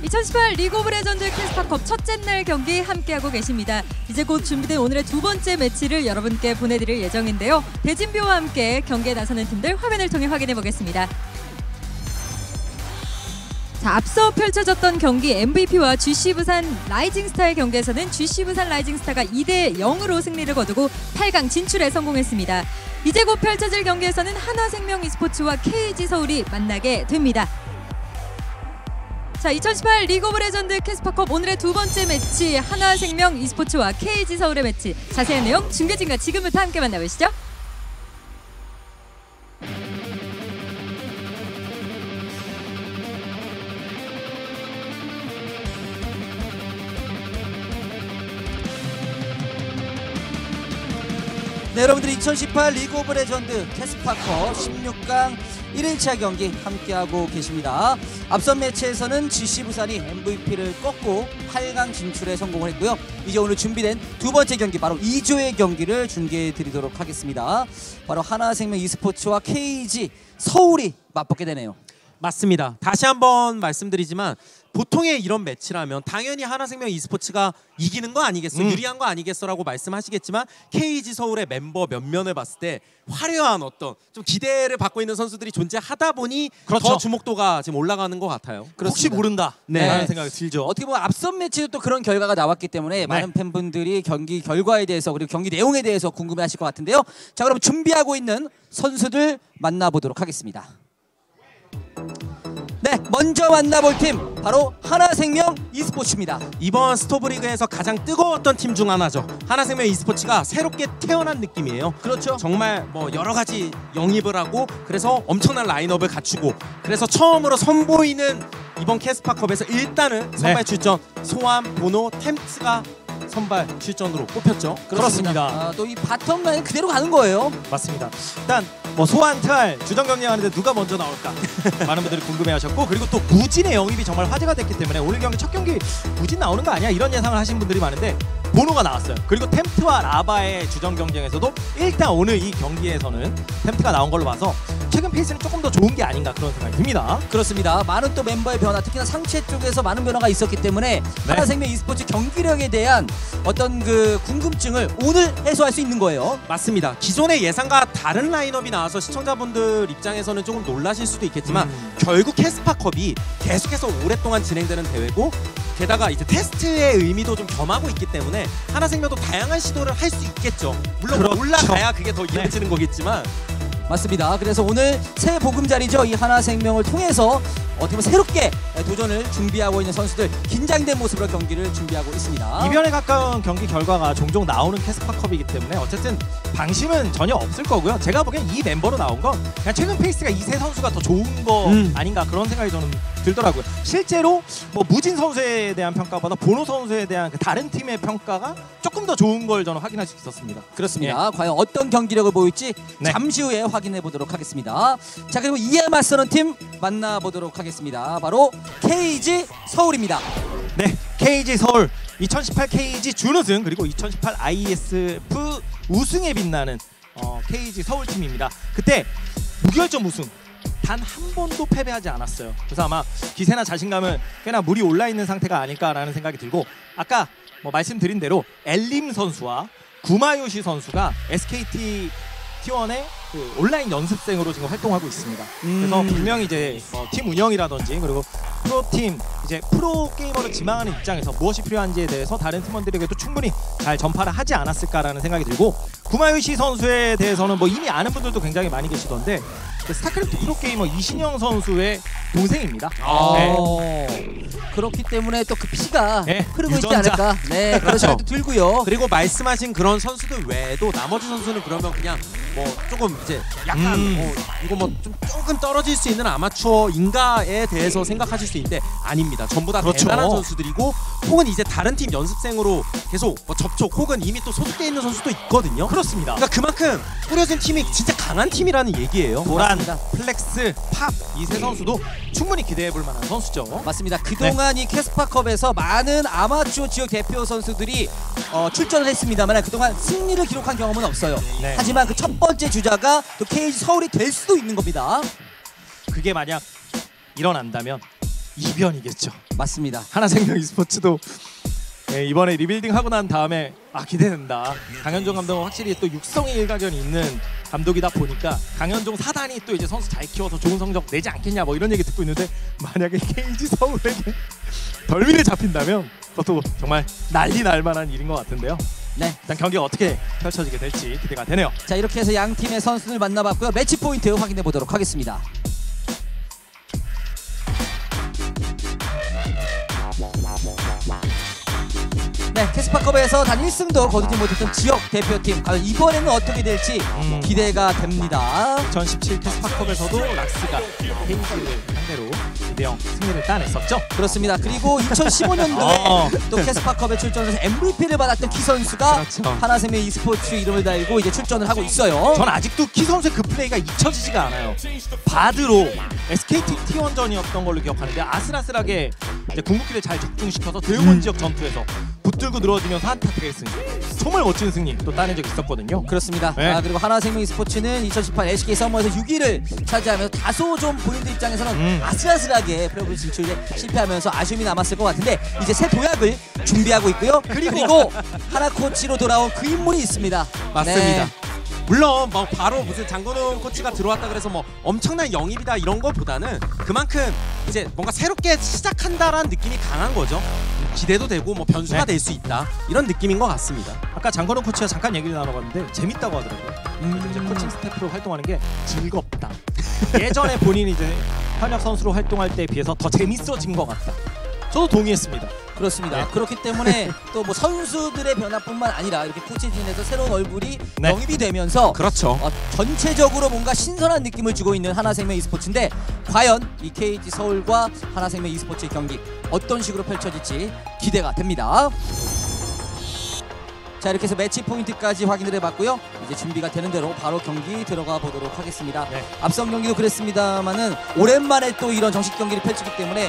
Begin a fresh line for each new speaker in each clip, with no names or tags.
2018 리그 오브 레전드 캐스파컵 첫째 날 경기 함께하고 계십니다. 이제 곧 준비된 오늘의 두 번째 매치를 여러분께 보내드릴 예정인데요. 대진표와 함께 경기에 나서는 팀들 화면을 통해 확인해 보겠습니다. 자, 앞서 펼쳐졌던 경기 MVP와 GC 부산 라이징스타의 경기에서는 GC 부산 라이징스타가 2대 0으로 승리를 거두고 8강 진출에 성공했습니다. 이제 곧 펼쳐질 경기에서는 한화생명 e스포츠와 KG 서울이 만나게 됩니다. 자, 2018 리그 오브 레전드 캐스파컵 오늘의 두 번째 매치 한화생명 e스포츠와 KG 서울의 매치, 자세한 내용 중계진과 지금부터 함께 만나보시죠.
네, 여러분들이 2018 리그 오브 레전드 캐스파컵 16강 1일차 경기 함께하고 계십니다. 앞선 매치에서는 GC 부산이 MVP를 꺾고 8강 진출에 성공을 했고요. 이제 오늘 준비된 두 번째 경기, 바로 2조의 경기를 중계해 드리도록 하겠습니다. 바로 한화생명 e스포츠와 KG 서울이 맞붙게 되네요.
맞습니다. 다시 한번 말씀드리지만 보통의 이런 매치라면 당연히 한화생명 e스포츠가 이기는 거 아니겠어, 유리한 거 아니겠어라고 말씀하시겠지만 KG 서울의 멤버 면면을 봤을 때 화려한 어떤 좀 기대를 받고 있는 선수들이 존재하다 보니
그렇죠.
더 주목도가 지금 올라가는 것 같아요.
혹시 모른다 라는 생각이 들죠.
어떻게 보면 앞선 매치도 또 그런 결과가 나왔기 때문에 많은 팬분들이 경기 결과에 대해서 그리고 경기 내용에 대해서 궁금해하실 것 같은데요. 자, 그럼 준비하고 있는 선수들 만나보도록 하겠습니다. 네, 먼저 만나볼 팀 바로 한화생명 e스포츠입니다.
이번 스토브리그에서 가장 뜨거웠던 팀 중 하나죠. 한화생명 e스포츠가 새롭게 태어난 느낌이에요.
그렇죠.
정말 뭐 여러 가지 영입을 하고 그래서 엄청난 라인업을 갖추고 그래서 처음으로 선보이는 이번 캐스파컵에서 일단은 선발 출전 소암, 보노, 템스가 선발 출전으로 뽑혔죠.
그렇습니다.
또 이 바텀 라인 그대로 가는 거예요.
맞습니다. 일단 뭐 소환, 탈, 주전 경쟁하는데 누가 먼저 나올까 많은 분들이 궁금해하셨고, 그리고 또 무진의 영입이 정말 화제가 됐기 때문에 오늘 경기 첫 경기 무진 나오는 거 아니야 이런 예상을 하신 분들이 많은데 보노가 나왔어요. 그리고 템트와 라바의 주전 경쟁에서도 일단 오늘 이 경기에서는 템트가 나온 걸로 봐서 최근 페이스는 조금 더 좋은 게 아닌가 그런 생각이 듭니다.
그렇습니다. 많은 또 멤버의 변화, 특히나 상체 쪽에서 많은 변화가 있었기 때문에 한화생명 e스포츠 경기력에 대한 어떤 그 궁금증을 오늘 해소할 수 있는 거예요.
맞습니다. 기존의 예상과 다른 라인업이 나와서 시청자분들 입장에서는 조금 놀라실 수도 있겠지만 결국 캐스파컵이 계속해서 오랫동안 진행되는 대회고 게다가 이제 테스트의 의미도 좀 겸하고 있기 때문에 한화생명도 다양한 시도를 할 수 있겠죠. 물론
그렇죠.
올라가야 그게 더 이어지는 거겠지만
맞습니다. 그래서 오늘 새 보금자리죠. 이 한화생명을 통해서 어떻게 보면 새롭게 도전을 준비하고 있는 선수들, 긴장된 모습으로 경기를 준비하고 있습니다.
이변에 가까운 경기 결과가 종종 나오는 캐스파컵이기 때문에 어쨌든 방심은 전혀 없을 거고요. 제가 보기엔 이 멤버로 나온 건 그냥 최근 페이스가 이 세 선수가 더 좋은 거 아닌가 그런 생각이 저는 들더라고요. 실제로 뭐 무진 선수에 대한 평가보다 보노 선수에 대한 그 다른 팀의 평가가 조금 더 좋은 걸 저는 확인할 수 있었습니다.
그렇습니다. 과연 어떤 경기력을 보일지 잠시 후에 확인해 보도록 하겠습니다. 자, 그리고 이에 맞서는 팀 만나보도록 하겠습니다. 바로 KG 서울입니다.
네, KG 서울 2018 KG 준우승 그리고 2018 ISF 우승에 빛나는 KG 서울 팀입니다. 그때 무결점 우승 단 한 번도 패배하지 않았어요. 그래서 아마 기세나 자신감은 꽤나 물이 올라 있는 상태가 아닐까라는 생각이 들고, 아까 뭐 말씀드린 대로 엘림 선수와 구마요시 선수가 SKT T1의 그 온라인 연습생으로 지금 활동하고 있습니다. 그래서 분명히 이제 팀 운영이라든지 그리고 프로팀, 이제 프로 게이머를 지망하는 입장에서 무엇이 필요한지에 대해서 다른 팀원들에게도 충분히 잘 전파를 하지 않았을까라는 생각이 들고, 구마요시 선수에 대해서는 뭐 이미 아는 분들도 굉장히 많이 계시던데 그 스타크래프트 프로게이머 이신영 선수의 동생입니다.
그렇기 때문에 또 그 피가 흐르고 있지
유전자.
않을까. 네, 그런 생각도 들고요.
그리고 말씀하신 그런 선수들 외에도 나머지 선수는 그러면 그냥 뭐 조금 이제 약간 이거 뭐 좀 조금 떨어질 수 있는 아마추어인가에 대해서 생각하실 수 있는데 아닙니다. 전부 다 대단한 선수들이고 혹은 이제 다른 팀 연습생으로 계속 뭐 접촉 혹은 이미 또 소속돼 있는 선수도 있거든요.
그렇습니다.
그러니까 그만큼 꾸려진 팀이 진짜 강한 팀이라는 얘기예요.
도란, 플렉스, 팝 이 세 선수도 충분히 기대해볼 만한 선수죠.
맞습니다. 그동안 이 캐스파컵에서 많은 아마추어 지역 대표 선수들이 출전을 했습니다만 그동안 승리를 기록한 경험은 없어요. 하지만 그 첫 번째 주자가 또 KG 서울이 될 수도 있는 겁니다.
그게 만약 일어난다면 이변이겠죠.
맞습니다.
하나생명 e스포츠도 이번에 리빌딩 하고 난 다음에 기대된다. 강현종 감독은 확실히 또 육성의 일가견이 있는 감독이다 보니까 강현종 사단이 또 이제 선수 잘 키워서 좋은 성적 내지 않겠냐 뭐 이런 얘기 듣고 있는데 만약에 KG 서울에게 덜미를 잡힌다면 그것도 정말 난리 날 만한 일인 것 같은데요.
네.
일단 경기가 어떻게 펼쳐지게 될지 기대가 되네요.
자, 이렇게 해서 양 팀의 선수들 만나봤고요. 매치 포인트 확인해 보도록 하겠습니다. 네, 캐스파컵에서 단 1승도 거두지 못했던 지역 대표팀, 과연 이번에는 어떻게 될지 기대가 됩니다.
2017 캐스파컵에서도 락스가 KG를 상대로 2대0 승리를 따냈었죠.
그렇습니다. 그리고 2015년도에 또 캐스파컵에 출전해서 MVP를 받았던 키 선수가
그렇죠.
하나생명 e스포츠 이름을 달고 이제 출전을 하고 있어요.
전 아직도 키 선수의 그 플레이가 잊혀지지가 않아요. 바드로 SKT T1전이었던 걸로 기억하는데 아슬아슬하게 이제 궁극기를 잘 적중시켜서 드래곤 지역 전투에서 붙들고 늘어지면서 한타 트레이승, 정말 멋진 승리 또 따낸 적이 있었거든요.
그렇습니다.
네.
그리고 하나생명 e스포츠는 2018 LCK 서머에서 6위를 차지하면서 다소 좀 본인들 입장에서는 아슬아슬하게 플레이오프 진출에 실패하면서 아쉬움이 남았을 것 같은데 이제 새 도약을 준비하고 있고요. 그리고 하나 코치로 돌아온 그 인물이 있습니다.
맞습니다.
네.
물론 뭐 바로 무슨 장건웅 코치가 들어왔다 그래서 뭐 엄청난 영입이다 이런 것보다는 그만큼 이제 뭔가 새롭게 시작한다라는 느낌이 강한 거죠. 기대도 되고 뭐 변수가 될 수 있다 이런 느낌인 것 같습니다.
아까 장건웅 코치와 잠깐 얘기를 나눠봤는데 재밌다고 하더라고요. 그래서 이제 코칭 스태프로 활동하는 게 즐겁다. 예전에 본인이 이제 현역 선수로 활동할 때에 비해서 더 재밌어진 것 같다. 저도 동의했습니다.
그렇습니다.
네.
그렇기 때문에 또 뭐 선수들의 변화뿐만 아니라 이렇게 코치진에서 새로운 얼굴이
네.
영입이 되면서
그렇죠.
전체적으로 뭔가 신선한 느낌을 주고 있는 하나생명 e스포츠인데 과연 이 KG 서울과 하나생명 e스포츠의 경기 어떤 식으로 펼쳐질지 기대가 됩니다. 자, 이렇게 해서 매치 포인트까지 확인을 해봤고요. 이제 준비가 되는 대로 바로 경기 들어가 보도록 하겠습니다.
네.
앞선 경기도 그랬습니다만은 오랜만에 또 이런 정식 경기를 펼치기 때문에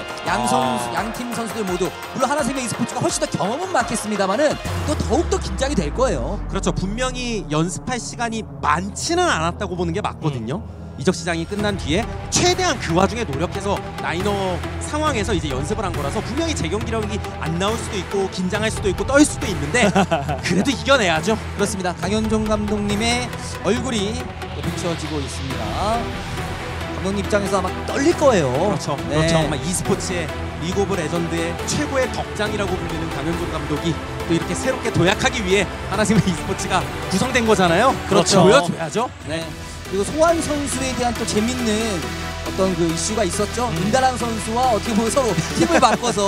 양팀 선수들 모두 물론 하나생명 e스포츠가 훨씬 더 경험은 많겠습니다만은 또 더욱더 긴장이 될 거예요.
그렇죠. 분명히 연습할 시간이 많지는 않았다고 보는 게 맞거든요. 이적 시장이 끝난 뒤에 최대한 그 와중에 노력해서 라이너 상황에서 이제 연습을 한 거라서 분명히 제 경기력이 안 나올 수도 있고 긴장할 수도 있고 떨 수도 있는데 그래도 이겨내야죠.
그렇습니다. 강현종 감독님의 얼굴이 비춰지고 있습니다. 감독님 입장에서 아마 떨릴 거예요.
그렇죠.
네.
그렇죠. 정말 e스포츠의 리그 오브 레전드의 최고의 덕장이라고 불리는 강현종 감독이 또 이렇게 새롭게 도약하기 위해 하나생명 e스포츠가 구성된 거잖아요.
그렇죠.
보여줘야죠.
네. 그리고 소환 선수에 대한 또 재밌는 어떤 그 이슈가 있었죠. 임다랑 선수와 어떻게 보면 서로 팀을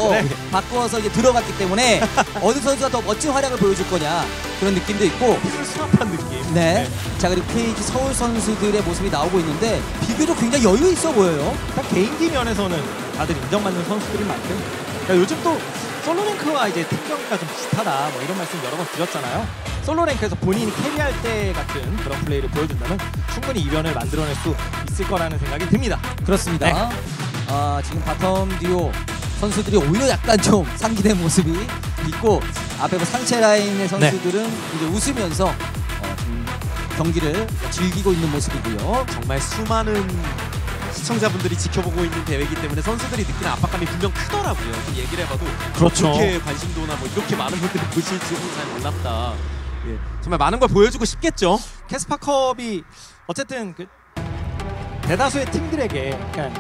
바꿔서 이제 들어갔기 때문에 어느 선수가 더 멋진 활약을 보여줄 거냐 그런 느낌도 있고.
픽을 수납한 느낌.
네. 자, 그리고 KG 서울 선수들의 모습이 나오고 있는데 비교적 굉장히 여유 있어 보여요.
일단 개인기 면에서는 다들 인정받는 선수들인 만큼 그러니까 요즘 또 솔로랭크와 이제 특경기가 좀 비슷하다 뭐 이런 말씀 여러 번 드렸잖아요. 솔로랭크에서 본인이 캐리할 때 같은 그런 플레이를 보여준다면 충분히 이변을 만들어낼 수 있을 거라는 생각이 듭니다.
그렇습니다.
네.
지금 바텀 듀오 선수들이 오히려 약간 좀 상기된 모습이 있고 앞에 뭐 상체 라인의 선수들은 이제 웃으면서 좀 경기를 즐기고 있는 모습이고요.
정말 수많은 시청자분들이 지켜보고 있는 대회이기 때문에 선수들이 느끼는 압박감이 분명 크더라고요. 얘기를 해봐도
그렇죠.
그렇게 관심도나 뭐 이렇게 많은 분들이 보실지는 잘 몰랐다. 예, 정말 많은 걸 보여주고 싶겠죠.
캐스파컵이 어쨌든 그 대다수의 팀들에게 약간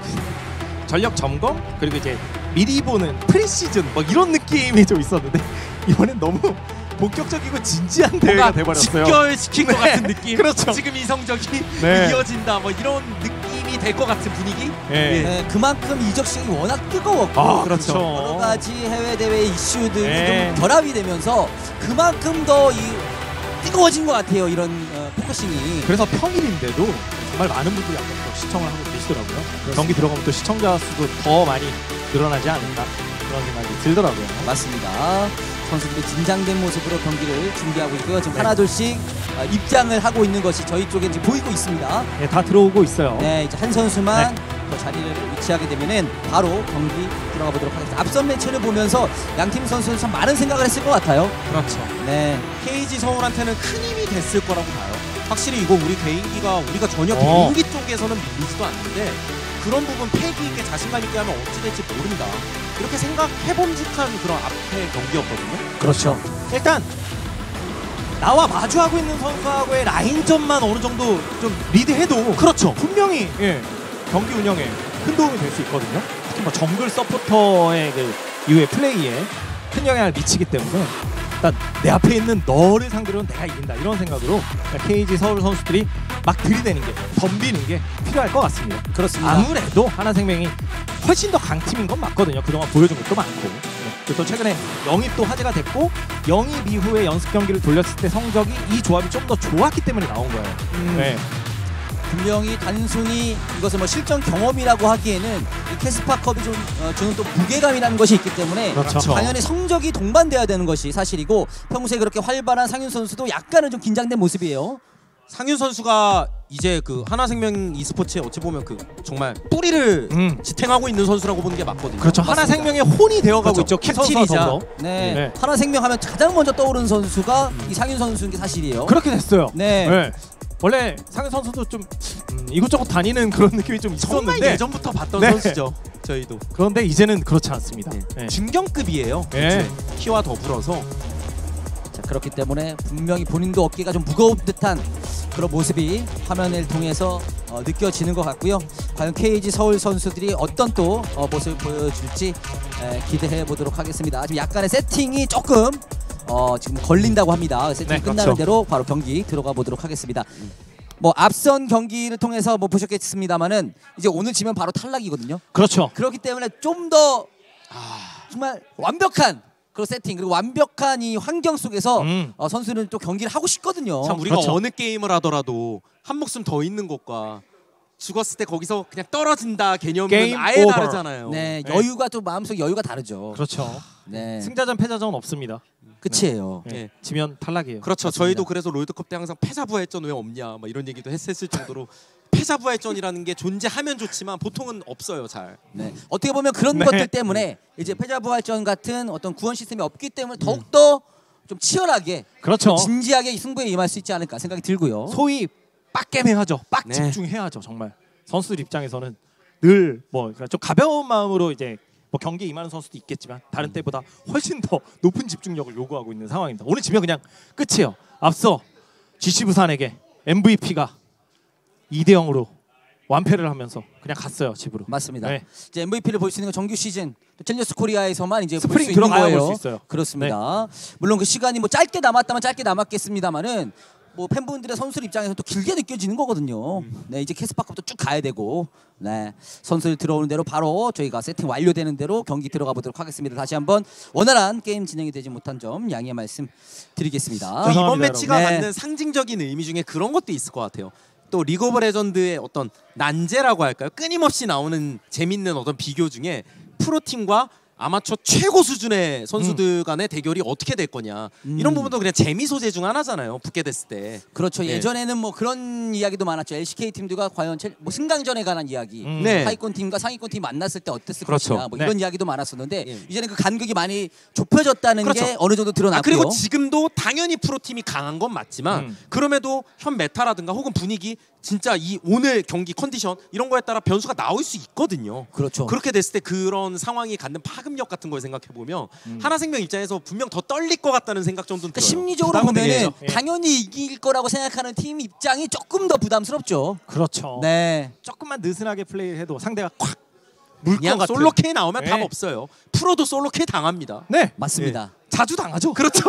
전력 점검 그리고 이제 미리 보는 프리시즌 뭐 이런 느낌이 좀 있었는데 이번엔 너무 본격적이고 진지한 대회가 돼버렸어요.
직결시킨 것
네,
같은 느낌.
그렇죠.
지금 이 성적이
네.
이어진다. 뭐 이런 느낌이 될 것 같은 분위기.
네.
네, 그만큼 이적 시장이 워낙 뜨거웠고
그렇죠.
여러 가지 해외 대회 이슈들이
네.
좀 결합이 되면서 그만큼 더 뜨거워진 것 같아요. 이런 포커싱이.
그래서 평일인데도 정말 많은 분들이 아까 또 시청을 하고 계시더라고요. 경기 들어가면 또 시청자 수도 더 많이 늘어나지 않을까 그런 생각이 들더라고요.
맞습니다. 선수들이 긴장된 모습으로 경기를 준비하고 있고요. 지금 하나둘씩 입장을 하고 있는 것이 저희 쪽에 지금 보이고 있습니다.
네, 다 들어오고 있어요.
네, 이제 한 선수만 더 자리를 위치하게 되면은 바로 경기 들어가 보도록 하겠습니다. 앞선 매치를 보면서 양팀 선수들 참 많은 생각을 했을 것 같아요.
그렇죠.
네,
KG 서울한테는 큰 힘이 됐을 거라고 봐요. 확실히 이거 우리 개인기가 우리가 전혀 개인기 쪽에서는 밀리지도 않는데 그 그런 부분 패기 있게 자신감 있게 하면 어찌 될지 모른다. 이렇게 생각해봄직한 그런 앞에 경기였거든요.
그렇죠. 일단 나와 마주하고 있는 선수하고의 라인전만 어느 정도 좀 리드해도
그렇죠.
분명히 경기 운영에 큰 도움이 될 수 있거든요. 특히 뭐 정글 서포터의 그 이후의 플레이에 큰 영향을 미치기 때문에 일단 내 앞에 있는 너를 상대로는 내가 이긴다 이런 생각으로 KG 서울 선수들이 막 들이대는 게 덤비는 게 필요할 것 같습니다.
그렇습니다.
아무래도 하나생명이 훨씬 더 강팀인 건 맞거든요. 그동안 보여준 것도 많고 그리고 또 최근에 영입 또 화제가 됐고 영입 이후에 연습 경기를 돌렸을 때 성적이 이 조합이 좀 더 좋았기 때문에 나온 거예요. 네.
분명히 단순히 이것을 뭐 실전 경험이라고 하기에는 이 캐스파컵이 좀 주는 또 무게감이라는 것이 있기 때문에
그렇죠.
당연히 성적이 동반돼야 되는 것이 사실이고 평소에 그렇게 활발한 상윤 선수도 약간은 좀 긴장된 모습이에요.
상윤 선수가 이제 그 하나생명 e스포츠에 어찌 보면 그 정말 뿌리를 지탱하고 있는 선수라고 보는 게 맞거든요.
그렇죠.
맞습니다.
하나생명의 혼이 되어가고
그렇죠.
있죠. 캡틴이자.
네.
네.
하나생명 하면 가장 먼저 떠오르는 선수가 이 상윤 선수인 게 사실이에요.
그렇게 됐어요.
네.
원래 상윤 선수도 좀 이곳저곳 다니는 그런 느낌이 좀
정말
있었는데
예전부터 봤던
네.
선수죠. 저희도.
그런데 이제는 그렇지 않습니다.
네.
네.
중견급이에요.
네.
키와 더불어서
자, 그렇기 때문에 분명히 본인도 어깨가 좀 무거운 듯한 그런 모습이 화면을 통해서 느껴지는 것 같고요. 과연 KG 서울 선수들이 어떤 또 모습을 보여줄지 기대해 보도록 하겠습니다. 지금 약간의 세팅이 조금 지금 걸린다고 합니다. 세팅
네,
끝나는
그렇죠.
대로 바로 경기 들어가 보도록 하겠습니다. 뭐 앞선 경기를 통해서 뭐 보셨겠습니다만은 이제 오늘 지면 바로 탈락이거든요.
그렇죠.
그렇기 때문에 좀 더 정말 완벽한 그 세팅 그리고 완벽한 이 환경 속에서 선수는 또 경기를 하고 싶거든요.
참 우리가
그렇죠.
어느 게임을 하더라도 한 목숨 더 있는 것과 죽었을 때 거기서 그냥 떨어진다 개념은
게임
아예
오버.
다르잖아요.
네,
네.
여유가 또 마음속 여유가 다르죠.
그렇죠.
네,
승자전 패자전 없습니다.
끝이에요.
네.
네.
지면 탈락이에요.
그렇죠.
맞습니다.
저희도 그래서 롤드컵 때 항상 패자부활전 왜 없냐 막 이런 얘기도 했을 정도로 패자부활전이라는 게 존재하면 좋지만 보통은 없어요. 잘.
네, 어떻게 보면 그런
네.
것들 때문에 이제 패자부활전 같은 어떤 구원 시스템이 없기 때문에 더욱 더 좀 치열하게,
그렇죠.
진지하게 이 승부에 임할 수 있지 않을까 생각이 들고요.
소위 빡겜해야죠. 빡
네.
집중해야죠. 정말 선수들 입장에서는 늘 뭐 좀 가벼운 마음으로 이제 뭐 경기에 임하는 선수도 있겠지만 다른 때보다 훨씬 더 높은 집중력을 요구하고 있는 상황입니다. 오늘 지면 그냥 끝이에요. 앞서 GC 부산에게 MVP가 2대 0으로 완패를 하면서 그냥 갔어요 집으로.
맞습니다.
네.
이제 MVP를 볼 수 있는 건 정규 시즌 또 챌린저스 코리아에서만 이제 볼
스프링
수 있는
들어가야
거예요.
볼 수 있어요.
그렇습니다. 물론 그 시간이 뭐 짧게 남았다면 짧게 남았겠습니다만은 뭐 팬분들의 선수들 입장에서 또 길게 느껴지는 거거든요. 네, 이제 캐스파컵도 쭉 가야 되고, 네, 선수들 들어오는 대로 바로 저희가 세팅 완료되는 대로 경기 들어가 보도록 하겠습니다. 다시 한번 원활한 게임 진행이 되지 못한 점 양해 말씀 드리겠습니다.
이번
죄송합니다,
매치가
여러분. 네.
갖는 상징적인 의미 중에 그런 것도 있을 것 같아요. 또 리그 오브 레전드의 어떤 난제라고 할까요? 끊임없이 나오는 재밌는 어떤 비교 중에 프로팀과 아마추어 최고 수준의 선수들 간의 대결이 어떻게 될 거냐 이런 부분도 그냥 재미 소재 중 하나잖아요. 붙게 됐을 때.
그렇죠.
네.
예전에는 뭐 그런 이야기도 많았죠. LCK 팀들과 과연 뭐 승강전에 관한 이야기,
네.
하위권 팀과 상위권 팀 만났을 때 어땠을
그렇죠.
것이냐, 뭐
네.
이런 이야기도 많았었는데
예.
이제는 그 간극이 많이 좁혀졌다는
그렇죠.
게 어느 정도 드러났고요.
그리고 지금도 당연히 프로팀이 강한 건 맞지만 그럼에도 현 메타라든가 혹은 분위기 진짜 이 오늘 경기 컨디션 이런 거에 따라 변수가 나올 수 있거든요.
그렇죠.
그렇게 됐을 때 그런 상황이 갖는 파급력 같은 걸 생각해 보면 하나생명 입장에서 분명 더 떨릴 것 같다는 생각 정도는
그러니까
들어요.
심리적으로
부담은
보면은
되겠죠. 예.
당연히 이길 거라고 생각하는 팀 입장이 조금 더 부담스럽죠.
그렇죠.
네.
조금만 느슨하게 플레이해도 상대가 콱 물 것
그냥
같은.
솔로 K 나오면
네.
답 없어요. 프로도 솔로 K 당합니다.
네.
맞습니다.
자주 당하죠.
그렇죠.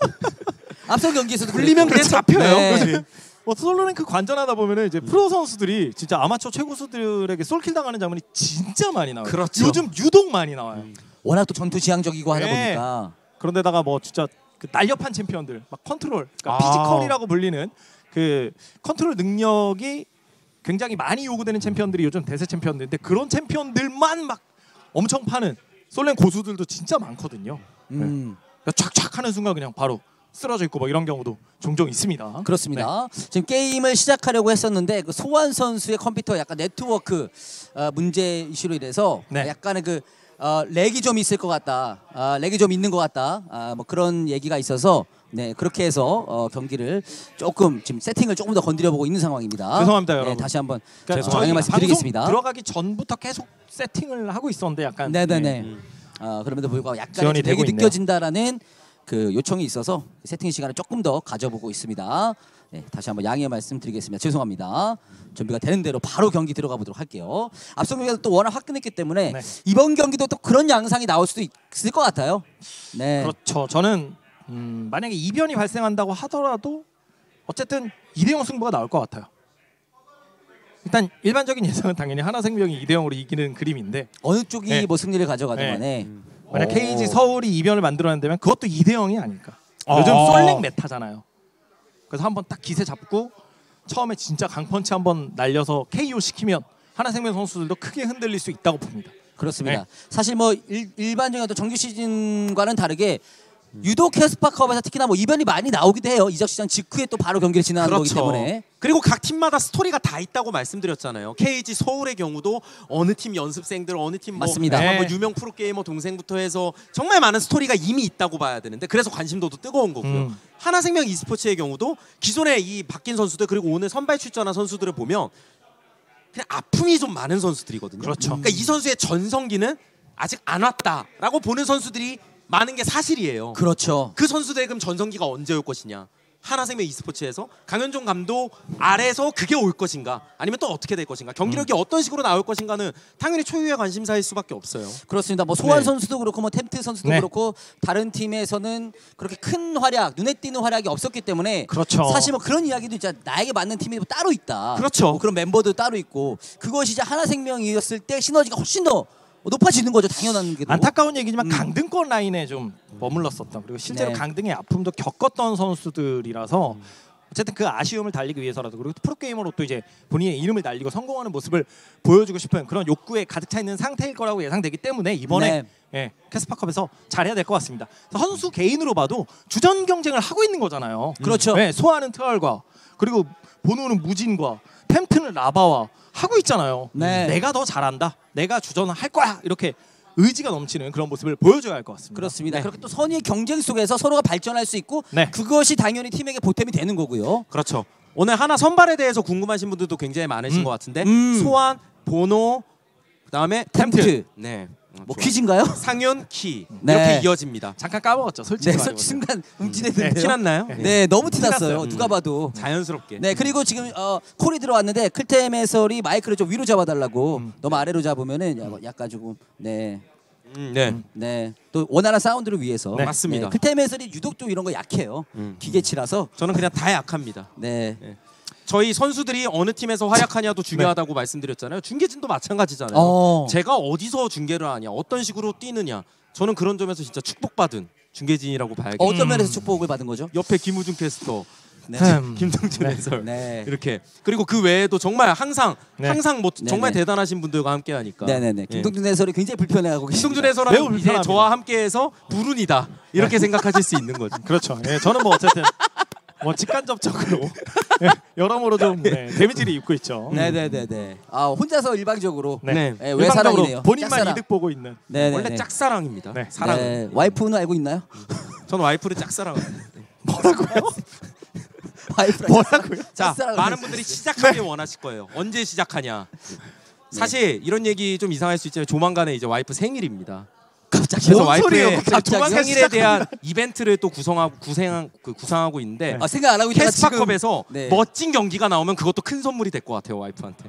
앞선 경기에서도
굴리면
그랬고.
그냥 잡혀요.
네.
그렇지. 솔로 랭크 관전하다 보면은 이제 프로 선수들이 진짜 아마추어 최고수들에게 솔킬 당하는 장면이 진짜 많이 나와요.
그렇죠.
요즘 유독 많이 나와요.
워낙 또 전투 지향적이고 하다
네.
보니까
그런데다가 뭐 진짜 그 날렵한 챔피언들, 막 컨트롤, 그러니까
아.
피지컬이라고 불리는 그 컨트롤 능력이 굉장히 많이 요구되는 챔피언들이 요즘 대세 챔피언들인데 그런 챔피언들만 막 엄청 파는 솔랭 고수들도 진짜 많거든요. 그러니까 촥촥 하는 순간 그냥 바로 쓰러져 있고 뭐 이런 경우도 종종 있습니다.
그렇습니다. 지금 게임을 시작하려고 했었는데 그 소환 선수의 컴퓨터 약간 네트워크 문제 이슈로 인해서
네.
약간의 그 렉이 좀 있을 것 같다. 렉이 좀 있는 것 같다. 뭐 그런 얘기가 있어서 네 그렇게 해서 경기를 조금 지금 세팅을 조금 더 건드려보고 있는 상황입니다.
죄송합니다, 여러분.
다시 한번
그러니까
양해
저희
말씀드리겠습니다.
방송 들어가기 전부터 계속 세팅을 하고 있었는데 약간
네네네. 그럼에도 불구하고 약간의
지연이
좀 렉이
되고 있네요.
느껴진다라는 그 요청이 있어서 세팅 시간을 조금 더 가져보고 있습니다. 네, 다시 한번 양해 말씀드리겠습니다. 죄송합니다. 준비가 되는 대로 바로 경기 들어가 보도록 할게요. 앞선 경기가 또 워낙 화끈했기 때문에
네.
이번 경기도 또 그런 양상이 나올 수도 있을 것 같아요. 네.
그렇죠. 저는 만약에 이변이 발생한다고 하더라도 어쨌든 2대0 승부가 나올 것 같아요. 일단 일반적인 예상은 당연히 하나생명이 2대0으로 이기는 그림인데
어느 쪽이
네.
뭐 승리를 가져가든
네.
간에
만약
오.
KG 서울이 이변을 만들어낸다면 그것도 2대0이 아닐까. 요즘
아.
솔랭 메타잖아요. 그래서 한번 딱 기세 잡고 처음에 진짜 강펀치 한번 날려서 KO 시키면 하나생명 선수들도 크게 흔들릴 수 있다고 봅니다.
그렇습니다.
네.
사실 뭐 일반적인 어떤 정규 시즌과는 다르게 유독 캐스파컵에서 특히나 뭐 이변이 많이 나오기도 해요. 이적 시장 직후에 또 바로 경기를 진행하는 거기 때문에.
그리고 각 팀마다 스토리가 다 있다고 말씀드렸잖아요. KG 서울의 경우도 어느 팀 연습생들, 어느 팀 뭐
맞습니다.
뭐
네.
유명 프로게이머 동생부터 해서 정말 많은 스토리가 이미 있다고 봐야 되는데 그래서 관심도도 뜨거운 거고요. 하나생명 e스포츠의 경우도 기존의 이 바뀐 선수들 그리고 오늘 선발 출전한 선수들을 보면 그냥 아픔이 좀 많은 선수들이거든요.
그렇죠.
그러니까 이 선수의 전성기는 아직 안 왔다라고 보는 선수들이 많은 게 사실이에요.
그렇죠.
그 선수들의 그럼 전성기가 언제 올 것이냐? 하나생명 e스포츠에서 강현종 감독 아래서 그게 올 것인가? 아니면 또 어떻게 될 것인가? 경기력이 어떤 식으로 나올 것인가는 당연히 초유의 관심사일 수밖에 없어요.
그렇습니다. 뭐 소환
네.
선수도 그렇고 뭐 템트 선수도
네.
그렇고 다른 팀에서는 그렇게 큰 활약, 눈에 띄는 활약이 없었기 때문에
그렇죠.
사실 뭐 그런 이야기도 있잖아. 나에게 맞는 팀이 뭐 따로 있다.
그렇죠.
뭐 그런 멤버도 따로 있고 그것이 이제 하나생명이었을 때 시너지가 훨씬 더 높아지는 거죠. 당연한 게.
안타까운 얘기지만 강등권 라인에 좀 머물렀었던 그리고 실제로
네.
강등의 아픔도 겪었던 선수들이라서 어쨌든 그 아쉬움을 달리기 위해서라도 그리고 프로게이머로 또 이제 본인의 이름을 날리고 성공하는 모습을 보여주고 싶은 그런 욕구에 가득 차 있는 상태일 거라고 예상되기 때문에 이번에 예, 캐스파컵에서 잘해야 될 것 같습니다. 선수 개인으로 봐도 주전 경쟁을 하고 있는 거잖아요.
그렇죠.
네, 소아는 트알과 그리고 보노는 무진과 템트는 라바와 하고 있잖아요.
네.
내가 더 잘한다. 내가 주전을 할 거야. 이렇게 의지가 넘치는 그런 모습을 보여줘야 할 것 같습니다.
그렇습니다.
네.
그렇게 또 선의의 경쟁 속에서 서로가 발전할 수 있고
네.
그것이 당연히 팀에게 보탬이 되는 거고요.
그렇죠. 오늘 하나 선발에 대해서 궁금하신 분들도 굉장히 많으신 것 같은데 소환, 보노, 그다음에
템트.
네.
뭐
좋아요.
퀴즈인가요?
상윤, 키
네.
이렇게 이어집니다.
잠깐 까먹었죠. 솔직히
네,
말해보면.
순간 움찔했는데요.
티났나요?
네, 너무 티났어요.
티났어요.
누가 봐도.
자연스럽게.
네, 그리고 지금 콜이 들어왔는데 클템 해설이 마이크를 좀 위로 잡아달라고. 너무 아래로 잡으면은 약간 조금
네.
네, 또 원활한 사운드를 위해서.
네, 맞습니다.
클템 해설이 유독 좀 이런 거 약해요. 기계치라서.
저는 그냥 다 약합니다.
네.
저희 선수들이 어느 팀에서 활약하냐도 중요하다고 말씀드렸잖아요. 중계진도 마찬가지잖아요.
어.
제가 어디서 중계를 하냐, 어떤 식으로 뛰느냐, 저는 그런 점에서 진짜 축복받은 중계진이라고 봐야겠죠.
어떤 면에서 축복을 받은 거죠?
옆에 김우중 캐스터,
네.
김동준 해설
네.
이렇게 그리고 그 외에도 정말 항상 뭐
네,
정말
네.
대단하신 분들과 함께하니까.
네네네. 김동준 해설이 굉장히 불편해하고 계십니다.
김동준 해설은
매우
이제
불편합니다.
저와 함께해서 불운이다 이렇게 생각하실 수 있는 거죠.
그렇죠. 예, 저는 뭐 어쨌든 뭐 직간접적으로 예, 여러모로 좀 데미지를 입고 있죠.
네네네네. 혼자서 일방적으로.
네.
네, 왜 사랑이네요.
본인만
짝사랑.
이득 보고 있는.
네네네.
원래 짝사랑입니다.
네.
사랑.
네. 와이프는 알고 있나요?
저는 와이프를 짝사랑합니다.
와이프랑
뭐라고요?
자,
짝사랑을
많은
했어요.
분들이 시작하길 원하실 거예요. 언제 시작하냐. 사실 이런 얘기 좀 이상할 수 있지만 조만간에 이제 와이프 생일입니다.
갑자기.
그래서
뭔 소리예요,
와이프의
갑자기요?
생일에 대한 이벤트를 또 구상하고 있는데
생각 안 하고 있다가 지금.
캐스파컵에서
네.
멋진 경기가 나오면 그것도 큰 선물이 될 것 같아요 와이프한테.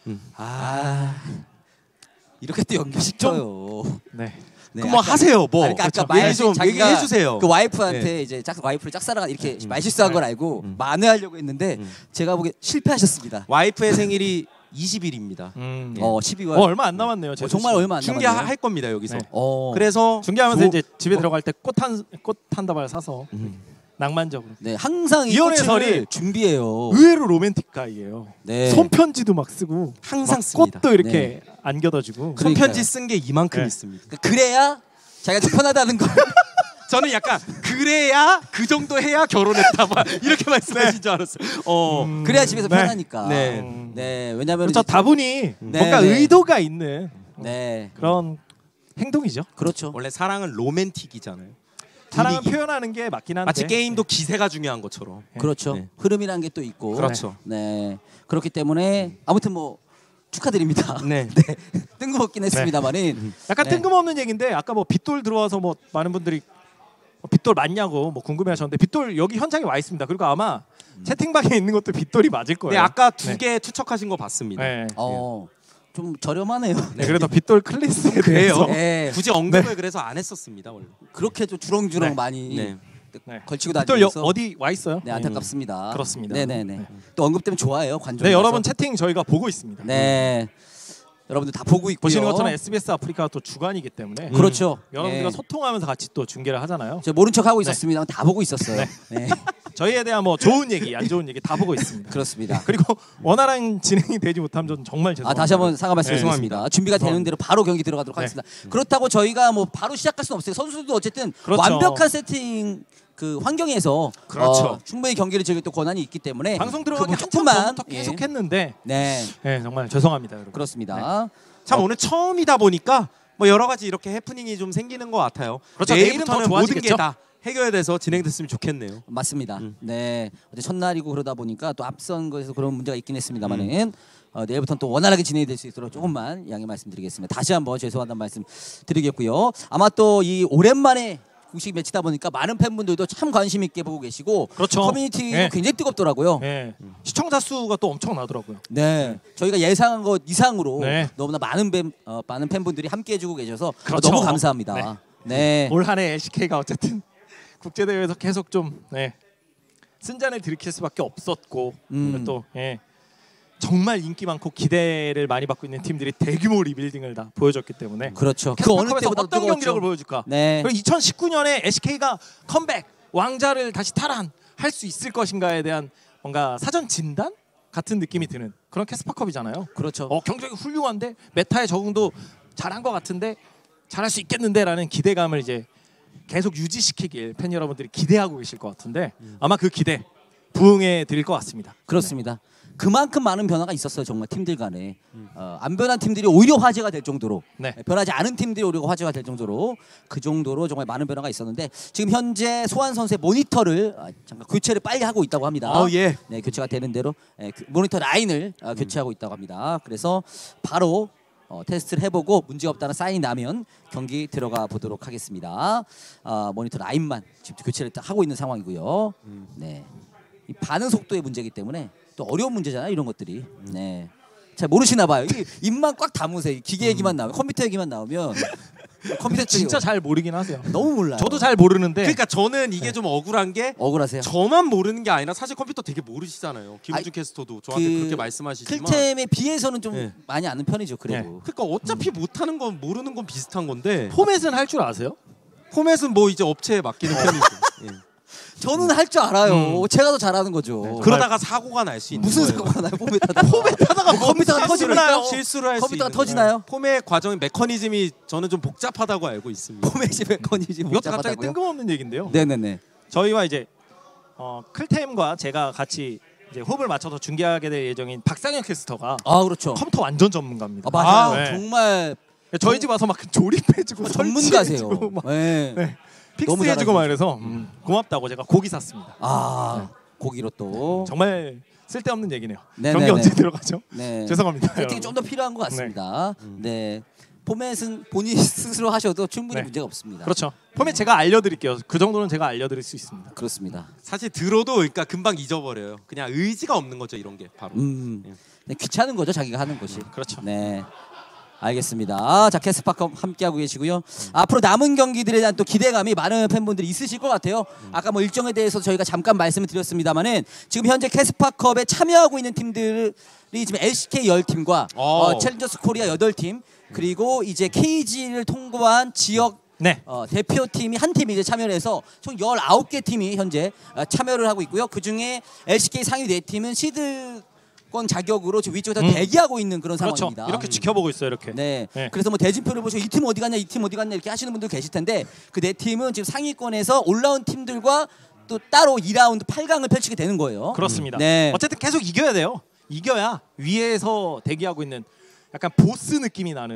이렇게 또 연기시켜요.
네.
네,
그럼 뭐
아까-
하세요 뭐.
아까
그렇죠.
말
얘기 좀
자기가
얘기해 주세요.
그 와이프한테 이제 와이프를 짝사랑 이렇게 말실수한 걸 알고 만회하려고 했는데 제가 보기에 실패하셨습니다.
와이프의 생일이 20일입니다.
12월.
얼마 안 남았네요. 제수 씨.
정말 얼마 안 남았네요.
중계할 겁니다 여기서.
네.
그래서
중계하면서
조-
이제 집에 들어갈 때 꽃 한 다발 사서 낭만적으로.
네, 항상 이
이혼
꽃을
해설이
준비해요.
의외로 로맨틱 가이예요.
네.
손편지도 막 쓰고
항상
막
씁니다.
꽃도 이렇게 안겨다주고.
그러니까요.
손편지 쓴 게 이만큼
네.
있습니다.
그래야 자기가 좀 편하다는 걸.
저는 약간 그래야 그 정도 해야 결혼했다 막 이렇게 말씀하신 줄 알았어요.
그래야 집에서
네.
편하니까.
네.
네, 왜냐면
그렇죠. 다분히 뭔가
네.
의도가 있는
네.
그런 행동이죠.
그렇죠.
원래 사랑은 로맨틱이잖아요.
사랑을
분위기.
표현하는 게 맞긴 한데
마치 게임도 기세가 중요한 것처럼.
그렇죠.
네.
흐름이란 게 또 있고.
그렇죠.
네. 그렇기 때문에 아무튼 뭐 축하드립니다.
네.
뜬금없긴 했습니다만은
약간
네.
뜬금없는 얘기인데 아까 뭐 빗돌 들어와서 뭐 많은 분들이 빗돌 맞냐고 뭐 궁금해하셨는데 빗돌 여기 현장에 와 있습니다. 그리고 아마 채팅방에 있는 것도 빗돌이 맞을 거예요.
네, 아까 두
네.
개 투척하신 거 봤습니다.
네.
좀 저렴하네요.
네, 그래도 빗돌 클래스에 대해서
네.
굳이 언급을 그래서 안 했었습니다 원래.
그렇게 좀 주렁주렁
네.
많이
네.
네.
걸치고
빗돌
다니면서
어디 와 있어요?
네, 안타깝습니다.
그렇습니다.
네네네. 또 언급되면 좋아요 관众.
네, 여러분 채팅 저희가 보고 있습니다.
네. 여러분들 다 보고 있고요.
보시는 것처럼 SBS 아프리카가 또 주관이기 때문에
그렇죠.
여러분들과
네.
소통하면서 같이 또 중계를 하잖아요.
저 모른 척 하고 있었습니다. 다 보고 있었어요. 네.
저희에 대한 뭐 좋은 얘기, 안 좋은 얘기 다 보고 있습니다.
그렇습니다.
그리고 원활한 진행이 되지 못하면 저는 정말 죄송합니다.
다시 한번 사과
네.
말씀드리겠습니다. 준비가 되는 대로 바로 경기 들어가도록
네.
하겠습니다. 그렇다고 저희가 뭐 바로 시작할 수는 없어요. 선수들도 어쨌든
그렇죠.
완벽한 세팅 그 환경에서
그렇죠.
충분히 경기를 즐길 또 권한이 있기 때문에
방송 들어가기
그
한참
조금만
전부터 계속 했는데
네
정말 죄송합니다, 여러분.
그렇습니다.
참 오늘 처음이다 보니까 뭐 여러 가지 이렇게 해프닝이 좀 생기는 것 같아요.
그렇죠. 내일은
내일부터는
더
모든
좋아지겠죠?
게 다 해결돼서 진행됐으면 좋겠네요.
맞습니다. 네 어제 첫날이고 그러다 보니까 또 앞선 것에서 그런 문제가 있긴 했습니다만은 내일부터는 또 원활하게 진행이 될 수 있도록 조금만 양해 말씀드리겠습니다. 다시 한번 죄송하다는 말씀 드리겠고요. 아마 또 이 오랜만에 공식 매치다 보니까 많은 팬분들도 참 관심 있게 보고 계시고
그렇죠.
커뮤니티도
네.
굉장히 뜨겁더라고요.
네. 시청자 수가 또 엄청 나더라고요.
네, 저희가 예상한 것 이상으로
네.
너무나 많은 팬분들이 함께해주고 계셔서
그렇죠.
너무 감사합니다. 네.
올 한해 LCK가 어쨌든 국제 대회에서 계속 좀 쓴잔을 들이킬 수밖에 없었고 그리고 또 정말 인기 많고 기대를 많이 받고 있는 팀들이 대규모 리빌딩을 다 보여줬기 때문에
그렇죠. 그
캐스파컵에서
어느 때보다
어떤 경기력을 보여줄까?
네.
그리고 2019년에 LCK가 컴백 왕자를 다시 탈환할 수 있을 것인가에 대한 뭔가 사전 진단 같은 느낌이 드는 그런 캐스파컵이잖아요.
그렇죠.
경력이 훌륭한데 메타에 적응도 잘한 것 같은데 잘할 수 있겠는데라는 기대감을 이제 계속 유지시키길 팬 여러분들이 기대하고 계실 것 같은데 아마 그 기대 부응해 드릴 것 같습니다.
그렇습니다. 그만큼 많은 변화가 있었어요. 정말 팀들 간에 안 변한 팀들이 오히려 화제가 될 정도로
네.
변하지 않은 팀들이 오히려 화제가 될 정도로 그 정도로 정말 많은 변화가 있었는데 지금 현재 소환 선수의 모니터를 잠깐 교체를 빨리 하고 있다고 합니다.
예.
네, 교체가 되는 대로 모니터 라인을 교체하고 있다고 합니다. 그래서 바로 테스트를 해보고 문제 없다는 사인이 나면 경기 들어가 보도록 하겠습니다. 모니터 라인만 지금 교체를 하고 있는 상황이고요. 네, 이 반응 속도의 문제이기 때문에 또 어려운 문제잖아요, 이런 것들이. 네, 잘 모르시나 봐요. 입만 꽉 다무세요. 기계 얘기만 나오면, 컴퓨터 얘기만 나오면 컴퓨터
진짜 잘 모르긴 하세요.
너무 몰라요.
저도 잘 모르는데
그러니까 저는 이게 좀 억울한 게
억울하세요.
저만 모르는 게 아니라 사실 컴퓨터 되게 모르시잖아요. 김우주 캐스터도 저한테 그렇게 말씀하시지만
클템에 비해서는 좀
네.
많이 아는 편이죠. 그래도.
그러니까 어차피 못하는 건 모르는 건 비슷한 건데
포맷은 할 줄 아세요?
포맷은 뭐 이제 업체에 맡기는 편이죠. 예.
저는 할 줄 알아요. 제가 더 잘하는 거죠.
그러다가 사고가 날 수 있는
무슨
거예요.
사고가 나요? 포맷하다가 컴퓨터가 터지나요?
실수를 할 수
컴퓨터가
있는
터지나요?
거예요. 포맷 과정 메커니즘이 저는 좀 복잡하다고 알고 있습니다.
포맷이 메커니즘
이것도 갑자기
복잡하다고요?
뜬금없는 얘기인데요.
네네네.
저희와 이제 클템과 제가 같이 이제 호흡을 맞춰서 중계하게 될 예정인 박상현 캐스터가
아 그렇죠.
컴퓨터 완전 전문가입니다.
맞아요.
네.
정말
저희 집 와서 막 조립해주고
전문가세요.
설치해주고 막
네. 너무
픽스해주고 막
잘하시죠.
이래서 고맙다고 제가 고기 샀습니다.
고기로 또.
정말 쓸데없는 얘기네요.
네네네.
경기 언제 들어가죠?
네.
죄송합니다.
세팅이
여러분.
좀 더 필요한 것 같습니다. 네. 포맷은 본인 스스로 하셔도 충분히
네.
문제가 없습니다.
그렇죠. 포맷 제가 알려드릴게요. 그 정도는 제가 알려드릴 수 있습니다.
그렇습니다.
사실 들어도 그러니까 금방 잊어버려요. 그냥 의지가 없는 거죠 이런 게 바로.
네, 귀찮은 거죠 자기가 하는 것이.
그렇죠.
네. 알겠습니다. 자 캐스파컵 함께하고 계시고요. 앞으로 남은 경기들에 대한 또 기대감이 많은 팬분들이 있으실 것 같아요. 아까 뭐 일정에 대해서 저희가 잠깐 말씀을 드렸습니다만은 지금 현재 캐스파컵에 참여하고 있는 팀들이 지금 LCK 10팀과 챌린저스 코리아 8팀 그리고 이제 KG를 통과한 지역
네.
대표팀이 한 팀이 이제 참여를 해서 총 19개 팀이 현재 참여를 하고 있고요. 그중에 LCK 상위 4팀은 시드권 자격으로 지금 위쪽에서 대기하고 있는 그런
그렇죠.
상황입니다.
이렇게 지켜보고 있어요. 이렇게.
네.
네.
그래서 뭐 대진표를 보시고 이 팀 어디 갔냐, 이 팀 어디 갔냐 이렇게 하시는 분들 계실 텐데 그 네 팀은 지금 상위권에서 올라온 팀들과 또 따로 2라운드 8강을 펼치게 되는 거예요.
그렇습니다.
네.
어쨌든 계속 이겨야 돼요. 이겨야 위에서 대기하고 있는 약간 보스 느낌이 나는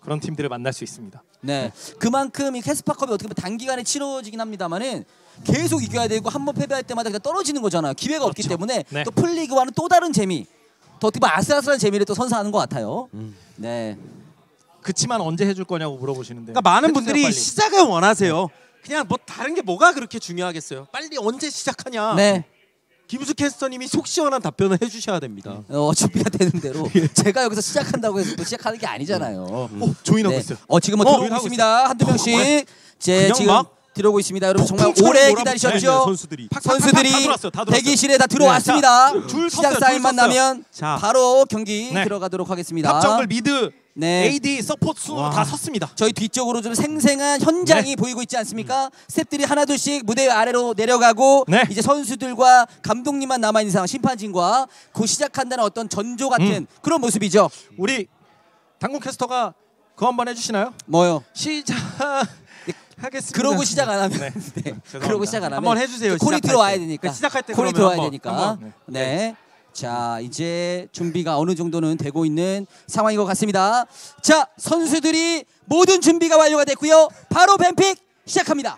그런 팀들을 만날 수 있습니다.
네, 그만큼 이 캐스파컵이 어떻게 보면 단기간에 치러지긴 합니다만은 계속 이겨야 되고 한 번 패배할 때마다 그냥 떨어지는 거잖아요. 기회가 없기
그렇죠.
때문에
네.
또 풀리그와는 또 다른 재미, 더 어떻게 보면 아슬아슬한 재미를 또 선사하는 것 같아요. 네,
그치만 언제 해줄 거냐고 물어보시는데.
그러니까 많은
해주세요,
분들이
빨리.
시작을 원하세요. 그냥 뭐 다른 게 뭐가 그렇게 중요하겠어요. 빨리 언제 시작하냐.
네.
김우수 캐스터님이 속 시원한 답변을 해주셔야 됩니다.
준비가 되는 대로 제가 여기서 시작한다고 해서 또 시작하는 게 아니잖아요.
조인하고
네.
있어요.
지금 뭐 들어오고
조인하고
있습니다. 한두 명씩.
그냥
지금
막
들어오고 있습니다. 여러분 정말
폭풍처럼
오래
몰아붙이네,
기다리셨죠?
선수들이.
선수들이
다 들어왔어요. 다 들어왔어요.
대기실에 다 들어왔습니다.
줄
시작
섰어요,
사인만
줄 섰어요.
나면
자.
바로 경기
네.
들어가도록 하겠습니다.
탑정글 미드
네.
AD 서포트 순으로 다 섰습니다.
저희 뒤쪽으로 좀 생생한 현장이 보이고 있지 않습니까? 스태프들이 하나둘씩 무대 아래로 내려가고
네.
이제 선수들과 감독님만 남아있는 상황, 심판진과 곧 시작한다는 어떤 전조 같은 그런 모습이죠.
우리 당군 캐스터가 그거 한번 해주시나요?
뭐요?
시작하겠습니다.
그러고 시작 안 하면
네.
네.
죄송합니다.
그러고 시작 안 하면
한번 해주세요,
콜이
시작할
들어와야
때.
되니까.
그러니까 시작할 때
콜이
그러면
들어와야
한번,
되니까.
한번.
네. 자, 이제 준비가 어느 정도는 되고 있는 상황인 것 같습니다. 자, 선수들이 모든 준비가 완료가 됐고요. 바로 뱀픽 시작합니다.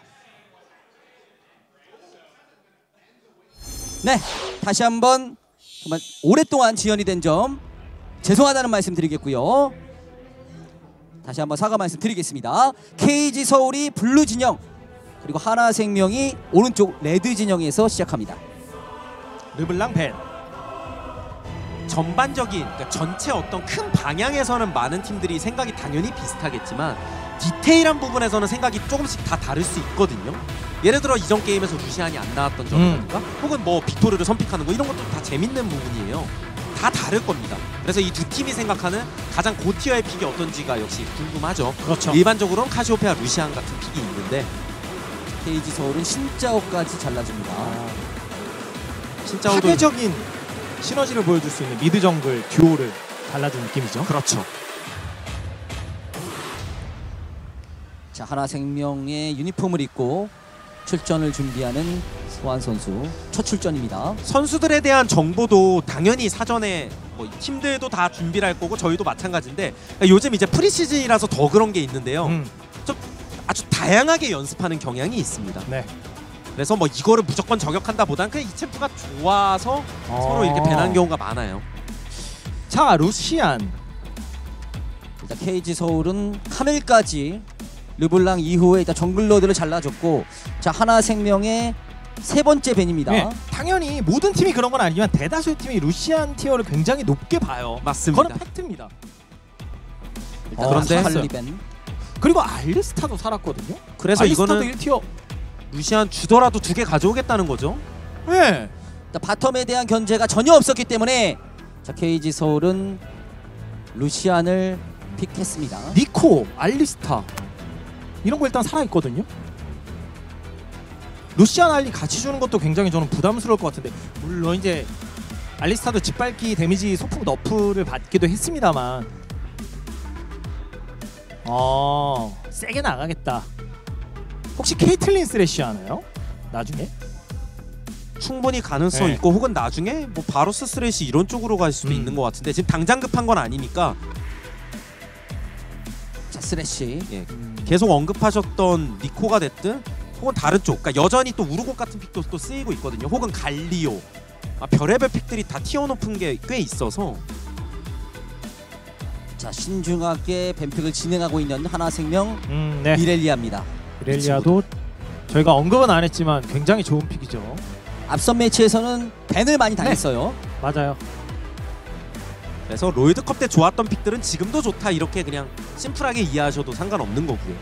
네, 다시 한번 정말 오랫동안 지연이 된 점 죄송하다는 말씀 드리겠고요. 다시 한번 사과 말씀 드리겠습니다. KG 서울이 블루 진영, 그리고 하나생명이 오른쪽 레드 진영에서 시작합니다.
르블랑 벤.
전반적인, 그러니까 전체 어떤 큰 방향에서는 많은 팀들이 생각이 당연히 비슷하겠지만 디테일한 부분에서는 생각이 조금씩 다 다를 수 있거든요. 예를 들어 이전 게임에서 루시안이 안 나왔던 점이라든가 혹은 뭐 빅토르를 선픽하는 거 이런 것도 다 재밌는 부분이에요. 다 다를 겁니다. 그래서 이 두 팀이 생각하는 가장 고티어의 픽이 어떤지가 역시 궁금하죠.
그렇죠.
일반적으로는 카시오페아, 루시안 같은 픽이 있는데
KG 서울은 신짜오까지 잘라줍니다.
신짜오도
파괴적인 시너지를 보여줄 수 있는 미드 정글 듀오를 달라준 느낌이죠.
그렇죠.
자, 하나생명의 유니폼을 입고 출전을 준비하는 소환 선수 첫 출전입니다.
선수들에 대한 정보도 당연히 사전에 뭐 팀들도 다 준비를 할 거고 저희도 마찬가지인데 요즘 이제 프리시즌이라서 더 그런 게 있는데요. 좀 아주 다양하게 연습하는 경향이 있습니다.
네.
그래서 뭐 이거를 무조건 저격한다보다는 그냥 이 챔프가 좋아서 서로 이렇게 배나는 경우가 많아요.
자, 루시안.
일단 KG 서울은 카멜까지 르블랑 이후에 일단 정글러들을 잘라줬고, 자, 하나생명의 세 번째 밴입니다.
네, 당연히 모든 팀이 그런 건 아니지만 대다수의 팀이 루시안 티어를 굉장히 높게 봐요.
맞습니다.
그건 팩트입니다.
일단
그런데
칼리 밴.
그리고 알리스타도 살았거든요.
그래서
알리스타도
이거는
1티어.
루시안 주더라도 2개 가져오겠다는 거죠.
네.
일단 바텀에 대한 견제가 전혀 없었기 때문에 자, KG 서울은 루시안을 픽했습니다.
니코, 알리스타 이런 거 일단 살아있거든요. 루시안 알리 같이 주는 것도 굉장히 저는 부담스러울 것 같은데, 물론 이제 알리스타도 짓밟기 데미지 소폭 너프를 받기도 했습니다만 세게 나가겠다. 혹시 케이틀린 스래시 하나요? 나중에?
충분히 가능성
네.
있고 혹은 나중에 뭐 바로스 스레시 이런 쪽으로 갈 수도 있는 것 같은데 지금 당장 급한 건 아니니까
자, 스래시.
예, 계속 언급하셨던 니코가 됐든 혹은 다른 쪽, 그러니까 여전히 또 우르곡 같은 픽도 또 쓰이고 있거든요. 혹은 갈리오, 별의별 픽들이 다 티어 높은 게 꽤 있어서
자, 신중하게 뱀픽을 진행하고 있는 하나생명
네.
미렐리아입니다.
미렐리아도 저희가 언급은 안 했지만 굉장히 좋은 픽이죠.
앞선 매치에서는 밴을 많이 당했어요.
맞아요.
그래서 롤드컵 때 좋았던 픽들은 지금도 좋다 이렇게 그냥 심플하게 이해하셔도 상관없는 거고요.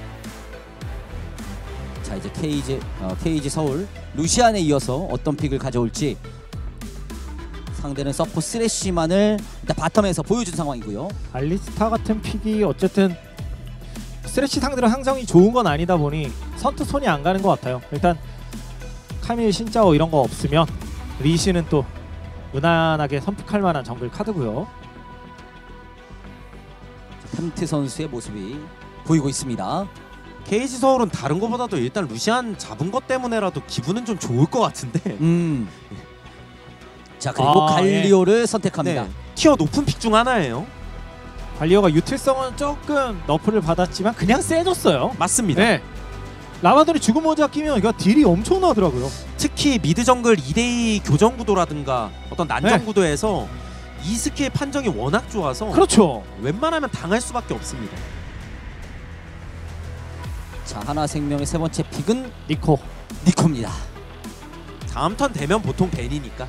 자, 이제 KG 서울 루시안에 이어서 어떤 픽을 가져올지 상대는 서포 스래시만을 일단 바텀에서 보여준 상황이고요.
알리스타 같은 픽이 어쨌든 스트레치 상대로 항성이 좋은 건 아니다 보니 선뜻 손이 안 가는 것 같아요. 일단 카밀, 신짜오 이런 거 없으면 리시는 또 무난하게 선픽할 만한 정글 카드고요.
템트 선수의 모습이 보이고 있습니다.
KG 서울은 다른 것보다도 일단 루시안 잡은 것 때문에라도 기분은 좀 좋을 것 같은데
자, 그리고
아,
갈리오를 선택합니다.
네, 티어 높은 픽 중 하나예요.
관리어가 유틸성은 조금 너프를 받았지만 그냥 세졌어요.
맞습니다.
네. 라마돈이 죽은 모자 끼면 이거 딜이 엄청나더라고요.
특히 미드 정글 2대2 교전 구도라든가 어떤 난전
네.
구도에서 이 스킬 판정이 워낙 좋아서
그렇죠.
웬만하면 당할 수밖에 없습니다.
자, 하나생명의 세 번째 픽은
니코.
니코입니다.
다음 턴 되면 보통 벤이니까.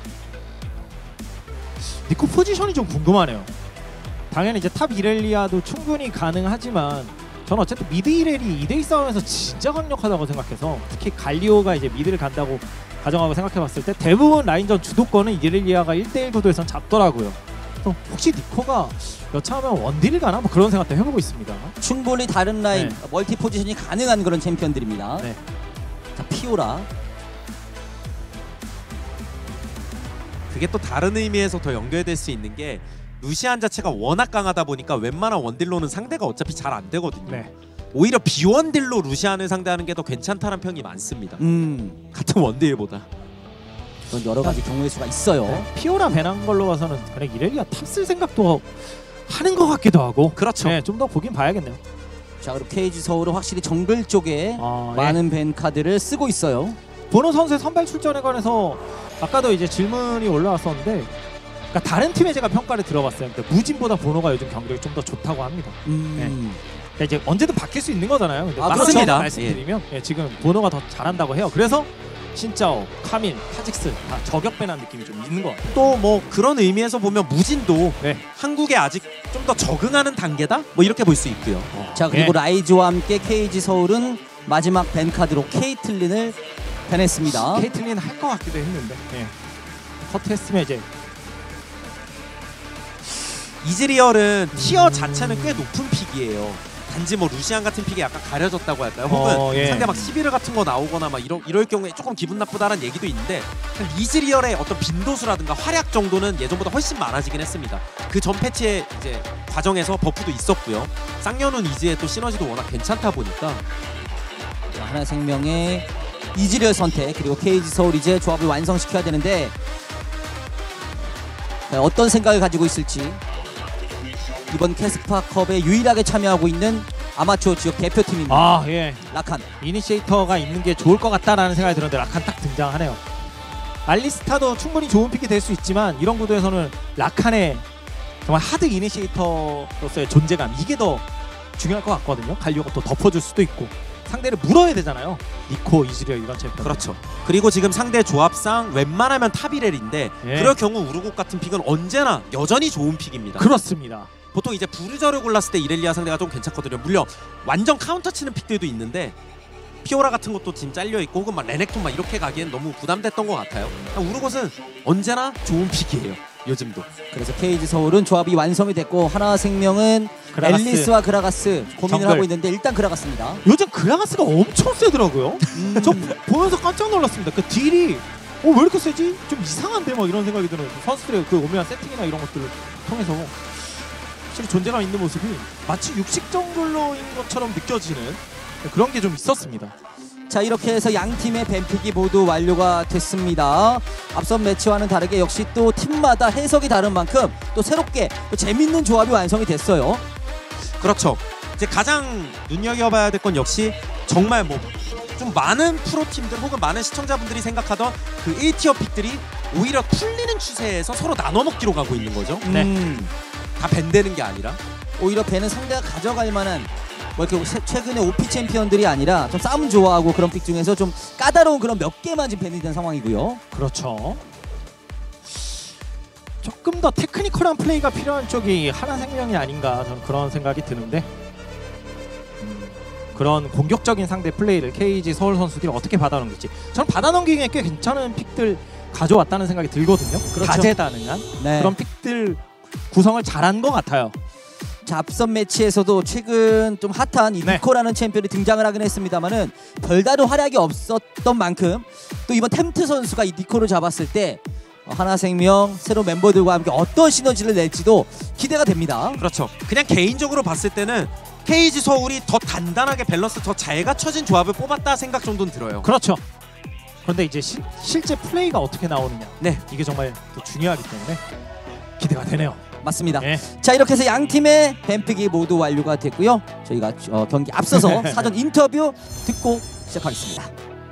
니코 포지션이 좀 궁금하네요. 당연히 이제 탑 이렐리아도 충분히 가능하지만 저는 어쨌든 미드 이렐이 2대2 싸움에서 진짜 강력하다고 생각해서 특히 갈리오가 이제 미드를 간다고 가정하고 생각해봤을 때 대부분 라인전 주도권은 이렐리아가 1대1 구도에선 잡더라고요. 그래서 혹시 니코가 여차하면 원딜 가나? 뭐 그런 생각도 해보고 있습니다.
충분히 다른 라인,
네.
멀티 포지션이 가능한 그런 챔피언들입니다.
네.
자, 피오라.
그게 또 다른 의미에서 더 연결될 수 있는 게 루시안 자체가 워낙 강하다 보니까 웬만한 원딜로는 상대가 어차피 잘 안 되거든요.
네.
오히려 비원딜로 루시안을 상대하는 게 더 괜찮다는 평이 많습니다. 같은 원딜보다.
그런 여러 가지 경우의 수가 있어요.
네. 피오라 배난 걸로 봐서는 그냥 이렐리아 탑 쓸 생각도 하는 것 같기도 하고.
그렇죠.
네, 좀 더 보긴 봐야겠네요.
자, 그리고 KG 서울은 확실히 정글 쪽에
예.
많은 벤 카드를 쓰고 있어요.
보노 선수의 선발 출전에 관해서 아까도 이제 질문이 올라왔었는데, 그러니까 다른 팀에 제가 평가를 들어봤어요. 근데 무진보다 보노가 요즘 경기력이 좀 더 좋다고 합니다. 그러니까 이제 언제든 바뀔 수 있는 거잖아요. 근데
맞습니다.
말씀드리면 지금 보노가 더 잘한다고 해요. 그래서 신짜오, 카민, 카직스 다 저격배난 느낌이 좀 있는 것 같아요.
또 뭐 그런 의미에서 보면 무진도
네.
한국에 아직 좀 더 적응하는 단계다? 뭐 이렇게 볼 수 있고요.
자, 그리고
네.
라이즈와 함께 KG 서울은 마지막 벤 카드로 케이틀린을 벤했습니다.
케이틀린 할 것 같기도 했는데 커트했으면 이제
이즈리얼은 티어 자체는 꽤 높은 픽이에요. 단지 뭐 루시안 같은 픽이 약간 가려졌다고 할까요? 혹은
예.
상대 막 11을 같은 거 나오거나 막 이럴 경우에 조금 기분 나쁘다는 얘기도 있는데 이즈리얼의 어떤 빈도수라든가 활약 정도는 예전보다 훨씬 많아지긴 했습니다. 그 전 패치의 이제 과정에서 버프도 있었고요. 쌍년은 이즈의 또 시너지도 워낙 괜찮다 보니까
자, 하나생명의 이즈리얼 선택, 그리고 KG 서울 이제 조합을 완성시켜야 되는데 자, 어떤 생각을 가지고 있을지. 이번 캐스파컵에 유일하게 참여하고 있는 아마추어 지역 대표팀입니다.
예.
라칸.
이니시에이터가 있는 게 좋을 것 같다라는 생각이 들었는데 라칸 딱 등장하네요. 알리스타도 충분히 좋은 픽이 될 수 있지만 이런 구도에서는 라칸의 정말 하드 이니시에이터로서의 존재감, 이게 더 중요할 것 같거든요. 갈리오가 또 덮어줄 수도 있고 상대를 물어야 되잖아요. 니코, 이즈리얼 이런 챔피언.
그렇죠. 그리고 지금 상대 조합상 웬만하면 탑이렐인데
예.
그럴 경우 우르곡 같은 픽은 언제나 여전히 좋은 픽입니다.
그렇습니다.
보통 이제 부르저를 골랐을 때 이렐리아 상대가 좀 괜찮거든요. 물론 완전 카운터 치는 픽들도 있는데 피오라 같은 것도 지금 잘려있고 혹은 막 레넥톤 막 이렇게 가기엔 너무 부담됐던 것 같아요. 우르곳은 언제나 좋은 픽이에요. 요즘도.
그래서 KG 서울은 조합이 완성이 됐고 하나생명은
그라가스.
앨리스와 그라가스 고민을
정글.
하고 있는데 일단 그라가스입니다.
요즘 그라가스가 엄청 세더라고요. 저 보면서 깜짝 놀랐습니다. 그 딜이 왜 이렇게 세지? 좀 이상한데 막 이런 생각이 드는 선수들의 그 오묘한 세팅이나 이런 것들을 통해서 확실히 존재감 있는 모습이 마치 육식 정글러인 것처럼 느껴지는 그런 게 좀 있었습니다.
자, 이렇게 해서 양 팀의 벤픽이 모두 완료가 됐습니다. 앞선 매치와는 다르게 역시 또 팀마다 해석이 다른 만큼 또 새롭게 또 재밌는 조합이 완성이 됐어요.
그렇죠. 이제 가장 눈여겨봐야 될 건 역시 정말 뭐 좀 많은 프로팀들 혹은 많은 시청자분들이 생각하던 그 1티어 픽들이 오히려 풀리는 추세에서 서로 나눠먹기로 가고 있는 거죠.
네.
다 밴되는 게 아니라.
오히려 벤은 상대가 가져갈 만한 뭐 이렇게 최근에 OP 챔피언들이 아니라 좀 싸움 좋아하고 그런 픽 중에서 좀 까다로운 그런 몇 개만 지금 벤이 된 상황이고요.
그렇죠. 조금 더 테크니컬한 플레이가 필요한 쪽이 하나생명이 아닌가 저는 그런 생각이 드는데 그런 공격적인 상대 플레이를 KG 서울 선수들이 어떻게 받아넘길지 저는 받아넘기기에 꽤 괜찮은 픽들 가져왔다는 생각이 들거든요.
그렇죠.
다재다능한
네.
그런 픽들 구성을 잘한 것 같아요.
자, 앞선 매치에서도 최근 좀 핫한 이
네.
니코라는 챔피언이 등장을 하긴 했습니다만은 별다른 활약이 없었던 만큼 또 이번 템트 선수가 이 니코를 잡았을 때 하나생명 새로운 멤버들과 함께 어떤 시너지를 낼지도 기대가 됩니다.
그렇죠. 그냥 개인적으로 봤을 때는 KG 서울이 더 단단하게 밸런스 더 잘 갖춰진 조합을 뽑았다 생각 정도는 들어요.
그렇죠. 그런데 이제 실제 플레이가 어떻게 나오느냐
네.
이게 정말 또 중요하기 때문에 기대가 되네요.
맞습니다.
네.
자, 이렇게 해서 양 팀의 뱀픽이 모두 완료가 됐고요. 저희가 경기 앞서서 사전 인터뷰 듣고 시작하겠습니다.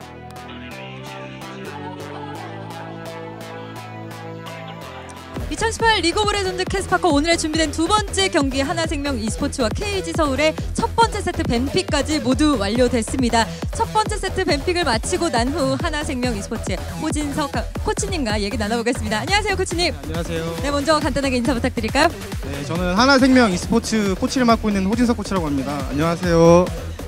2018 리그 오브 레전드 캐스파커 오늘에 준비된 두 번째 경기 하나생명 e스포츠와 KG 서울의 첫 번째 세트 뱀픽까지 모두 완료됐습니다. 첫 번째 세트 뱀픽을 마치고 난 후 하나생명 e스포츠의 호진석 코치님과 얘기 나눠보겠습니다. 안녕하세요, 코치님.
안녕하세요.
네, 먼저 간단하게 인사 부탁드릴까요?
네, 저는 하나생명 e스포츠 코치를 맡고 있는 호진석 코치라고 합니다. 안녕하세요.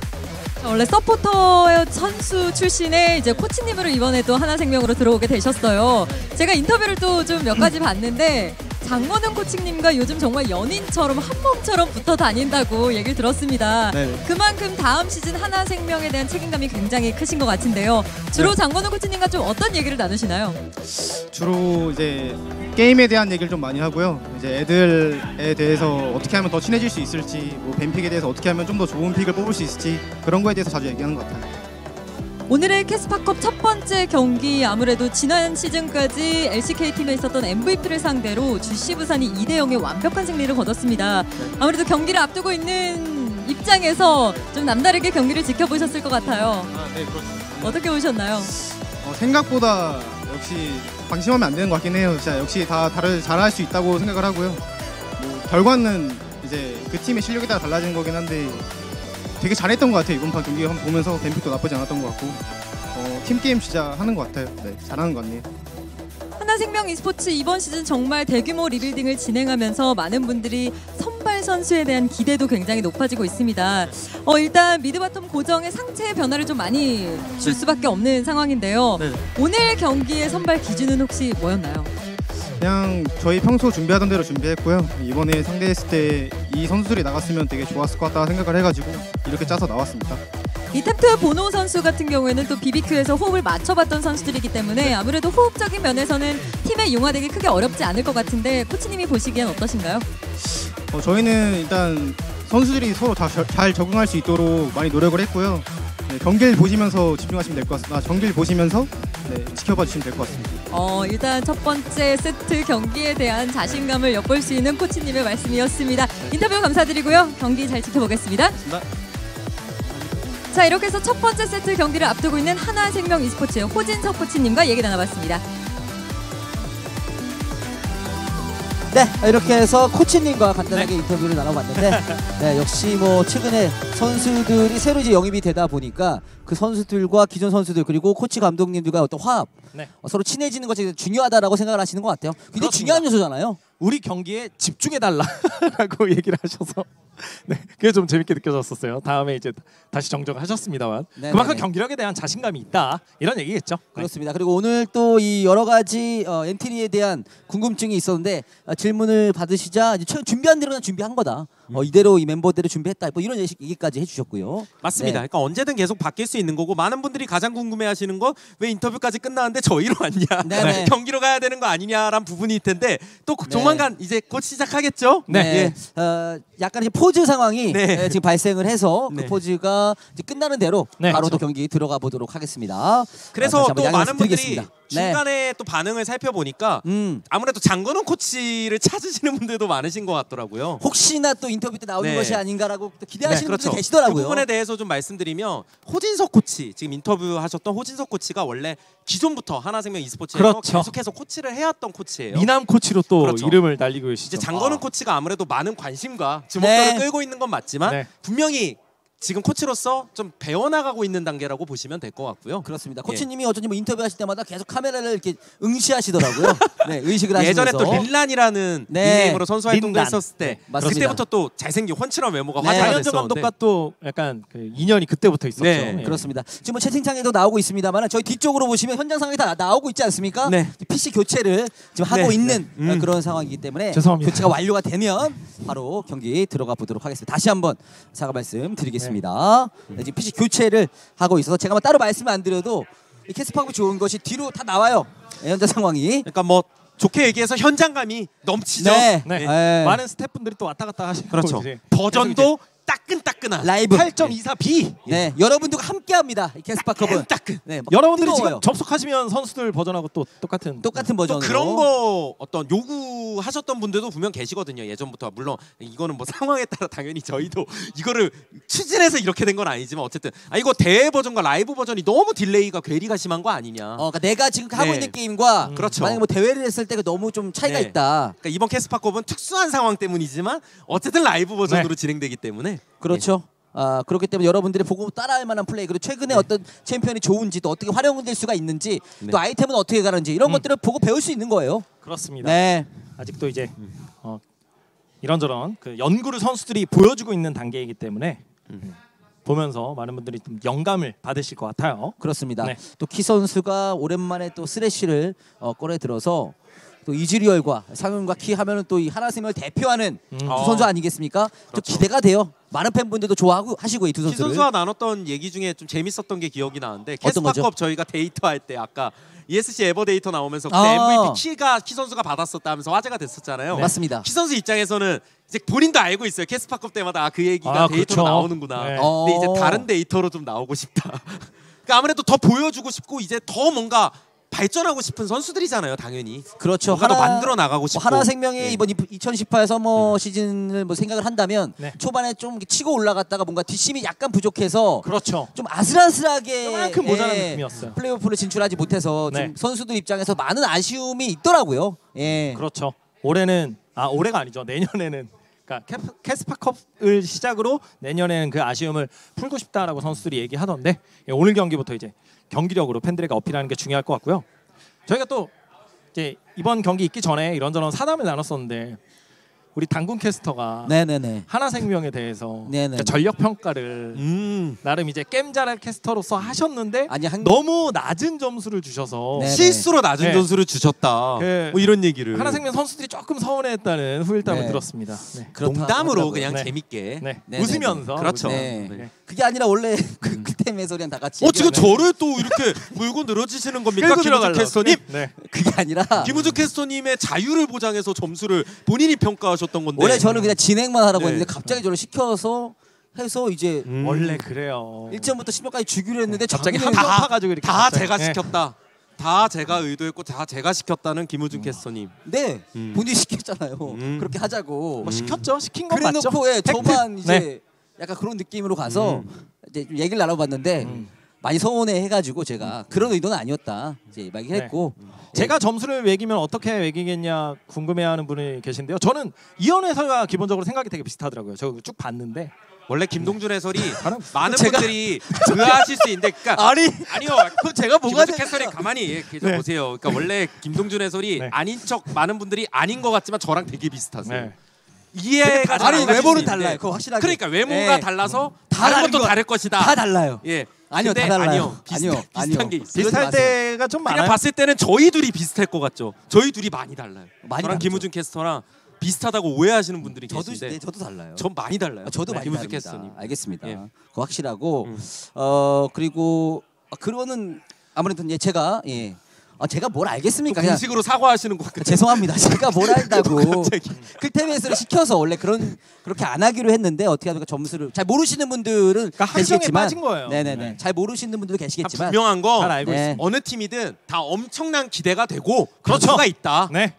원래 서포터 선수 출신의 이제 코치님으로 이번에도 하나생명으로 들어오게 되셨어요. 제가 인터뷰를 또 좀 몇 가지 봤는데 장건웅 코치님과 요즘 정말 연인처럼 한 몸처럼 붙어 다닌다고 얘기를 들었습니다.
네.
그만큼 다음 시즌 하나생명에 대한 책임감이 굉장히 크신 것 같은데요. 주로
네.
장건웅 코치님과 좀 어떤 얘기를 나누시나요?
주로 이제 게임에 대한 얘기를 좀 많이 하고요. 이제 애들에 대해서 어떻게 하면 더 친해질 수 있을지, 뭐 뱀픽에 대해서 어떻게 하면 좀 더 좋은 픽을 뽑을 수 있을지 그런 거에 대해서 자주 얘기하는 것 같아요.
오늘의 캐스파컵 첫 번째 경기 아무래도 지난 시즌까지 LCK 팀에 있었던 MVP를 상대로 GC 부산이 2대0의 완벽한 승리를 거뒀습니다. 아무래도 경기를 앞두고 있는 입장에서 좀 남다르게 경기를 지켜보셨을 것 같아요.
네, 그렇습니다.
어떻게 보셨나요?
생각보다 역시 방심하면 안 되는 것 같긴 해요. 진짜 역시 다 잘할 수 있다고 생각을 하고요. 뭐 결과는 이제 그 팀의 실력에 따라 달라지는 거긴 한데 되게 잘했던 것 같아요. 이번 판 경기 한번 보면서 뱀픽도 나쁘지 않았던 것 같고 팀게임 진짜 하는 것 같아요. 네, 잘하는 것 같네요.
하나생명 e스포츠 이번 시즌 정말 대규모 리빌딩을 진행하면서 많은 분들이 선발 선수에 대한 기대도 굉장히 높아지고 있습니다. 일단 미드바텀 고정의 상체의 변화를 좀 많이 줄 수밖에 없는 상황인데요.
네.
오늘 경기의 선발 기준은 혹시 뭐였나요?
그냥 저희 평소 준비하던 대로 준비했고요. 이번에 상대했을 때 이 선수들이 나갔으면 되게 좋았을 것 같다 생각을 해가지고 이렇게 짜서 나왔습니다.
이템트 보노 선수 같은 경우에는 또 BBQ에서 호흡을 맞춰봤던 선수들이기 때문에 아무래도 호흡적인 면에서는 팀에 융화되기 크게 어렵지 않을 것 같은데 코치님이 보시기엔 어떠신가요?
저희는 일단 선수들이 서로 다 잘 적응할 수 있도록 많이 노력을 했고요. 네, 경기를 보시면서 집중하시면 될 것 같습니다. 경기를 보시면서 지켜봐 주시면 될 것 같습니다.
일단 첫 번째 세트 경기에 대한 자신감을 엿볼 수 있는 코치님의 말씀이었습니다. 인터뷰 감사드리고요. 경기 잘 지켜보겠습니다. 자, 이렇게 해서 첫 번째 세트 경기를 앞두고 있는 하나생명 e스포츠의 호진석 코치님과 얘기 나눠봤습니다.
네, 이렇게 해서 코치님과 간단하게 인터뷰를 나눠봤는데 네, 역시 뭐 최근에 선수들이 새로 이제 영입이 되다 보니까 그 선수들과 기존 선수들 그리고 코치 감독님들과 어떤 화합 서로 친해지는 것이 중요하다라고 생각을 하시는 것 같아요. 굉장히
그렇습니다.
중요한 요소잖아요.
우리 경기에 집중해달라라고 얘기를 하셔서 네, 그게 좀 재밌게 느껴졌었어요. 다음에 이제 다시 정정하셨습니다만
네네네.
그만큼 경기력에 대한 자신감이 있다 이런 얘기겠죠.
그렇습니다. 그리고 오늘 또 이 여러 가지 엔트리에 대한 궁금증이 있었는데 질문을 받으시자 이제 준비한 대로 그냥 준비한 거다. 이대로 이 멤버대로 준비했다. 뭐 이런 얘기까지 해주셨고요.
맞습니다.
네.
그러니까 언제든 계속 바뀔 수 있는 거고 많은 분들이 가장 궁금해하시는 거 왜 인터뷰까지 끝나는데 저희로 왔냐
네네.
경기로 가야 되는 거 아니냐란 부분일 텐데 또 조만간 이제 곧 시작하겠죠.
네. 약간 이제 포즈 상황이
네.
지금 발생을 해서
네.
그 포즈가 이제 끝나는 대로
네,
바로
그렇죠.
또 경기 들어가 보도록 하겠습니다.
그래서
다시 한번
또
양해
많은 분들이
말씀드리겠습니다.
중간에 또 반응을 살펴보니까 아무래도 장건웅 코치를 찾으시는 분들도 많으신 것 같더라고요.
혹시나 또 인터뷰 때 나오는
네.
것이 아닌가라고 또 기대하시는
그렇죠.
분들 계시더라고요.
그 부분에 대해서 좀 말씀드리면 호진석 코치 지금 인터뷰하셨던 호진석 코치가 원래 기존부터 하나생명 e스포츠에서
그렇죠.
계속해서 코치를 해왔던 코치예요.
미남 코치로 또
그렇죠.
이름을 날리고 계시죠.
이제 장건웅 코치가 아무래도 많은 관심과 주목도를
네.
끌고 있는 건 맞지만
네.
분명히 지금 코치로서 좀 배워나가고 있는 단계라고 보시면 될 것 같고요.
그렇습니다. 코치님이 어쩐지 뭐 인터뷰하실 때마다 계속 카메라를 이렇게 응시하시더라고요. 네, 의식을 하시면서.
예전에 또 릴란이라는
네.
닉네임으로 선수 활동도
린란.
했었을 때
맞습니다.
그때부터 또 잘생긴 훤칠한 외모가
네.
화제가
장현준
됐었는데
감독과 또 약간 그 인연이 그때부터 있었죠.
네,
예.
그렇습니다. 지금 뭐 채팅창에도 나오고 있습니다만 저희 뒤쪽으로 보시면 현장 상황이 다 나오고 있지 않습니까?
네.
PC 교체를 지금 하고
네.
있는
네.
그런 상황이기 때문에
죄송합니다.
교체가 완료가 되면 바로 경기 들어가 보도록 하겠습니다. 다시 한번 사과 말씀 드리겠습니다. 네, 지금 PC 교체를 하고 있어서 제가 뭐 따로 말씀을 안 드려도 이 캐스파고 좋은 것이 뒤로 다 나와요. 현장 상황이.
그러니까 뭐 좋게 얘기해서 현장감이 넘치죠.
네.
네.
네.
많은 스태프분들이 또 왔다 갔다 하시고
그렇죠.
이제
버전도 따끈따끈한
라이브
8.24B
네, 여러분들과 함께합니다. 이 캐스파컵은.
따끈.
네, 막
여러분들이
뜨거워요.
지금 접속하시면 선수들 버전하고 또 똑같은
똑같은
또
버전으로.
그런 거 어떤 요구 하셨던 분들도 분명 계시거든요. 예전부터. 물론 이거는 뭐 상황에 따라 당연히 저희도 이거를 추진해서 이렇게 된 건 아니지만 어쨌든 이거 대회 버전과 라이브 버전이 너무 딜레이가 괴리가 심한 거 아니냐.
그러니까 내가 지금 하고
네.
있는 게임과
그렇죠.
만약에 뭐 대회를 했을 때 너무 좀 차이가
네.
있다.
그러니까 이번 캐스파컵은 특수한 상황 때문이지만 어쨌든 라이브 버전으로 진행되기 때문에
그렇죠. 그렇기 때문에 여러분들이 보고 따라할 만한 플레이 그리고 최근에 어떤 챔피언이 좋은지 또 어떻게 활용될 수가 있는지 또 아이템은 어떻게 가는지 이런 것들을 보고 배울 수 있는 거예요.
그렇습니다.
네.
아직도 이제 이런저런 그 연구를 선수들이 보여주고 있는 단계이기 때문에 보면서 많은 분들이 좀 영감을 받으실 것 같아요.
그렇습니다.
네.
또 키 선수가 오랜만에 또 스래시를 꺼내 들어서 또 이즈리얼과 상윤과 키 하면은 또 이 하나생명을 대표하는 두 선수 아니겠습니까? 좀
그렇죠.
기대가 돼요. 많은 팬분들도 좋아하고 하시고 이 두
키
선수를.
선수와 나눴던 얘기 중에 좀 재밌었던 게 기억이 나는데
어떤 거죠?
캐스파컵 저희가 데이터 할 때 아까 ESC 에버 데이터 나오면서 그때 MVP 키 선수가 받았었다면서 화제가 됐었잖아요.
맞습니다.
키 선수 입장에서는 이제 본인도 알고 있어요. 캐스파컵 때마다 그 얘기가 데이터로
그렇죠.
나오는구나.
네.
근데 이제 다른 데이터로 좀 나오고 싶다. 그러니까 아무래도 더 보여주고 싶고 이제 더 뭔가 발전하고 싶은 선수들이잖아요, 당연히.
그렇죠.
뭔가 더 만들어 나가고 싶고.
하나생명이
네.
이번 2018 서머 시즌을 뭐 생각을 한다면
네.
초반에 좀 치고 올라갔다가 뭔가 뒷심이 약간 부족해서
그렇죠.
좀 아슬아슬하게
그만큼 모자란 느낌이었어요.
플레이오프를 진출하지 못해서
네.
좀 선수들 입장에서 많은 아쉬움이 있더라고요. 예.
그렇죠. 올해는 올해가 아니죠. 내년에는 그러니까 캐스파컵을 시작으로 내년에는 그 아쉬움을 풀고 싶다라고 선수들이 얘기하던데 오늘 경기부터 이제 경기력으로 팬들에게 어필하는 게 중요할 것 같고요. 저희가 또 이제 이번 경기 있기 전에 이런저런 사담을 나눴었는데 우리 당군 캐스터가
네네네.
하나생명에 대해서
네네.
그러니까 전력 평가를 나름 이제 게임잘할 캐스터로서 하셨는데
아니
너무 낮은 점수를 주셔서
네.
실수로 낮은
네.
점수를 주셨다.
그
뭐 이런 얘기를.
하나생명 선수들이 조금 서운해했다는 후일담을
네.
들었습니다. 네.
그렇다
농담으로
하더라고요.
그냥
네.
재밌게.
네.
네네네.
웃으면서
그렇죠.
네.
네.
그게 아니라 원래 그때 매소리랑 다 같이
지금
얘기하는-
저를 또 이렇게 물고 늘어지시는 겁니까,
끌고
김우주
들어가려고.
캐스터님?
네.
그게 아니라
김우주 캐스터님의 자유를 보장해서 점수를 본인이 평가하셨던 건데.
원래 저는 그냥 진행만 하라고
네.
했는데 갑자기 저를 시켜서 해서 이제
원래 그래요.
1점부터 10점까지 주기로 했는데
갑자기
자기는-
한 파가지고 이렇게
다
갑자기.
제가
네.
시켰다. 다 제가 의도했고 다 제가 시켰다는 김우준 캐스터님.
네
음.
본인이 시켰잖아요. 그렇게 하자고.
뭐 시켰죠? 시킨 건 맞죠?
그래놓고 예,
팩트.
저만 이제
네.
약간 그런 느낌으로 가서 이제 좀 얘기를 나눠봤는데 많이 서운해 해가지고 제가 그런 의도는 아니었다 이제 얘기했고
제가 점수를 매기면 어떻게 매기겠냐 궁금해하는 분이 계신데요. 저는 이현 해설과 기본적으로 생각이 되게 비슷하더라고요. 저 쭉 봤는데
원래 김동준 해설이 많은
제가-
분들이 의아하실 수 있는데, 그러니까
아니요
그럼
제가 뭐가
김우준 캐스터님 가만히 계셔
네.
보세요. 그러니까 원래 김동준 해설이
네.
아닌 척 많은 분들이 아닌 것 같지만 저랑 되게 비슷하세요.
네.
이해가 잘
아니
안 가실
외모는
수
달라요.
있는데.
그거 확실하게.
그러니까 외모가
예.
달라서
다
다른
다른
것도
거-
다를 것이다.
다 달라요.
예.
아니요,
근데
다 달라요.
아니요.
아니요,
비슷한
아니요.
게 있어요.
그러지
비슷할
마세요.
때가 좀
그냥
많아요.
봤을 때는 저희 둘이 비슷할 것 같죠. 저희 둘이 많이 달라요.
많이
저랑
다르죠.
김우준 캐스터랑 비슷하다고 오해하시는 분들이
저도
계신데
네, 저도 달라요.
전 많이 달라요.
저도
네,
많이
김우준
다릅니다.
캐스터님.
알겠습니다.
예.
그거 확실하고
음.
그리고 그거는 아무래도 이제 제가 제가 뭘 알겠습니까? 그냥
공식으로 사과하시는 것 같아요.
죄송합니다. 제가 뭘 알다고
갑자기.
클테메스를 시켜서 원래 그렇게 안 하기로 했는데 어떻게 하니까 점수를 잘 모르시는 분들은
그러니까 함정에
계시겠지만
빠진 거예요.
네네네.
네.
잘 모르시는 분들도
다
계시겠지만
분명한 거
잘 알고
네.
있습니다.
어느 팀이든 다 엄청난 기대가 되고
그렇죠.
변수가 있다.
네.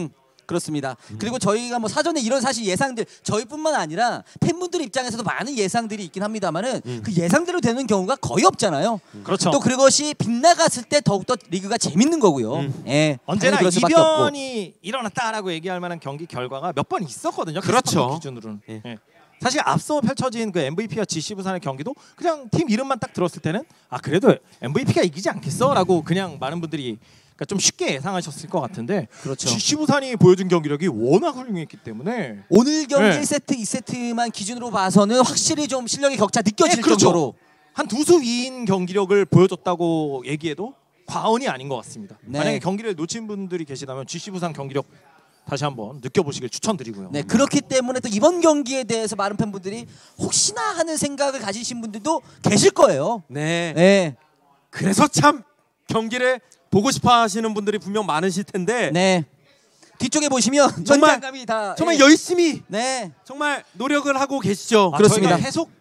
그렇습니다. 그리고 저희가 뭐 사전에 이런 사실 예상들 저희뿐만 아니라 팬분들 입장에서도 많은 예상들이 있긴 합니다만은 그 예상대로 되는 경우가 거의 없잖아요.
그렇죠.
또 그것이 빗나갔을 때 더욱더 리그가 재밌는 거고요. 예,
언제나
당연히 그럴 수밖에 없고.
이변이 일어났다라고 얘기할 만한 경기 결과가 몇 번 있었거든요.
그렇죠.
캐스파컵 기준으로는.
예.
예. 사실 앞서 펼쳐진 그 MVP와 GC 부산의 경기도 그냥 팀 이름만 딱 들었을 때는 그래도 MVP가 이기지 않겠어라고 그냥 많은 분들이 그러니까 좀 쉽게 예상하셨을 것 같은데
그렇죠.
GC 부산이 보여준 경기력이 워낙 훌륭했기 때문에
오늘 경기
네.
1세트, 2세트만 기준으로 봐서는 확실히 좀 실력의 격차 느껴질
네, 그렇죠.
정도로
한 두 수 위인 경기력을 보여줬다고 얘기해도 과언이 아닌 것 같습니다.
네.
만약에 경기를 놓친 분들이 계시다면 GC 부산 경기력 다시 한번 느껴보시길 추천드리고요.
네, 그렇기 때문에 또 이번 경기에 대해서 많은 팬분들이 혹시나 하는 생각을 가지신 분들도 계실 거예요.
네.
네.
그래서 참 경기를 보고 싶어 하시는 분들이 분명 많으실 텐데
네. 뒤쪽에 보시면
정말-
연장감이 다
정말
예.
열심히
네.
정말 노력을 하고 계시죠.
그렇습니다.
저희가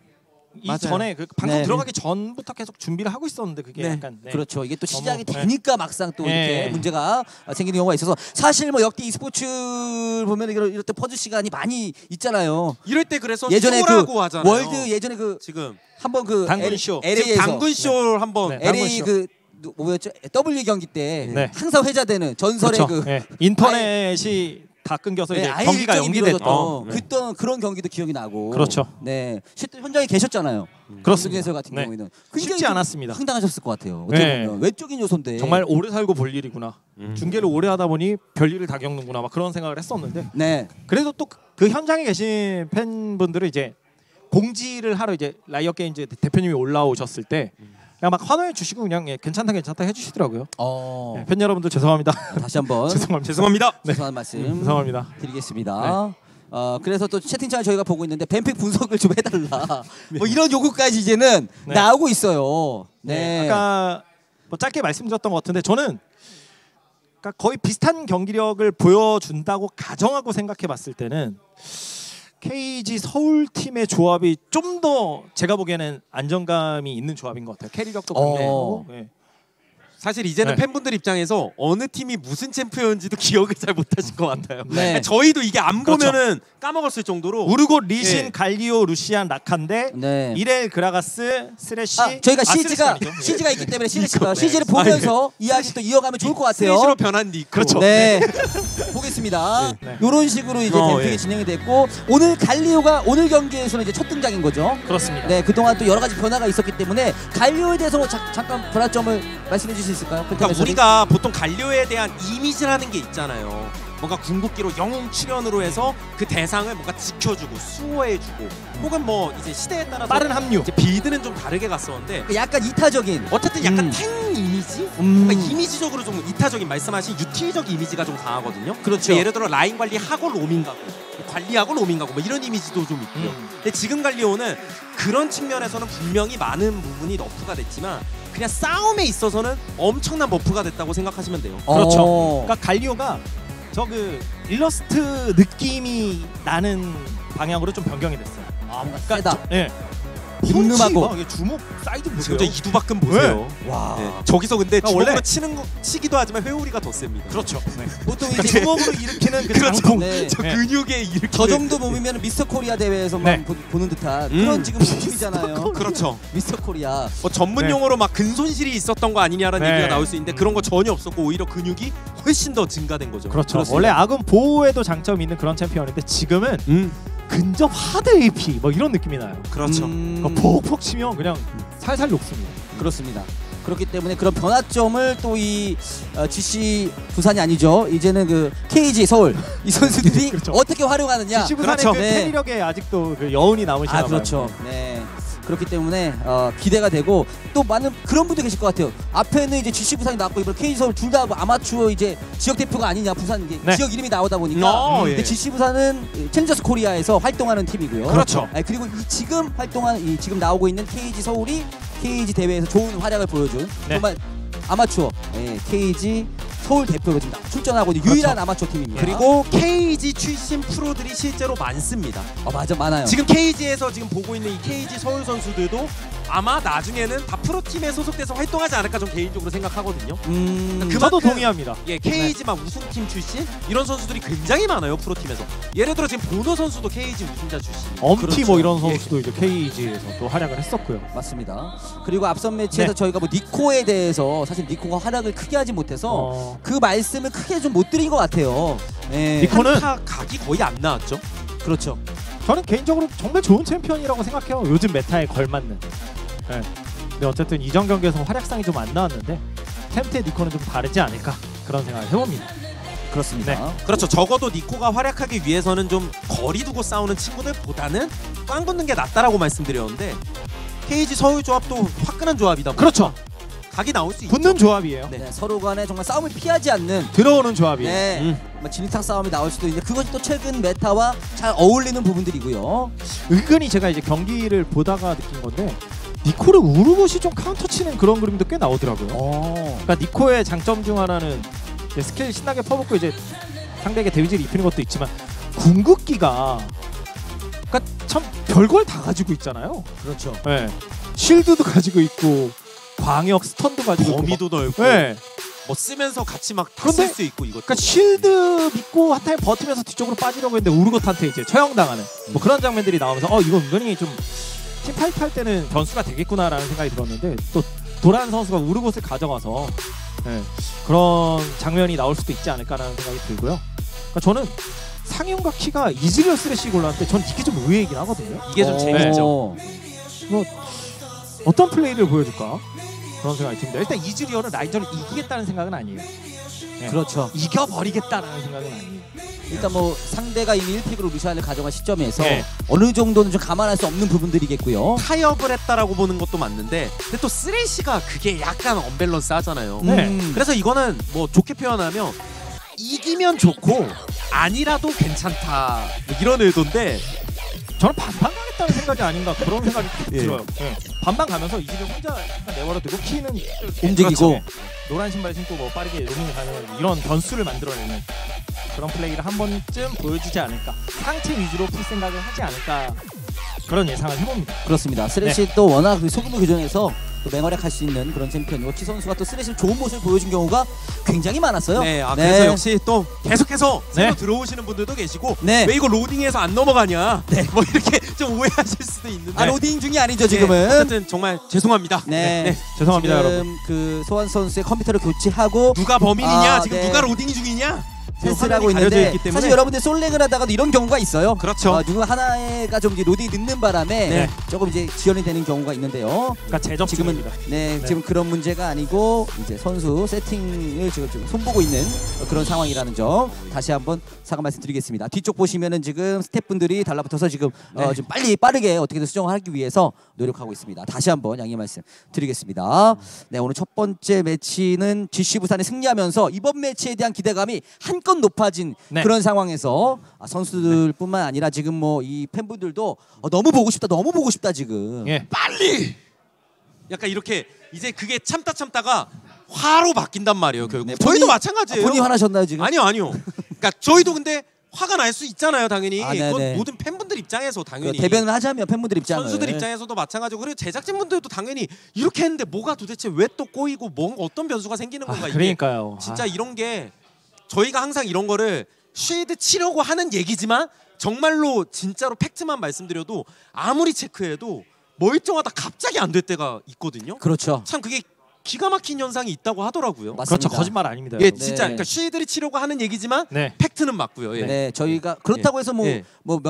맞아요.
이전에 그 방송
네.
들어가기 전부터 계속 준비를 하고 있었는데 그게
네.
약간
그렇죠. 이게 또 시작이
너무,
되니까 막상 또 이렇게
네.
문제가 생기는 경우가 있어서 사실 뭐 역대 e스포츠 보면 이럴 때 퍼즐 시간이 많이 있잖아요.
이럴 때 그래서
예전에
쇼라고
그
하잖아요.
월드 예전에 그
지금
한번 그
당근 쇼.
LA에서
당근 쇼 한번
네.
LA
당근
그 뭐였죠? W 경기 때
네.
항상 회자되는 전설의
그렇죠.
그
예. 인터넷이 다 끊겨서 이제
아예
경기가
일정이
연기됐던
미뤄졌던
네.
그때 그런 경기도 기억이 나고.
그렇죠.
네, 실제 현장에 계셨잖아요.
그렇습니다.
해설 같은
네.
경우에는
쉽지 않았습니다.
황당하셨을 것 같아요. 어떻게
네.
보면 외적인 요소인데
정말 오래 살고 볼 일이구나. 중계를 오래 하다 보니 별일을 다 겪는구나. 막 그런 생각을 했었는데
네,
그래도 또 그 현장에 계신 팬분들은 이제 공지를 하러 이제 라이엇 게임즈 대표님이 올라오셨을 때 그냥 막 환호해 주시고 그냥 예, 괜찮다 해주시더라고요. 예, 팬 여러분들 죄송합니다.
다시 한번
죄송합니다.
죄송한 말씀
죄송합니다.
드리겠습니다. 그래서 또 채팅창을 저희가 보고 있는데 뱀픽 분석을 좀 해달라. 뭐 이런 요구까지 이제는
네.
나오고 있어요.
네.
네,
아까 뭐 짧게 말씀드렸던 것 같은데 저는 그러니까 거의 비슷한 경기력을 보여준다고 가정하고 생각해봤을 때는 KG 서울 팀의 조합이 좀 더 제가 보기에는 안정감이 있는 조합인 것 같아요. 캐리력도 굉장히 하고. 예.
사실 이제는
네.
팬분들 입장에서 어느 팀이 무슨 챔피언인지도 기억을 잘 못하실 것 같아요.
네.
저희도 이게 안
그렇죠.
보면은 까먹었을 정도로
우르고, 리신,
예.
갈리오, 루시안, 라칸데,
네.
이렐, 그라가스, 스레시.
저희가
스레시 아니죠? 예.
CG가 있기 때문에 CG를
네.
보면서 이야기 또 이어가면 좋을 것 같아요.
스레시로 변한 니코.
그렇죠.
네, 보겠습니다.
네.
이런 식으로 이제 뱀픽이
예.
진행이 됐고 오늘 갈리오가 오늘 경기에서는 이제 첫 등장인 거죠.
그렇습니다.
네, 그동안 또 여러 가지 변화가 있었기 때문에 갈리오에 대해서 잠깐 변화점을 말씀해 주실 수 있을까요?
그러니까 우리가 보통 갈리오에 대한 이미지라는 게 있잖아요. 뭔가 궁극기로 영웅 출연으로 해서 그 대상을 뭔가 지켜주고 수호해주고 혹은 뭐 이제 시대에 따라서
빠른 합류.
이제 빌드는 좀 다르게 갔었는데
약간 이타적인
어쨌든 약간 탱 이미지? 그러니까 이미지적으로 좀 이타적인 말씀하신 유틸적 이미지가 좀 강하거든요.
그렇죠.
예를 들어 라인 관리하고 로밍 가고 관리하고 로밍 가고 뭐 이런 이미지도 좀 있고요. 근데 지금 갈리오는 그런 측면에서는 분명히 많은 부분이 너프가 됐지만 그냥 싸움에 있어서는 엄청난 버프가 됐다고 생각하시면 돼요.
그렇죠. 그러니까 갈리오가 저 그 일러스트 느낌이 나는 방향으로 좀 변경이 됐어요.
뭔가
그러니까
세다.
예.
沼고.
펀치, 주먹 사이즈 보세요.
저 이두박근 보세요.
와.
네. 저기서 근데
그러니까
주먹으로
원래-
치기도 하지만 회오리가 더 셉니다.
그렇죠. 네.
보통
그러니까
이제
주먹으로 일으키는 그
그렇죠.
장풍.
네.
저
네.
근육에 이렇게
저 정도 몸이면 미스터 코리아 대회에서만
네.
보는 듯한 그런 지금 느낌이잖아요.
그렇죠.
미스터 코리아.
뭐 전문
네.
용어로 막 근손실이 있었던 거 아니냐라는
네.
얘기가 나올 수 있는데 그런 거 전혀 없었고 오히려 근육이 훨씬 더 증가된 거죠.
그렇죠.
그렇습니다.
원래 악은 보호에도 장점이 있는 그런 챔피언인데 지금은 근접 하드 AP 뭐 이런 느낌이 나요.
그렇죠.
그러니까 폭폭 치면 그냥 살살 녹습니다.
그렇습니다. 그렇기 때문에 그런 변화점을 또 이 GC 부산이 아니죠. 이제는 그 KG 서울 이 선수들이
그렇죠.
어떻게 활용하느냐.
지부산의
그렇죠.
그
네.
캐리력에 아직도 그 여운이 남으시나 봐요.
그렇죠. 네. 그렇기 때문에 기대가 되고 또 많은 그런 분들 계실 것 같아요. 앞에는 이제 GC 부산이 나왔고 이번 KG 서울 둘 다 아마추어 이제 지역 대표가 아니냐 부산 이게
네.
지역 이름이 나오다 보니까
예.
근데 GC 부산은 챌린저스 코리아에서 활동하는 팀이고요.
그렇죠.
그리고 지금 지금 나오고 있는 KG 서울이 KG 대회에서 좋은 활약을 보여준
네.
정말 아마추어 KG 서울 대표로 지금 출전하고 있는 유일한 아마추어 팀입니다.
그리고 KG 출신 프로들이 실제로 많습니다.
맞아 많아요.
지금 KG에서 지금 보고 있는 이 KG 서울 선수들도 아마 나중에는 다 프로팀에 소속돼서 활동하지 않을까 좀 개인적으로 생각하거든요.
그
저도 동의합니다.
예, KG 막 우승팀 출신 이런 선수들이 굉장히 많아요 프로팀에서. 예를 들어 지금 보노 선수도 KG 우승자 출신.
엄티
그렇죠.
뭐 이런 선수도 이제 KG에서 또 활약을 했었고요.
맞습니다. 그리고 앞선 매치에서
네.
저희가 뭐 니코에 대해서 사실 니코가 활약을 크게 하지 못해서 그 말씀을 크게 좀 못 드린 것 같아요. 네.
니코는
한타 각이 거의 안 나왔죠.
그렇죠.
저는 개인적으로 정말 좋은 챔피언이라고 생각해요. 요즘 메타에 걸맞는. 네. 근데 어쨌든 이전 경기에서 활약상이 좀 안 나왔는데 템트의 니코는 좀 다르지 않을까 그런 생각을 해봅니다.
그렇습니다.
네.
그렇죠. 적어도 니코가 활약하기 위해서는 좀 거리 두고 싸우는 친구들보다는 꽝 붙는 게 낫다라고 말씀드렸는데 KG 서울 조합도 화끈한 조합이다.
그렇죠.
각이 나올 수 있죠.
붙는 조합이에요.
네.
네, 서로 간에 정말 싸움을 피하지 않는
들어오는 조합이에요.
네. 뭐 진흙탕 싸움이 나올 수도 있는데 그것이 또 최근 메타와 잘 어울리는 부분들이고요.
은근히 제가 이제 경기를 보다가 느낀 건데 니코를 우르고시 좀 카운터 치는 그런 그림도 꽤 나오더라고요. 그러니까 니코의 장점 중 하나는 이제 스킬 신나게 퍼붓고 이제 상대에게 데미지를 입히는 것도 있지만 궁극기가 그러니까 참 별걸 다 가지고 있잖아요.
그렇죠.
네. 쉴드도 가지고 있고 광역 스턴도 가지고
범위도 넓고
있고. 네.
뭐 쓰면서 같이 막
그런데
쓸 수 있고 이것도.
그러니까 쉴드 믿고 한 타임 버티면서 뒤쪽으로 빠지려고 했는데 우르고트한테 이제 처형당하는 뭐 그런 장면들이 나오면서 이거 은근히 좀 팀파이트 할 때는 변수가 되겠구나라는 생각이 들었는데 또 도란 선수가 우르고트를 가져가서 네, 그런 장면이 나올 수도 있지 않을까라는 생각이 들고요. 그러니까 저는 상윤과 키가 이즈리얼 스레시 골랐는데 전 이게 좀 의외이긴 하거든요.
이게 좀 재밌죠.
뭐 어떤 플레이를 보여줄까 그런 생각이 듭니다. 일단 이즈리얼은 라인전을 이기겠다는 생각은 아니에요. 네.
그렇죠.
이겨버리겠다라는 생각은 아니에요.
일단 뭐 상대가 이미 1픽으로 루시안을 가져간 시점에서
네.
어느 정도는 좀 감안할 수 없는 부분들이겠고요.
타협을 했다라고 보는 것도 맞는데 근데 또 쓰레쉬가 그게 약간 언밸런스 하잖아요.
네.
그래서 이거는 뭐 좋게 표현하면 이기면 좋고 아니라도 괜찮다 뭐 이런 의도인데
저는 반반 가겠다는 생각이 아닌가 그런 생각이
예.
들어요. 네. 반반 가면서 이즈리얼 혼자 약간 내버려두고 키는
움직이고.
그렇죠. 노란 신발 신고 뭐 빠르게 로밍을 가는 이런 변수를 만들어내는 그런 플레이를 한 번쯤 보여주지 않을까. 상체 위주로 풀 생각을 하지 않을까 그런 예상을 해봅니다.
그렇습니다. 쓰레쉬 또 워낙 그 소규모 교전에서 또 맹활약할 수 있는 그런 챔피언이고 키 선수가 또 쓰레쉬 좋은 모습을 보여준 경우가 굉장히 많았어요.
네, 그래서 역시 또 계속해서
네.
새로 들어오시는 분들도 계시고
네.
왜 이거 로딩해서 안 넘어가냐 뭐 이렇게 좀 오해하실 수도 있는데
로딩 중이 아니죠
네,
지금은.
어쨌든 정말 죄송합니다.
네.
죄송합니다,
지금
여러분.
그 소환 선수의 컴퓨터를 교체하고
누가 범인이냐
아,
지금
네.
누가 로딩 중이냐
테스트를 하고
화면이 가려져
있는데
있기 때문에.
사실 여러분들 솔랭을 하다가도 이런 경우가 있어요.
그렇죠.
누구 하나가 좀 이제 로딩이 늦는 바람에
네.
조금 이제 지연이 되는 경우가 있는데요.
그러니까 제접
지금은
중입니다.
네, 지금 그런 문제가 아니고 이제 선수 세팅을 지금 좀 손보고 있는 그런 상황이라는 점 다시 한번 사과 말씀드리겠습니다. 뒤쪽 보시면은 지금 스태프분들이 달라붙어서 지금 좀 빠르게 어떻게든 수정하기 위해서 노력하고 있습니다. 다시 한번 양해 말씀드리겠습니다. 네, 오늘 첫 번째 매치는 GC 부산이 승리하면서 이번 매치에 대한 기대감이 한껏 높아진
네.
그런 상황에서 선수들뿐만 아니라 지금 뭐 이 팬분들도 너무 보고 싶다 지금.
예.
빨리 약간 이렇게 이제 그게 참다가 화로 바뀐단 말이에요. 결국
네,
저희도
본인이-
마찬가지예요.
본인이 화나셨나요 지금?
아니요. 그러니까 저희도 근데 화가 날 수 있잖아요, 당연히.
아, 네네.
그건 모든 팬분들 입장에서 당연히.
대변을 하자면 팬분들 입장을.
선수들 입장에서도 마찬가지고 그리고 제작진분들도 당연히 이렇게 했는데 뭐가 도대체 왜 또 꼬이고 어떤 변수가 생기는 건가 이게
그러니까요.
진짜 이런 게 저희가 항상 이런 거를 쉴드 치려고 하는 얘기지만 정말로 진짜로 팩트만 말씀드려도 아무리 체크해도 멀쩡하다 갑자기 안 될 때가 있거든요.
그렇죠.
참 그게 기가 막힌 현상이 있다고 하더라고요.
맞습니다.
그렇죠. 거짓말 아닙니다.
예,
여러분.
네.
진짜 그러니까 쉴드를 치려고 하는 얘기지만
네.
팩트는 맞고요. 예.
네, 저희가 그렇다고 해서
예.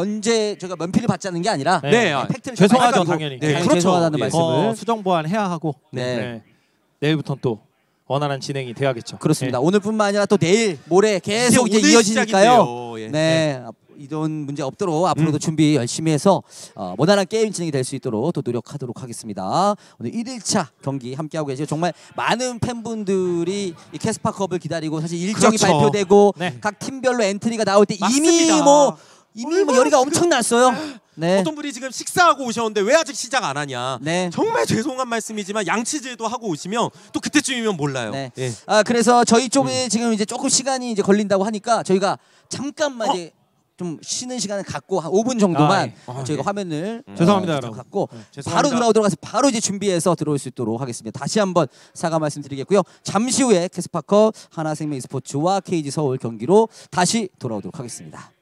저희가 면피를 받자는 게 아니라
네,
팩트를
죄송하죠,
좀
당연히.
네,
당연히
그렇죠.
죄송하다는
예.
말씀을.
수정 보완 해야 하고
네.
내일부터는 또 원활한 진행이 돼야겠죠.
그렇습니다.
예.
오늘뿐만 아니라 또 내일, 모레 계속
이제
이제
오늘
이어지니까요.
시작인데요. 예.
네. 이런 문제 없도록 앞으로도 준비 열심히 해서 원활한 게임 진행이 될 수 있도록 또 노력하도록 하겠습니다. 오늘 1일차 경기 함께하고 계시고 정말 많은 팬분들이 이 캐스파컵을 기다리고 사실 일정이
그렇죠.
발표되고
네.
각 팀별로 엔트리가 나올 때
맞습니다.
이미 뭐 열의가 엄청 났어요. 네.
어떤 분이 지금 식사하고 오셨는데 왜 아직 시작 안 하냐.
네.
정말 죄송한 말씀이지만 양치질도 하고 오시면 또 그때쯤이면 몰라요.
네.
예.
그래서 저희 쪽에 지금 이제 조금 시간이 이제 걸린다고 하니까 저희가 잠깐만 이제 좀 쉬는 시간을 갖고 한 5분 정도만 저희가 화면을
죄송합니다,
좀
여러분.
갖고
죄송합니다.
바로 돌아오도록 해서 바로 이제 준비해서 들어올 수 있도록 하겠습니다. 다시 한번 사과 말씀드리겠고요. 잠시 후에 캐스파컵 하나생명 e스포츠와 KG 서울 경기로 다시 돌아오도록 하겠습니다.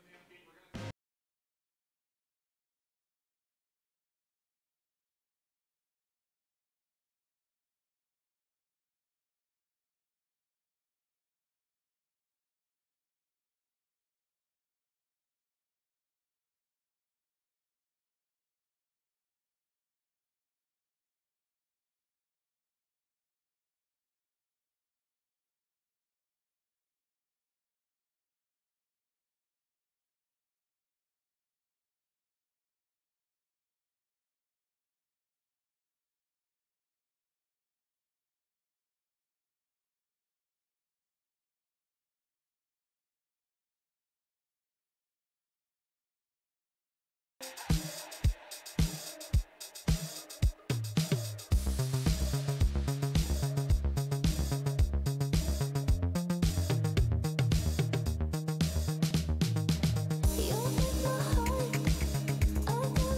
You make my heart. I wanna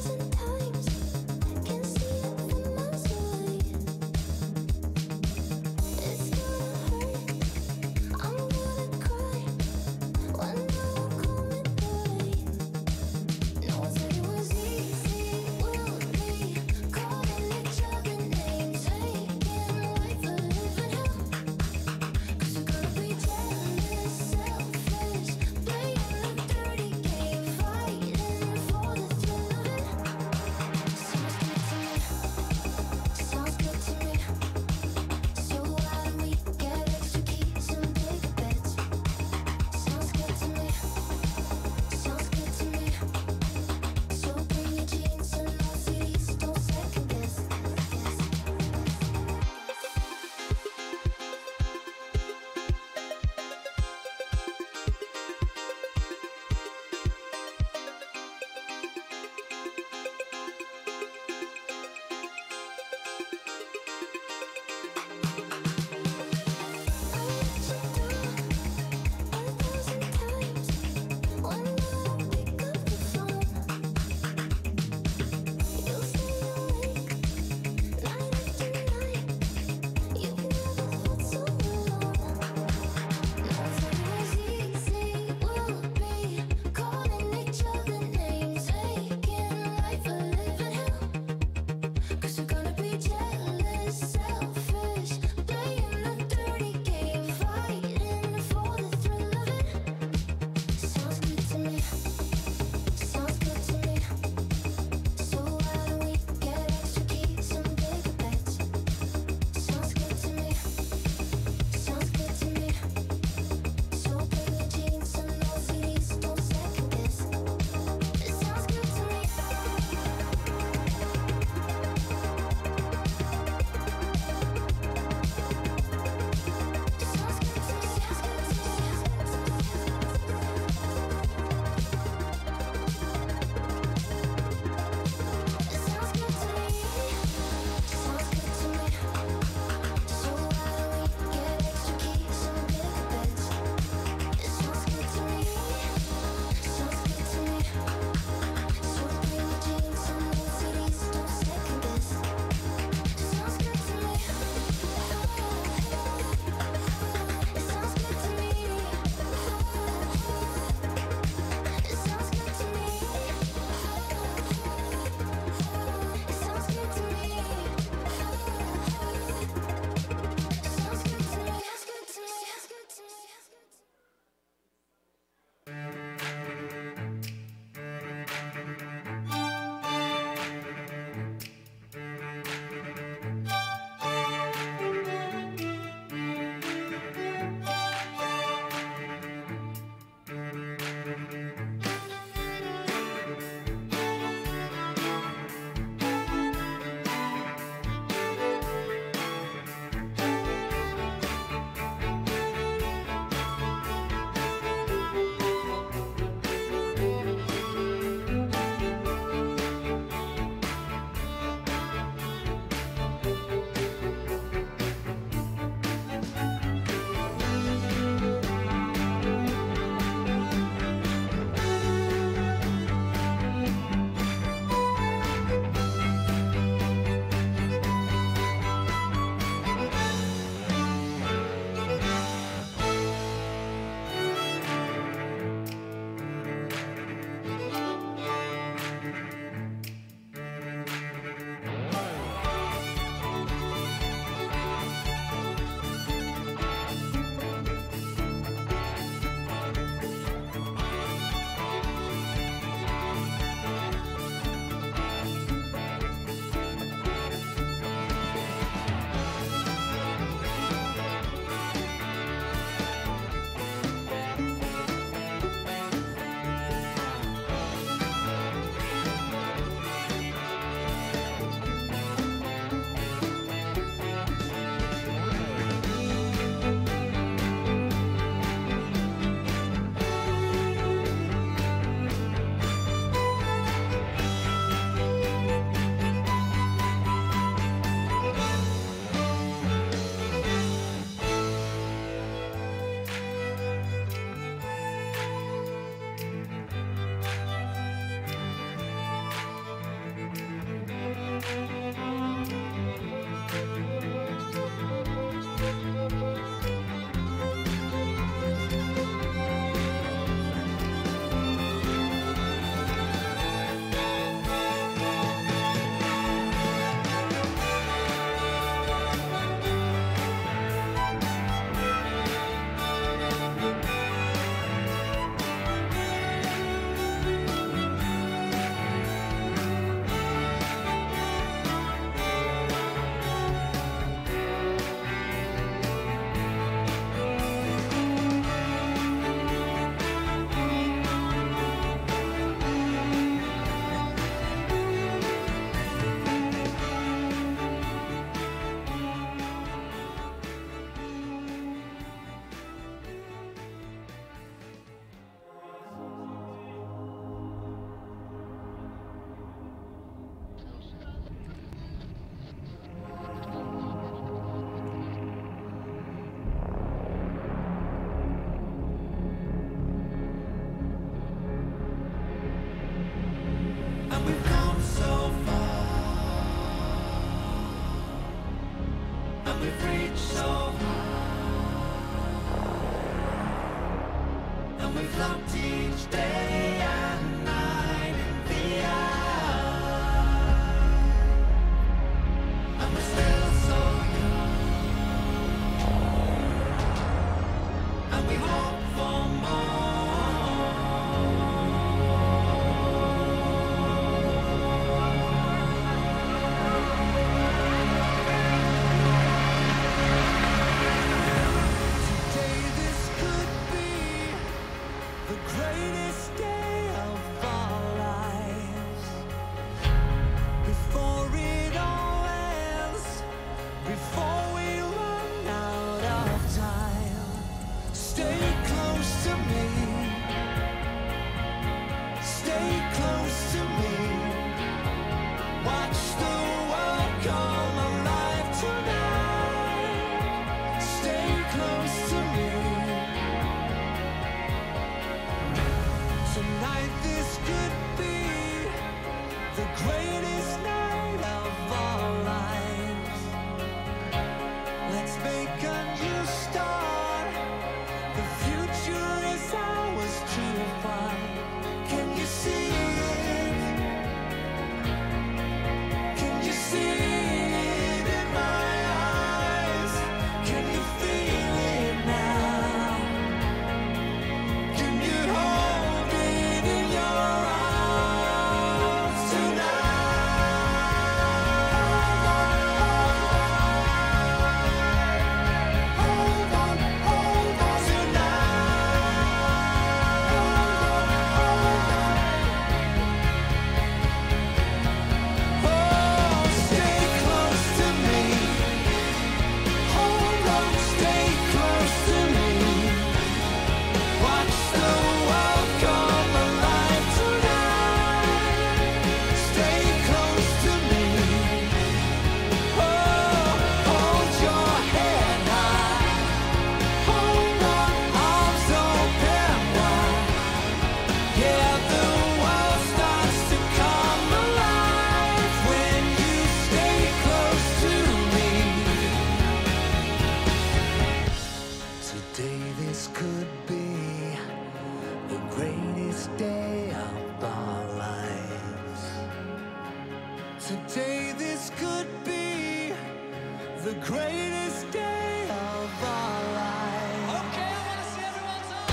Today this could be the greatest day of our lives. Okay, I want to see everyone's up.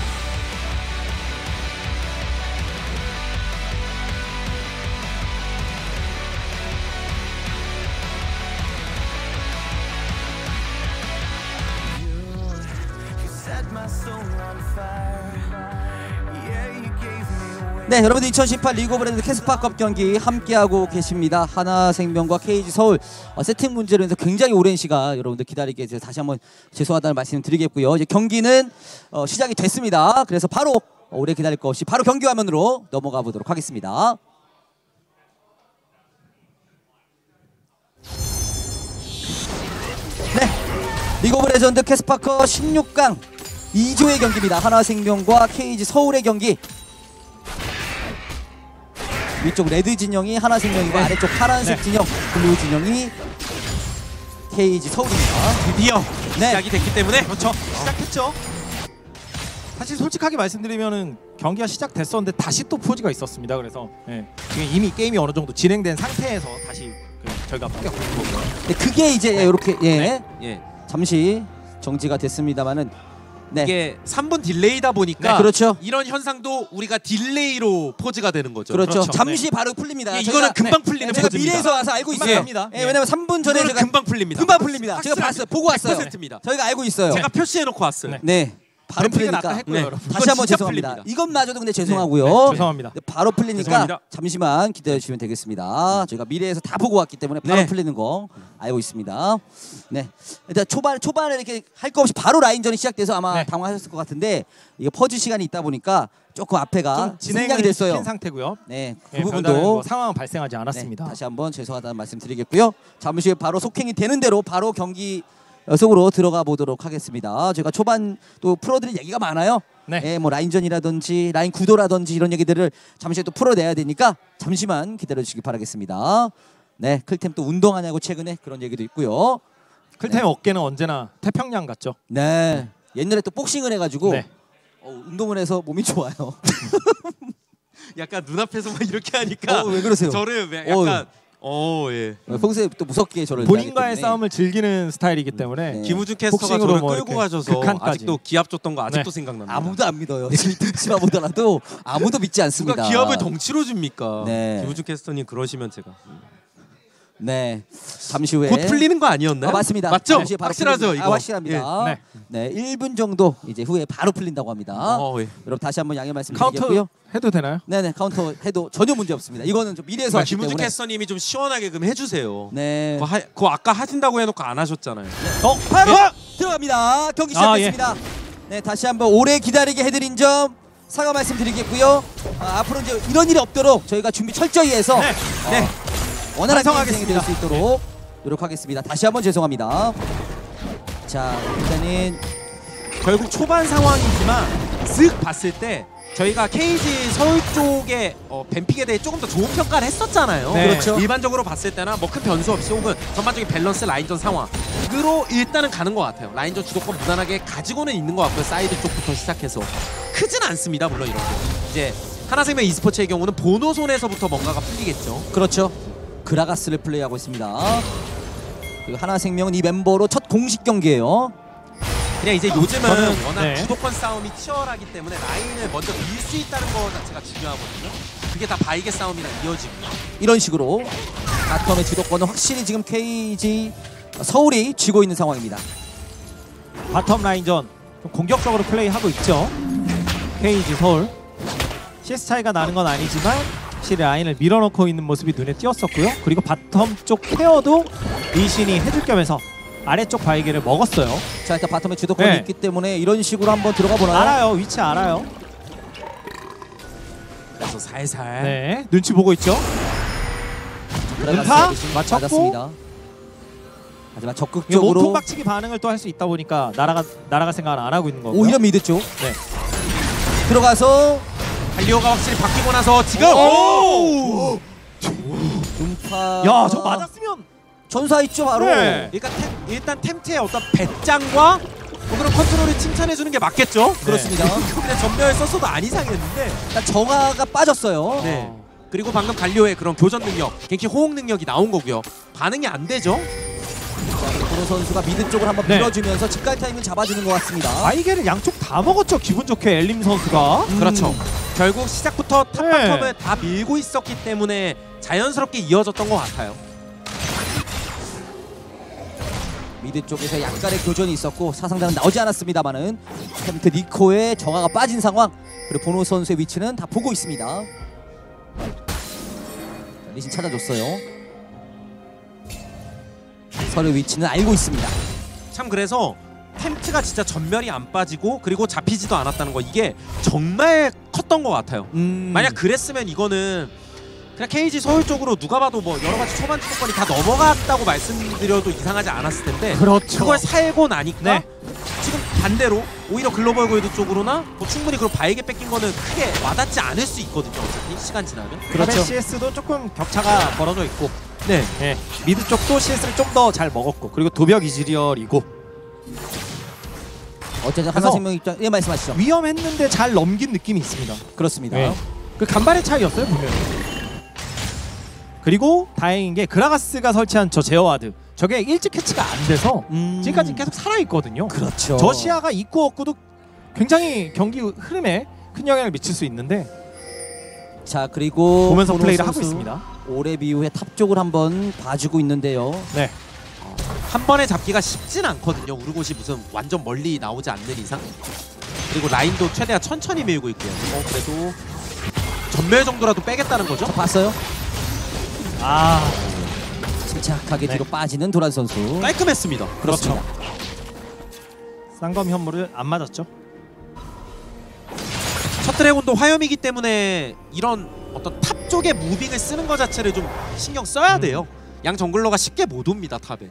You set my soul on fire. Yeah, you gave me away.
네, 여러분들 2018 리그 오브 레전드 캐스파컵 경기 함께하고 계십니다. 하나생명과 KG 서울 세팅 문제로 인해서 굉장히 오랜 시간 여러분들 기다리게 해서 다시 한번 죄송하다는 말씀 드리겠고요. 이제 경기는 시작이 됐습니다. 그래서 바로 오래 기다릴 거 없이 바로 경기 화면으로 넘어가 보도록 하겠습니다. 네, 리그 오브 레전드 캐스파컵 16강 2조의 경기입니다. 하나생명과 KG 서울의 경기. 위쪽 레드 진영이 하나생명이고 아래쪽 파란색 진영, 블루 진영이 KG 서울입니다.
드디어
네.
시작이 됐기 때문에
그렇죠. 시작했죠. 사실 솔직하게 말씀드리면은 경기가 시작됐었는데 다시 또 포즈가 있었습니다. 그래서 지금 이미 게임이 어느 정도 진행된 상태에서 다시 저희가 합격한 거고요.
네, 그게 이제 이렇게
예.
잠시 정지가 됐습니다만은 네.
이게 3분 딜레이다 보니까
네, 그렇죠.
이런 현상도 우리가 딜레이로 포즈가 되는 거죠.
그렇죠.
그렇죠.
잠시 바로 풀립니다.
예, 이거는 금방 풀리는
제가
포즈입니다.
미래에서 와서 알고 있어요.
금방입니다.
예, 왜냐면 3분 전에
이거는
제가
금방 풀립니다.
금방 풀립니다. 제가
확실하게
봤어요. 보고 왔어요.
100%입니다.
저희가 알고 있어요.
제가 표시해놓고 왔어요.
네. 바로
램핑은
풀리니까
아까 했고요,
네.
여러분.
다시 한번
진짜
죄송합니다.
풀립니다.
이것마저도 근데 죄송하고요.
네, 죄송합니다.
네, 바로 풀리니까
죄송합니다.
잠시만 기다려 주시면 되겠습니다. 저희가 미래에서 다 보고 왔기 때문에 바로
네.
풀리는 거 알고 있습니다. 네, 일단 초반에 이렇게 할 거 없이 바로 라인전이 시작돼서 아마
네.
당황하셨을 것 같은데 이게 퍼즈 시간이 있다 보니까 조금 앞에가
좀
진행이
진행을
됐어요.
시킨 상태고요.
네, 그
예,
부분도
별다른 뭐 상황은 발생하지
네,
않았습니다.
다시 한번 죄송하다는 말씀 드리겠고요. 잠시 후에 바로 속행이 되는 대로 바로 경기 속으로 들어가 보도록 하겠습니다. 제가 초반 또 풀어드릴 얘기가 많아요.
네.
예, 뭐 라인전이라든지 라인 구도라든지 이런 얘기들을 잠시 후에 또 풀어내야 되니까 잠시만 기다려 주시기 바라겠습니다. 네, 클템 또 운동하냐고 최근에 그런 얘기도 있고요.
클템의 어깨는 언제나 태평양 같죠.
네. 옛날에 또 복싱을 해가지고
네.
운동을 해서 몸이 좋아요.
약간 눈앞에서만 이렇게 하니까
왜 그러세요?
저를 약간 예.
평소에 또 무섭게 저를
본인과의
대하기 때문에.
싸움을 즐기는 스타일이기 때문에
네.
김우준 캐스터가
복싱으로
저를
뭐
끌고
이렇게
가셔서
극한까지.
아직도 기합 줬던 거 아직도
네.
생각납니다.
아무도 안 믿어요. 지금 듣지만 보더라도 아무도 믿지 않습니다.
누가 기합을 덩치로 줍니까?
네.
김우준 캐스터님 그러시면 제가
네. 잠시 후에
곧 풀리는 거 아니었나요?
맞습니다.
맞죠?
잠시 후에 바로
확실하죠
풀립니다.
이거.
확실합니다.
네.
네. 1분 정도 이제 후에 바로 풀린다고 합니다.
예.
여러분 다시 한번 양해
카운터
말씀드리겠고요.
해도 되나요?
네네 카운터 해도 전혀 문제 없습니다. 이거는 좀 미래에서 하기
김우준
때문에.
캐스터님이 좀 시원하게 좀 해주세요.
네.
그거 아까 하신다고 해놓고 안 하셨잖아요.
바로 들어갑니다. 경기 시작했습니다. 네 다시 한번 오래 기다리게 해드린 점 사과 말씀드리겠고요. 앞으로 이제 이런 일이 없도록 저희가 준비 철저히 해서
네.
원활한 진행이
반성하겠습니다.
될 수 있도록 노력하겠습니다. 다시 한번 죄송합니다. 자 일단은
결국 초반 상황이지만 쓱 봤을 때 저희가 KG 서울 쪽에 뱀픽에 대해 조금 더 좋은 평가를 했었잖아요.
네.
그렇죠.
일반적으로 봤을 때나 뭐 큰 변수 없이 혹은 전반적인 밸런스 라인전 상황으로 일단은 가는 것 같아요. 라인전 주도권 무난하게 가지고는 있는 것 같고요. 사이드 쪽부터 시작해서 크진 않습니다. 물론 이렇게 이제 하나생명 e스포츠의 경우는 보노 손에서부터 뭔가가 풀리겠죠.
그렇죠. 그라가스를 플레이하고 있습니다. 그리고 하나생명은 이 멤버로 첫 공식 경기예요.
그냥 이제 요즘은
저는,
워낙
네.
주도권 싸움이 치열하기 때문에 라인을 먼저 밀 수 있다는 거 자체가 중요하거든요. 그게 다 바이게 싸움이랑 이어지고.
이런 식으로 바텀의 주도권은 확실히 지금 KG 서울이 쥐고 있는 상황입니다.
바텀 라인전 좀 공격적으로 플레이하고 있죠. KG 서울. CS 차이가 나는 건 아니지만 확실히 라인을 밀어넣고 있는 모습이 눈에 띄었었고요. 그리고 바텀 쪽 케어도 리신이 해줄 겸해서 아래쪽 바이게를 먹었어요.
자 일단 바텀의 주도권이
네.
있기 때문에 이런 식으로 한번 들어가 보나요?
알아요. 위치 알아요.
그래서 살살.
네. 눈치 보고 있죠.
그라가스
음파?
대신
맞췄고.
맞았습니다. 하지만
이거
적극적으로
몸통 박치기 반응을 또 할 수 있다 보니까 날아갈 생각을 안 하고 있는 거고요.
오히려 미드 쪽
네.
들어가서
갈리오가 확실히 바뀌고 나서 지금
음파
야, 저 맞았으면
전사 있죠 바로.
네.
그러니까 일단 템트의 어떤 배짱과 그런 컨트롤을 칭찬해주는 게 맞겠죠?
그렇습니다.
근데 전멸 썼어도 안 이상했는데.
일단 정화가 빠졌어요.
네. 그리고 방금 갈리오의 그런 교전 능력, 갱키 호응 능력이 나온 거고요. 반응이 안 되죠?
도로 선수가 미드 쪽을 한번
네.
밀어주면서 직갈 타이밍 잡아주는 것 같습니다.
바이게를 양쪽 다 먹었죠. 기분 좋게 엘림 선수가.
그렇죠. 결국 시작부터
네.
탑바텀을 다 밀고 있었기 때문에 자연스럽게 이어졌던 것 같아요.
미드 쪽에서 약간의 교전이 있었고 사상자는 나오지 않았습니다만은 템트 니코의 정화가 빠진 상황 그리고 보노 선수의 위치는 다 보고 있습니다. 자, 리신 찾아줬어요. 서로의 위치는 알고 있습니다.
참 그래서 템트가 진짜 전멸이 안 빠지고 그리고 잡히지도 않았다는 거 이게 정말 컸던 것 같아요. 만약 그랬으면 이거는 그냥 KG 서울 쪽으로 누가 봐도 뭐 여러 가지 초반 주도권이 다 넘어갔다고 말씀드려도 이상하지 않았을 텐데
그렇죠.
그걸 살고 나니까
네.
지금 반대로 오히려 글로벌 골드 쪽으로나 뭐 충분히 그런 바에게 뺏긴 거는 크게 와닿지 않을 수 있거든요. 어차피 시간 지나면.
그렇죠.
CS도 조금 격차가 벌어져 있고
네.
네. 미드 쪽도 CS를 좀 더 잘 먹었고 그리고 도벽 이즈리얼이고
어쨌든
그래서
하나생명 입장 예 말씀하시죠.
위험했는데 잘 넘긴 느낌이 있습니다.
그렇습니다.
네. 그 간발의 차이였어요 분명히. 그리고 다행인 게 그라가스가 설치한 저 제어와드 저게 일찍 캐치가 안 돼서 지금까지 계속 살아있거든요.
그렇죠.
저 시야가 있고 없고도 굉장히 경기 흐름에 큰 영향을 미칠 수 있는데
자 그리고
보면서
보노
플레이를 하고
선수
있습니다.
오랩 이후에 탑 쪽을 한번 봐주고 있는데요.
네.
한 번에 잡기가 쉽진 않거든요. 우르곳이 무슨 완전 멀리 나오지 않는 이상. 그리고 라인도 최대한 천천히 밀고 있고요. 그래도 전멸 정도라도 빼겠다는 거죠?
봤어요?
아
침착하게
네.
뒤로 빠지는 도란 선수.
깔끔했습니다.
그렇습니다.
쌍검 현물을 안 맞았죠.
첫 드래곤도 화염이기 때문에 이런 어떤 탑 쪽의 무빙을 쓰는 것 자체를 좀 신경 써야 돼요. 양 정글러가 쉽게 못 옵니다 탑에.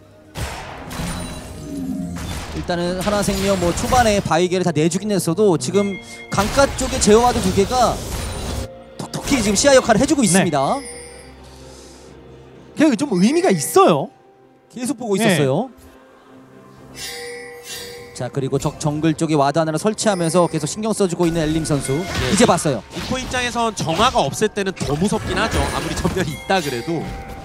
일단은 하나생명 뭐 초반에 바위게를 다 내주긴 했어도 지금 강가 쪽에 제어와드 두 개가 톡톡히 지금 시야 역할을 해주고 있습니다.
그게 좀 의미가 있어요.
계속 보고 있었어요. 자 그리고 정글 쪽에 와드 하나를 설치하면서 계속 신경 써주고 있는 엘림 선수. 이제 봤어요.
이코 입장에선 정화가 없을 때는 더 무섭긴 하죠. 아무리 전멸이 있다 그래도.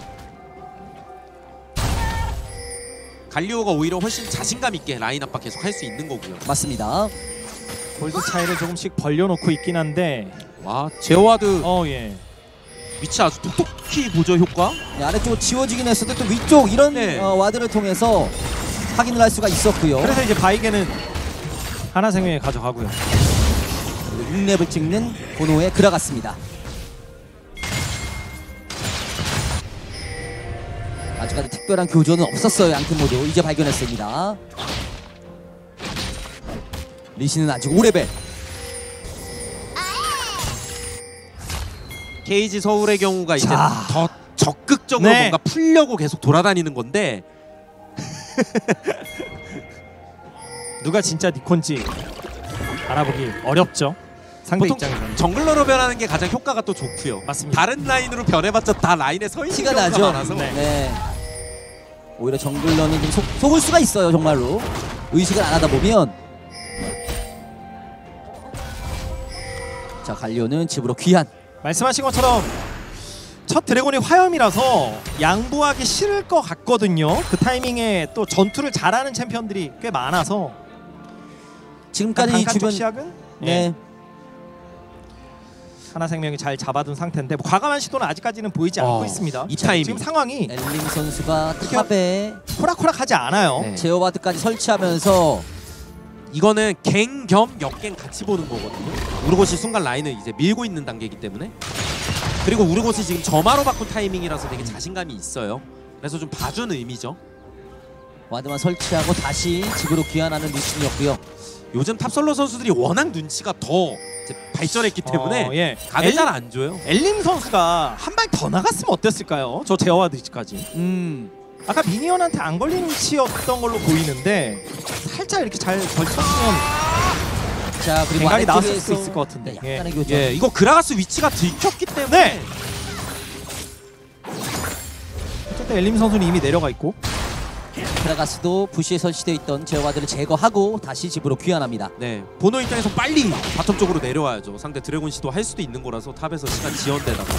갈리오가 오히려 훨씬 자신감 있게 라인 압박 계속 할 수 있는 거고요.
맞습니다.
골드 차이를 조금씩 벌려놓고 있긴 한데
와, 제어와드
예.
위치 아주 톡톡히 보죠, 효과.
네, 아래쪽으로 지워지긴 했어도 또 위쪽 이런
네.
와드를 통해서 확인을 할 수가 있었고요.
그래서 이제 바이게는 하나생명에 가져가고요.
6렙을 찍는 고노에 들어갔습니다. 아직까지 특별한 교전은 없었어요. 양팀 모두 이제 발견했습니다. 리신은 아직 5레벨.
KG 서울의 경우가 이제
자.
더 적극적으로
네.
뭔가 풀려고 계속 돌아다니는 건데
누가 진짜 니콘지 알아보기 어렵죠. 상대
보통
입장에서는.
정글러로 변하는 게 가장 효과가 또 좋고요.
맞습니다.
다른 라인으로 변해봤자 다 라인에 서 있는
티가
경우가
나죠.
많아서
네. 오히려 정글러는 좀 속을 수가 있어요. 정말로 의식을 안 하다 보면. 자 갈리오는 집으로 귀환.
말씀하신 것처럼 첫 드래곤이 화염이라서 양보하기 싫을 것 같거든요. 그 타이밍에 또 전투를 잘하는 챔피언들이 꽤 많아서
지금까지
단칸 쪽
주변
시작은
네.
하나생명이 잘 잡아둔 상태인데 뭐 과감한 시도는 아직까지는 보이지 않고 있습니다.
이 타이밍.
지금 상황이
엘림 선수가 탑에
호락호락하지 않아요.
네.
제어와드까지 설치하면서
이거는 갱 겸 역갱 같이 보는 거거든요. 우르고시 순간 라인을 이제 밀고 있는 단계이기 때문에. 그리고 우르고시 지금 점화로 바꾼 타이밍이라서 되게 자신감이 있어요. 그래서 좀 봐주는 의미죠.
와드만 설치하고 다시 집으로 귀환하는 리신이었고요.
요즘 탑솔로 선수들이 워낙 눈치가 더 이제 발전했기 때문에
예.
각을 잘 안 줘요.
엘림 선수가 한 발 더 나갔으면 어땠을까요? 저 제어와드까지. 아까 미니언한테 안 걸린 위치였던 걸로 보이는데 살짝 이렇게 잘 걸쳤으면
자 그리고
뱅갈이 나왔을
아래쪽에서
수도 있을 것 같은데.
네, 약간의 교전.
예, 이거 그라가스 위치가 들켰기 때문에
네. 어쨌든 엘림 선수는 이미 내려가 있고.
드라가스도 부시에 설치되어 있던 제어와드를 제거하고 다시 집으로 귀환합니다.
네, 보노 입장에서 빨리 바텀 쪽으로 내려와야죠. 상대 드래곤 시도 할 수도 있는 거라서 탑에서 시간 지연되다가.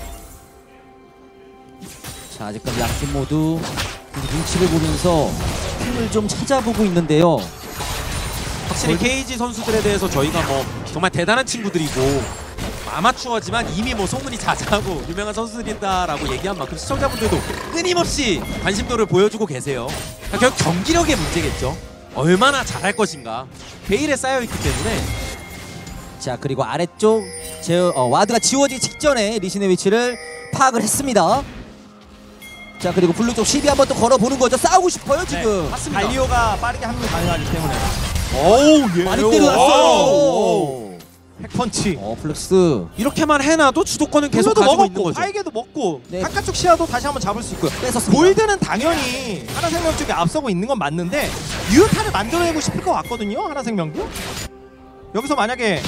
자 아직까지 양팀 모두 눈치를 보면서 틈을 좀 찾아보고 있는데요.
확실히 KG 선수들에 대해서 저희가 뭐 정말 대단한 친구들이고 아마추어지만 이미 뭐 소문이 자자하고 유명한 선수들이다라고 얘기한 만큼 시청자분들도 끊임없이 관심도를 보여주고 계세요. 그러니까 결국 경기력의 문제겠죠. 얼마나 잘할 것인가. 베일에 쌓여있기 때문에.
자 그리고 아래쪽 와드가 지워지기 직전에 리신의 위치를 파악을 했습니다. 자 그리고 블루 쪽 시비 한번 또 걸어보는 거죠. 싸우고 싶어요 지금.
맞습니다.
갈리오가 빠르게 합류 가능하기 때문에.
오우 예.
많이 때려놨어요.
핵펀치.
플렉스
이렇게만 해놔도 주도권은 계속
계속
가지고 있는
먹었고
거죠.
바이게도 먹고
네.
바깥쪽 시야도 다시 한번 잡을 수 있고요.
뺏었습니다.
골드는 당연히 하나생명 쪽에 앞서고 있는 건 맞는데 유효타를 만들어내고 싶을 것 같거든요. 하나생명도. 여기서 만약에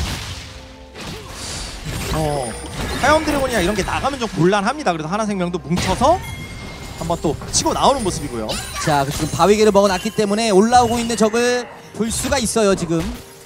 화염 드래곤이나 이런 게 나가면 좀 곤란합니다. 그래서 하나생명도 뭉쳐서 한번 또 치고 나오는 모습이고요.
자 지금 바위개를 먹어놨기 때문에 올라오고 있는 적을 볼 수가 있어요 지금.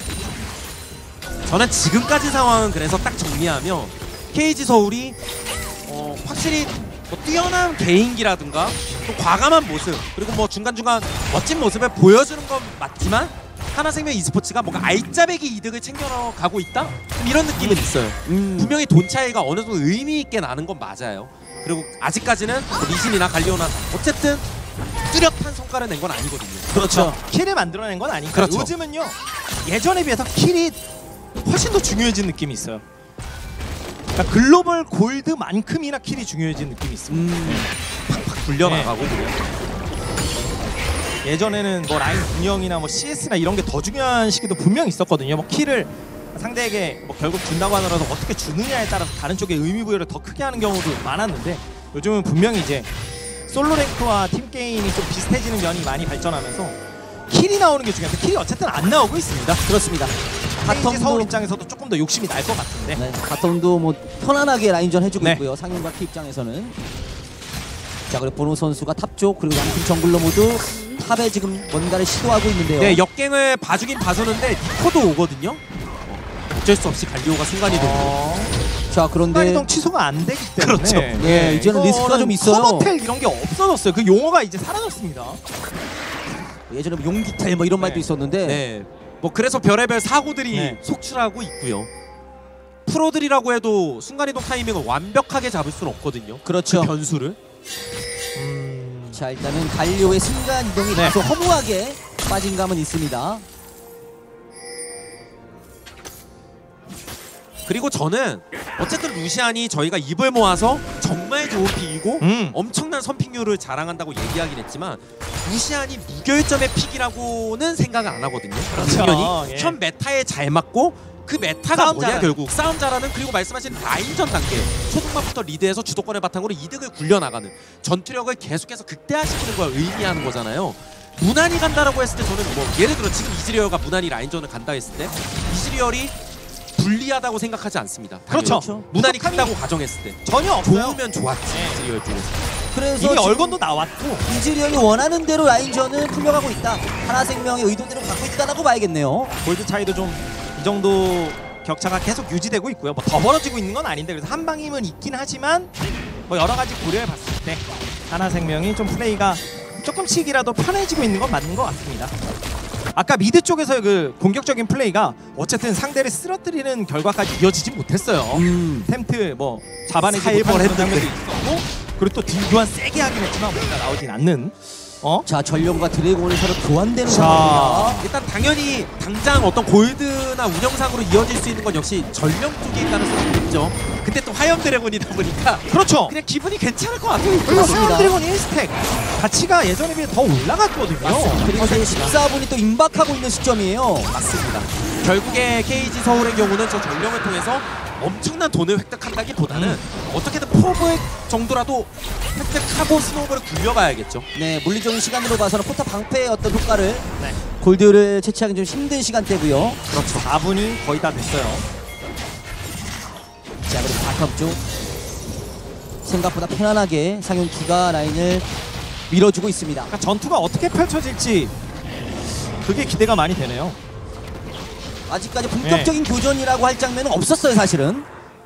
저는 지금까지 상황은 그래서 딱 정리하면 KG 서울이 확실히 뭐 뛰어난 개인기라든가 또 과감한 모습 그리고 뭐 중간중간 멋진 모습을 보여주는 건 맞지만 하나생명 e스포츠가 뭔가 알짜배기 이득을 챙겨가고 있다? 좀 이런 느낌은 있어요. 분명히 돈 차이가 어느 정도 의미 있게 나는 건 맞아요. 그리고 아직까지는 리신이나 갈리오나 어쨌든 뚜렷한 성과를 낸 건 아니거든요.
그렇죠. 킬을 만들어낸 건 아니니까.
그렇죠.
요즘은요 예전에 비해서 킬이 훨씬 더 중요해진 느낌이 있어요. 그러니까 글로벌 골드만큼이나 킬이 중요해진 느낌이 있습니다.
팍팍 불려나가고 그냥.
예전에는 뭐 라인 운영이나 뭐 CS나 이런 게 더 중요한 시기도 분명히 있었거든요. 뭐 킬을 상대에게 뭐 결국 준다고 하더라도 어떻게 주느냐에 따라서 다른 쪽에 의미 부여를 더 크게 하는 경우도 많았는데 요즘은 분명히 이제 솔로 랭크와 팀 게임이 좀 비슷해지는 면이 많이 발전하면서 킬이 나오는 게 중요한데 킬이 어쨌든 안 나오고 있습니다.
그렇습니다.
KG 서울 입장에서도 조금 더 욕심이 날 것 같은데.
네, 바텀도 뭐 편안하게 라인전 해주고
네.
있고요. 상윤과 키 입장에서는. 자 그리고 보노 선수가 탑쪽 그리고 양팀 정글러 모두 탑에 지금 뭔가를 시도하고 있는데요.
네, 역갱을 봐주긴 봐주는데 니코도 오거든요. 어쩔 수 없이 갈리오가 순간이동.
자, 그런데
순간이동 취소가 안 되기 때문에
그렇죠.
예, 이제는 리스크가 좀 있어요.
커버텔 이런 게 없어졌어요. 그 용어가 이제 사라졌습니다.
예전에 뭐 용기텔 뭐 이런
네.
말도 있었는데
네. 뭐 그래서 별의별 사고들이
네.
속출하고 있고요. 프로들이라고 해도 순간이동 타이밍을 완벽하게 잡을 수는 없거든요.
그렇죠.
그 변수를.
자, 일단은 갈리오의 순간 이동이
네.
다소 허무하게 빠진 감은 있습니다.
그리고 저는 어쨌든 루시안이 저희가 입을 모아서 정말 좋은 픽이고 엄청난 선픽률을 자랑한다고 얘기하긴 했지만 루시안이 무결점의 픽이라고는 생각을 안 하거든요.
그렇죠.
당연히
예.
현 메타에 잘 맞고 그 메타가
싸움
뭐냐
잘하는.
결국 싸움 잘하는 그리고 말씀하신 라인전 단계 초중반부터 리드해서 주도권을 바탕으로 이득을 굴려나가는 전투력을 계속해서 극대화시키는 걸 의미하는 거잖아요. 무난히 간다라고 했을 때 저는 뭐 예를 들어 지금 이즈리얼과 무난히 라인전을 간다 했을 때 이즈리얼이 불리하다고 생각하지 않습니다.
그렇죠.
당연히. 무난히 간다고 가정했을 때
전혀 없어요.
좋으면 좋았지 이즈리얼 쪽에서.
그래서
이미
지금
얼건도 나왔고
이즈리언이 원하는 대로 라인전을 풀려가고 있다. 하나생명의 의도대로 갖고 있다라고 봐야겠네요.
골드 차이도 좀 이 정도 격차가 계속 유지되고 있고요. 뭐 더 벌어지고 있는 건 아닌데 그래서 한 방임은 있긴 하지만 뭐 여러 가지 고려해봤을 때 하나생명이 좀 플레이가 조금씩이라도 편해지고 있는 건 맞는 것 같습니다. 아까 미드 쪽에서의 그 공격적인 플레이가 어쨌든 상대를 쓰러뜨리는 결과까지 이어지지 못했어요. 템트 뭐 잡아내지
살벌
못하는
했는데.
장면도 있었고 그리고 또 딜교환 세게 하긴 했지만 뭔가 나오진 않는
자, 전령과 드래곤이 서로 교환되는
자.
상황입니다.
일단 당연히 당장 어떤 골드나 운영상으로 이어질 수 있는 건 역시 전령 쪽에 있다는 생각이 있죠. 근데 또 화염 드래곤이다 보니까
그렇죠.
그냥 기분이 괜찮을 것 같아요.
그리고
그렇습니다.
사람 드래곤 1스택 가치가 예전에 비해 더 올라갔거든요.
그리고 이제 14분이 또 임박하고 있는 시점이에요.
맞습니다. 결국에 KG 서울의 경우는 저 전령을 통해서 엄청난 돈을 획득한다기보다는 어떻게든 프로볼 정도라도 획득하고 스노우볼을 굴려봐야겠죠.
네, 물리적인 시간으로 봐서는 포탑 방패의 어떤 효과를
네.
골드를 채취하기 좀 힘든 시간대고요.
그렇죠. 4분이 거의 다 됐어요.
자, 그리고 바텀 쪽 생각보다 편안하게 상윤키가 라인을 밀어주고 있습니다.
그러니까 전투가 어떻게 펼쳐질지 그게 기대가 많이 되네요.
아직까지 본격적인 교전이라고 할 장면은 없었어요, 사실은.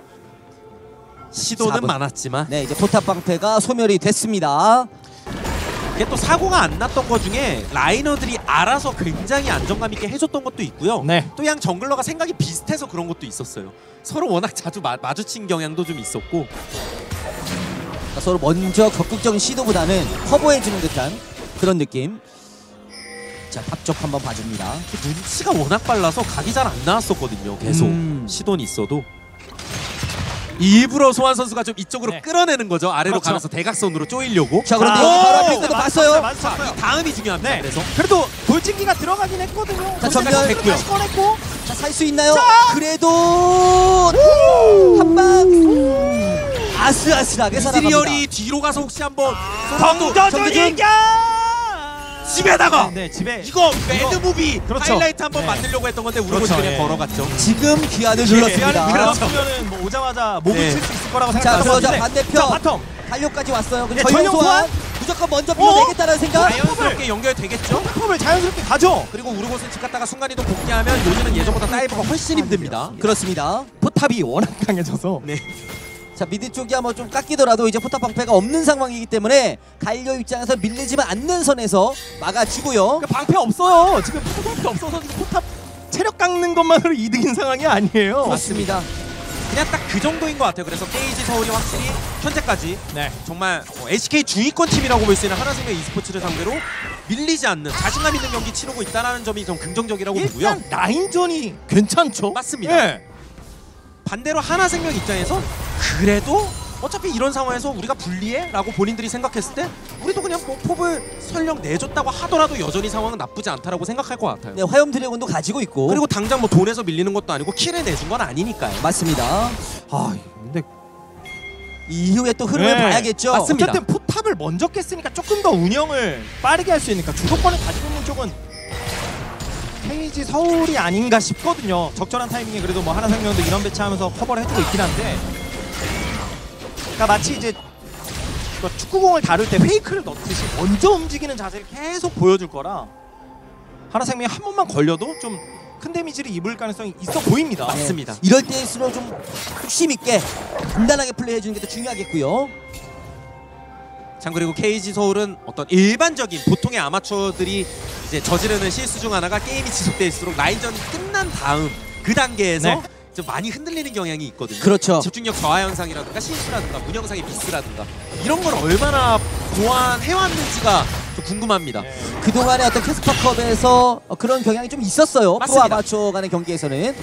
시도는
4분.
많았지만
네, 이제 포탑 방패가 소멸이 됐습니다.
이게 또 사고가 안 났던 것 중에 라이너들이 알아서 굉장히 안정감 있게 해줬던 것도 있고요.
네.
또 양 정글러가 생각이 비슷해서 그런 것도 있었어요. 서로 워낙 자주 마주친 경향도 좀 있었고.
그러니까 서로 먼저 적극적인 시도보다는 커버해주는 듯한 그런 느낌. 자, 탑 쪽 한번 봐줍니다.
눈치가 워낙 빨라서 각이 잘 안 나왔었거든요. 계속 시도는 있어도 일부러 소환 선수가 좀 이쪽으로
네.
끌어내는 거죠. 아래로
그렇죠.
가면서 대각선으로 쪼이려고.
자, 그런데
아,
여기 바로 앞에
오!
있는 거 봤어요?
이 다음이 중요합니다.
네.
그래서
그래도 돌진기가 들어가긴 했거든요.
자, 전멸.
됐고요. 다시 꺼냈고
자, 살 수 있나요? 그래도 한방 아슬아슬하게 살아갑니다.
이즈리얼이 뒤로 가서 혹시 한번
정겨주니까
집에다가
네, 집에
이거 매드무비
그렇죠.
하이라이트 한번
네.
만들려고 했던 건데 우르고지
그렇죠,
그냥
예.
걸어갔죠.
지금 기한을
그렇죠.
눌렀습니다.
그렇으면은 뭐 오자마자 목을
네.
칠 수 있을 거라고
자,
생각하는데
그러자 반대편.
자, 바텀
달려까지 왔어요. 근데
네,
전령
전령
소환
소환.
무조건 먼저 밀어내겠다는 생각.
자연스럽게 연결되겠죠.
폼을 자연스럽게 가죠.
그리고 우르고스 집 갔다가 순간이동 복귀하면 요즘은 예전보다 다이브가 훨씬 힘듭니다.
그렇습니다.
포탑이 워낙 강해져서
자, 미드 쪽이 한번 좀 깎이더라도 이제 포탑 방패가 없는 상황이기 때문에 갈려 입장에서 밀리지만 않는 선에서 막아주고요.
그러니까 방패 없어요. 지금 포탑이 없어서 지금 포탑 체력 깎는 것만으로 이득인 상황이 아니에요.
맞습니다.
그냥 딱 그 정도인 것 같아요. 그래서 KG 서울이 확실히 현재까지
네.
정말 SK 중위권 팀이라고 볼 수 있는 하나생명 e스포츠를 상대로 밀리지 않는 자신감 있는 경기 치르고 있다는 점이 좀 긍정적이라고 보고요.
일단 라인전이 괜찮죠.
맞습니다.
네.
반대로 하나생명 입장에서 그래도 어차피 이런 상황에서 우리가 불리해? 라고 본인들이 생각했을 때 우리도 그냥 뭐 폭을 설령 내줬다고 하더라도 여전히 상황은 나쁘지 않다라고 생각할 것 같아요.
네, 화염 드래곤도 가지고 있고.
그리고 당장 뭐 돈에서 밀리는 것도 아니고 킬을 내준 건 아니니까요.
맞습니다.
아, 근데
이후에 또 흐름을
네.
봐야겠죠.
맞습니다.
어쨌든 포탑을 먼저 깼으니까 조금 더 운영을 빠르게 할 수 있으니까 주도권을 가지고 있는 쪽은 KG 서울이 아닌가 싶거든요. 적절한 타이밍에 그래도 뭐 하나생명도 이런 배치하면서 커버를 해주고 있긴 한데, 그러니까 마치 이제 그러니까 축구공을 다룰 때 페이크를 넣듯이 먼저 움직이는 자세를 계속 보여줄 거라 하나생명이 한 번만 걸려도 좀 큰 데미지를 입을 가능성이 있어 보입니다.
맞습니다.
이럴 때일수록 좀 뚝심 있게 단단하게 플레이해 주는 게 더 중요하겠고요.
참 그리고 KG 서울은 어떤 일반적인 보통의 아마추어들이 이제 저지르는 실수 중 하나가 게임이 지속될수록 라인전이 끝난 다음 그 단계에서
네.
좀 많이 흔들리는 경향이 있거든요.
그렇죠.
집중력 저하 현상이라든가 실수라든가 문영상의 미스라든가 이런 걸 얼마나 보완해왔는지가 좀 궁금합니다.
네.
그동안의 어떤 캐스파컵에서 그런 경향이 좀 있었어요. 프로
맞습니다.
아마추어 간의 경기에서는.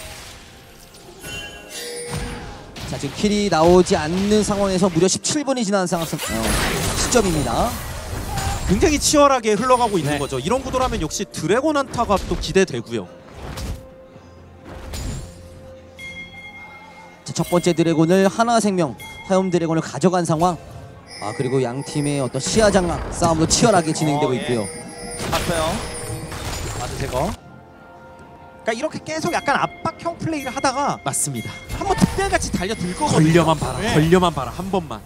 자, 지금 킬이 나오지 않는 상황에서 무려 17분이 지난 시점입니다.
굉장히 치열하게 흘러가고 있는
네.
거죠. 이런 구도라면 역시 드래곤 한타가 또 기대되고요.
자, 첫 번째 드래곤을 하나생명, 화염 드래곤을 가져간 상황. 아, 그리고 양 팀의 어떤 시야장악 싸움도 치열하게 진행되고
예.
있고요.
봤어요. 맞은 제거. 그러니까 이렇게 계속 약간 압박형 플레이를 하다가
맞습니다.
한번 특별같이 달려들 거거든요.
걸려만 봐라.
네.
걸려만 봐라. 한 번만.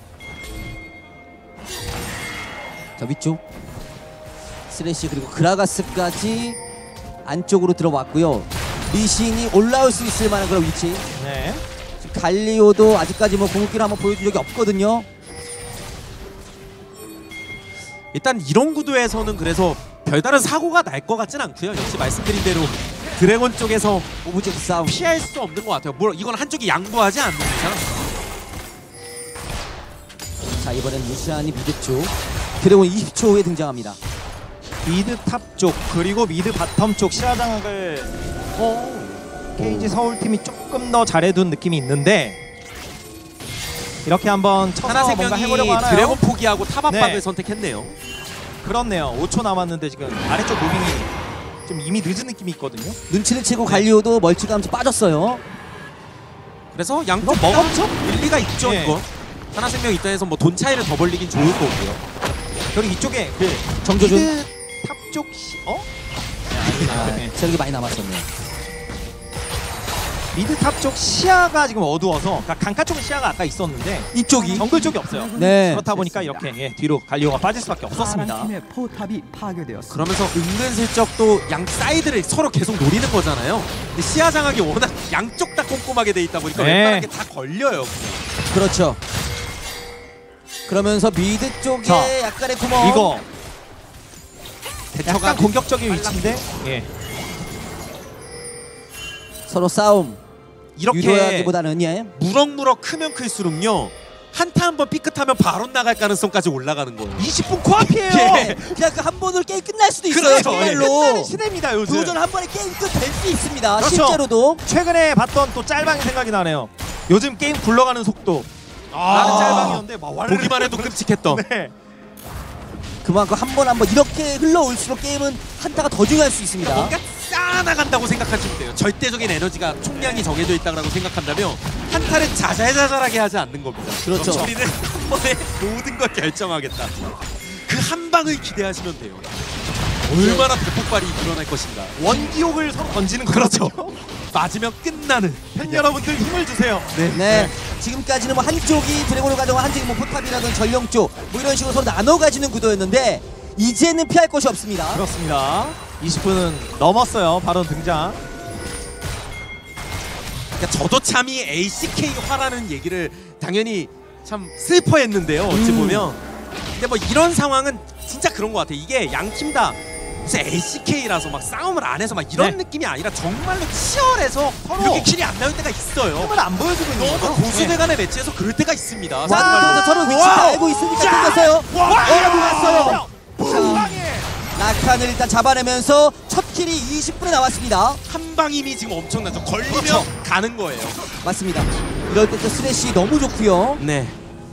자, 위쪽 스레시 그리고 그라가스까지 안쪽으로 들어왔고요. 리신이 올라올 수 있을 만한 그런 위치.
네.
지금 갈리오도 아직까지 뭐 궁극기를 한번 보여준 적이 없거든요.
일단 이런 구도에서는 그래서 별다른 사고가 날 것 같진 않고요. 역시 말씀드린 대로 드래곤 쪽에서
오브젝트 싸움.
피할 수 없는 것 같아요. 물론 이건 한쪽이 양보하지 않는 이상.
자, 이번엔 루시안이 미드 쪽. 드래곤 20초 후에 등장합니다.
미드 탑 쪽 그리고 미드 바텀 쪽 시야장악을 KG 서울팀이 조금 더 잘해둔 느낌이 있는데 이렇게 한번 쳐서 뭔가
하나생명이
해보려고 하나요?
드래곤 포기하고 탑 압박을
네.
선택했네요.
그렇네요. 5초 남았는데 지금 아래쪽 무빙이 좀 이미 늦은 느낌이 있거든요.
눈치를 채고 갈리오도 멀찌감치 빠졌어요.
그래서 양쪽 먹었죠? 일리가 있죠.
네.
이거. 하나생명 입장에서 뭐 돈 차이를 더 벌리긴 좋을 거고요.
그리고 이쪽에 그
정조준.
미드 탑 쪽
아, 체력이 많이 남았었네요.
미드 탑 쪽 시야가 지금 어두워서 그러니까 강가 쪽은 시야가 아까 있었는데
이쪽이.
정글 쪽이 없어요.
네.
그렇다 보니까 이렇게 뒤로 갈리오가 빠질 수밖에 없었습니다.
팀의 포탑이 파괴되었습니다.
그러면서 은근슬쩍 또 양 사이드를 서로 계속 노리는 거잖아요. 근데 시야 장악이 워낙 양쪽 다 꼼꼼하게 돼 있다 보니까
네.
웬만한 게 다 걸려요.
그렇죠. 그러면서 미드 쪽에
자,
약간의 구멍.
이거
대처가
약간 공격적인 위치인데 예.
서로 싸움.
이렇게
유도하기보다는 예.
무럭무럭 크면 클수록요. 한타 한 번 삐끗하면 바로 나갈 가능성까지 올라가는 거예요.
20분 코앞이에요.
예.
그냥 그 한 번으로 게임 끝날 수도 있어요.
그렇죠.
정말로.
끝나는 시대입니다 요즘.
도전 한 번에 게임 끝될 수 있습니다.
그렇죠.
실제로도.
최근에 봤던 또 짤방이 생각이 나네요. 요즘 게임 굴러가는 속도. 나는 짤방이었는데 막 와르르
보기만 해도 끔찍했던.
네.
그만큼 한 번 이렇게 흘러올수록 게임은 한타가 더 중요할 수 있습니다.
뭔가 쌓아나간다고 생각하시면 돼요. 절대적인 에너지가 총량이 정해져 있다고 생각한다면 한타를 자잘자잘하게 하지 않는 겁니다.
그렇죠.
우리는 한 번에 모든 걸 결정하겠다. 그 한 방을 기대하시면 돼요. 얼마나 대폭발이 일어날 것인가.
원기옥을 서로 던지는
그렇죠.
거거든요.
맞으면 끝나는.
팬 여러분들 힘을 주세요.
네. 지금까지는 뭐 한쪽이 드래곤을 가져가 한쪽이 뭐 포탑이라든 전령 쪽 뭐 이런 식으로 서로 나눠 가지는 구도였는데 이제는 피할 것이 없습니다.
그렇습니다. 20분은 넘었어요. 바로 등장.
그러니까 저도 참이 ACK화라는 얘기를 당연히 참 슬퍼했는데요. 어찌 보면. 근데 뭐 이런 상황은 진짜 그런 것 같아요. 이게 양 팀 다 무슨 LCK라서 막 싸움을 안 해서 막 이런
네.
느낌이 아니라 정말로 치열해서
서로
이렇게 킬이 안 나올 때가 있어요.
힘을 안 보여주고 있는
너무
거죠.
고수대 간의 매치에서 그럴 때가 있습니다.
와,
정말로.
서로 위치를 알고 있으니까 끊겼어요. 들어갔어요.
방에
라칸을 일단 잡아내면서 첫 킬이 20분에 나왔습니다.
한 방임이 지금 엄청나죠. 걸리면
그렇죠.
가는 거예요.
맞습니다. 이럴 때 또 스레시 너무 좋고요.
네.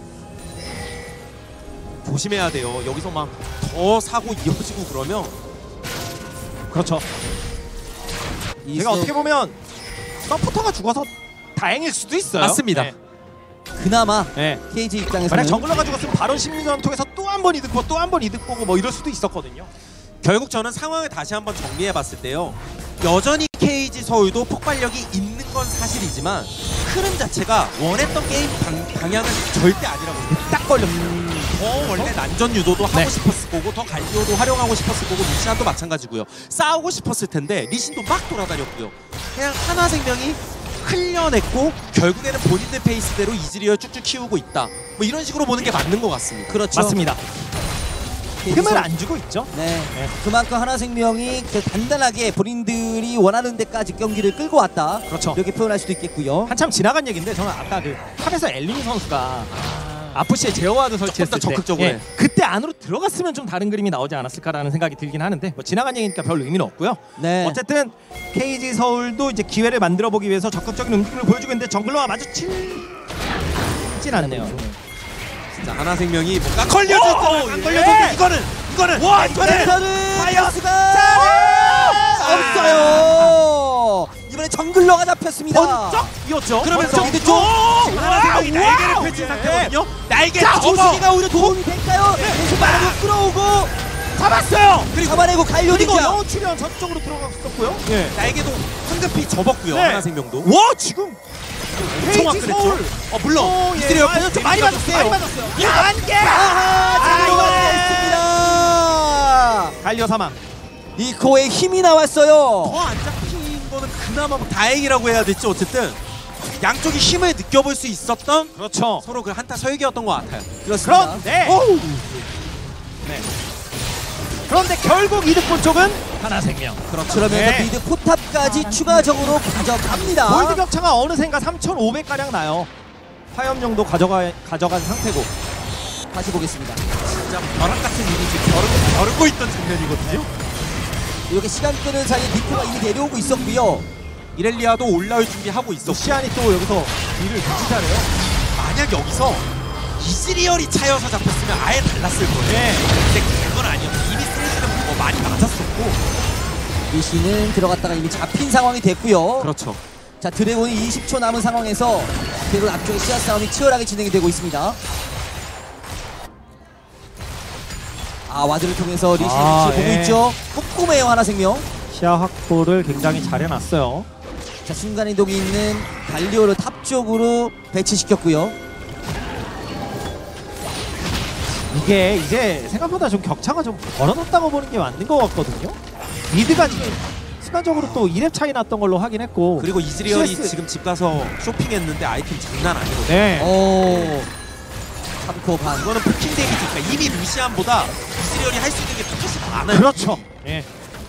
조심해야 돼요. 여기서 막 더 사고 이어지고 그러면
그렇죠. 제가 어떻게 보면 서포터가 죽어서 다행일 수도 있어요.
맞습니다.
네.
그나마
네.
KG
만약
입장에서는
정글러가 죽었으면 바론 심리전 통해서 또 한 번 이득 보고 또 한 번 이득 보고 뭐 이럴 수도 있었거든요.
결국 저는 상황을 다시 한번 정리해 봤을 때요. 여전히 KG 서울도 폭발력이 있는 건 사실이지만 흐름 자체가 원했던 게임 방향은 절대 아니라고 생각해요.
딱 걸렸어요.
더 원래 난전 유도도 하고
네.
싶었을 거고 더 갈리오도 활용하고 싶었을 거고 리시안도 마찬가지고요. 싸우고 싶었을 텐데 리신도 막 돌아다녔고요. 그냥 하나생명이 흘려냈고 결국에는 본인들 페이스대로 이즈리얼 쭉쭉 키우고 있다. 뭐 이런 식으로 보는 게 맞는 것 같습니다.
그렇죠.
맞습니다.
KG
틈을
서울.
안 주고 있죠.
네.
네.
그만큼 하나생명이 단단하게 본인들이 원하는 데까지 경기를 끌고 왔다.
그렇죠.
이렇게 표현할 수도 있겠고요.
한참 지나간 얘기인데 저는 아까 그 탑에서 엘리니 선수가 아프시에 제어와드 설치했을
더
때
적극적으로 해.
그때 안으로 들어갔으면 좀 다른 그림이 나오지 않았을까라는 생각이 들긴 하는데 뭐 지나간 얘기니까 별 의미는 없고요.
네.
어쨌든 KG 서울도 이제 기회를 만들어 보기 위해서 적극적인 움직임을 보여주고 있는데 정글러와 마주치진 않네요.
진짜 하나생명이 뭔가 걸려줬어. 안 걸려줬는데 이거는
와
이번에는
파이어!
파이어스가 없어요. 이번에 정글러가 잡혔습니다.
번쩍이었죠.
그러면서
먼저 쪽.
하나생명이 날개를 펼친 상태거든요. 날개
자,
접어.
조수기가 오히려 도움이 될까요? 계속 끌어오고
잡았어요.
그리고 잡아내고 갈려
그리고
닌자.
영어 출연 저쪽으로 들어갔었고요. 예.
날개도 황급히 접었고요.
네.
하나생명도.
와 지금
엄청
KG
화끈했죠.
서울.
물론
예.
이즈리얼
아니요, 좀 많이 맞았어요. 많이 맞았어요. 한개.
정글러가 있습니다.
갈려 사망.
니코의 힘이 나왔어요.
더 안 잡힌 거는 그나마 뭐 다행이라고 해야 될지 어쨌든 양쪽이 힘을 느껴볼 수 있었던
그렇죠.
서로 그 한타 설계였던 것 같아요.
그렇습니다.
그런데 네. 그런데 결국 이득본 쪽은 하나생명.
그렇죠. 그러면서
네.
미드 포탑까지 추가적으로 가져갑니다.
골드 격차가 어느샌가 3,500 가량 나요. 화염용도 가져간 상태고.
다시 보겠습니다.
진짜 벼락 같은 일이 지금 벼르고 있던 장면이거든요.
이렇게 시간 끄는 사이에 니코가 이미 내려오고 있었고요.
이렐리아도 올라올 준비하고 있었고
시안이 또 여기서 일을 같이 잘해요.
만약 여기서 이즈리얼이 차여서 잡혔으면 아예 달랐을 거예요.
네.
근데 그건 아니었죠. 이미 쓰레기는 뭐 많이 맞았었고.
리시는 들어갔다가 이미 잡힌 상황이 됐고요.
그렇죠.
자, 드래곤이 20초 남은 상황에서 드래곤 앞쪽에 시야 싸움이 치열하게 진행이 되고 있습니다. 아, 와드를 통해서 리시
아,
보고
예.
있죠. 꼼꼼해요, 하나생명.
시야 확보를 굉장히 잘 해놨어요.
자, 순간이동이 있는 갈리오를 탑 쪽으로 배치시켰고요.
이게 이제 생각보다 좀 격차가 좀 벌어졌다고 보는 게 맞는 것 같거든요. 미드가 지금 순간적으로 또 2렙 차이 났던 걸로 확인했고.
그리고 이즈리얼이
CS.
지금 집 가서 쇼핑했는데 아이템 장난 아니거든요.
네.
오, 3코 반.
이거는 포킹 데미지니까 이미 루시안보다 이즈리얼이 할 수 있는 게 조금씩 많아요.
그렇죠. 예.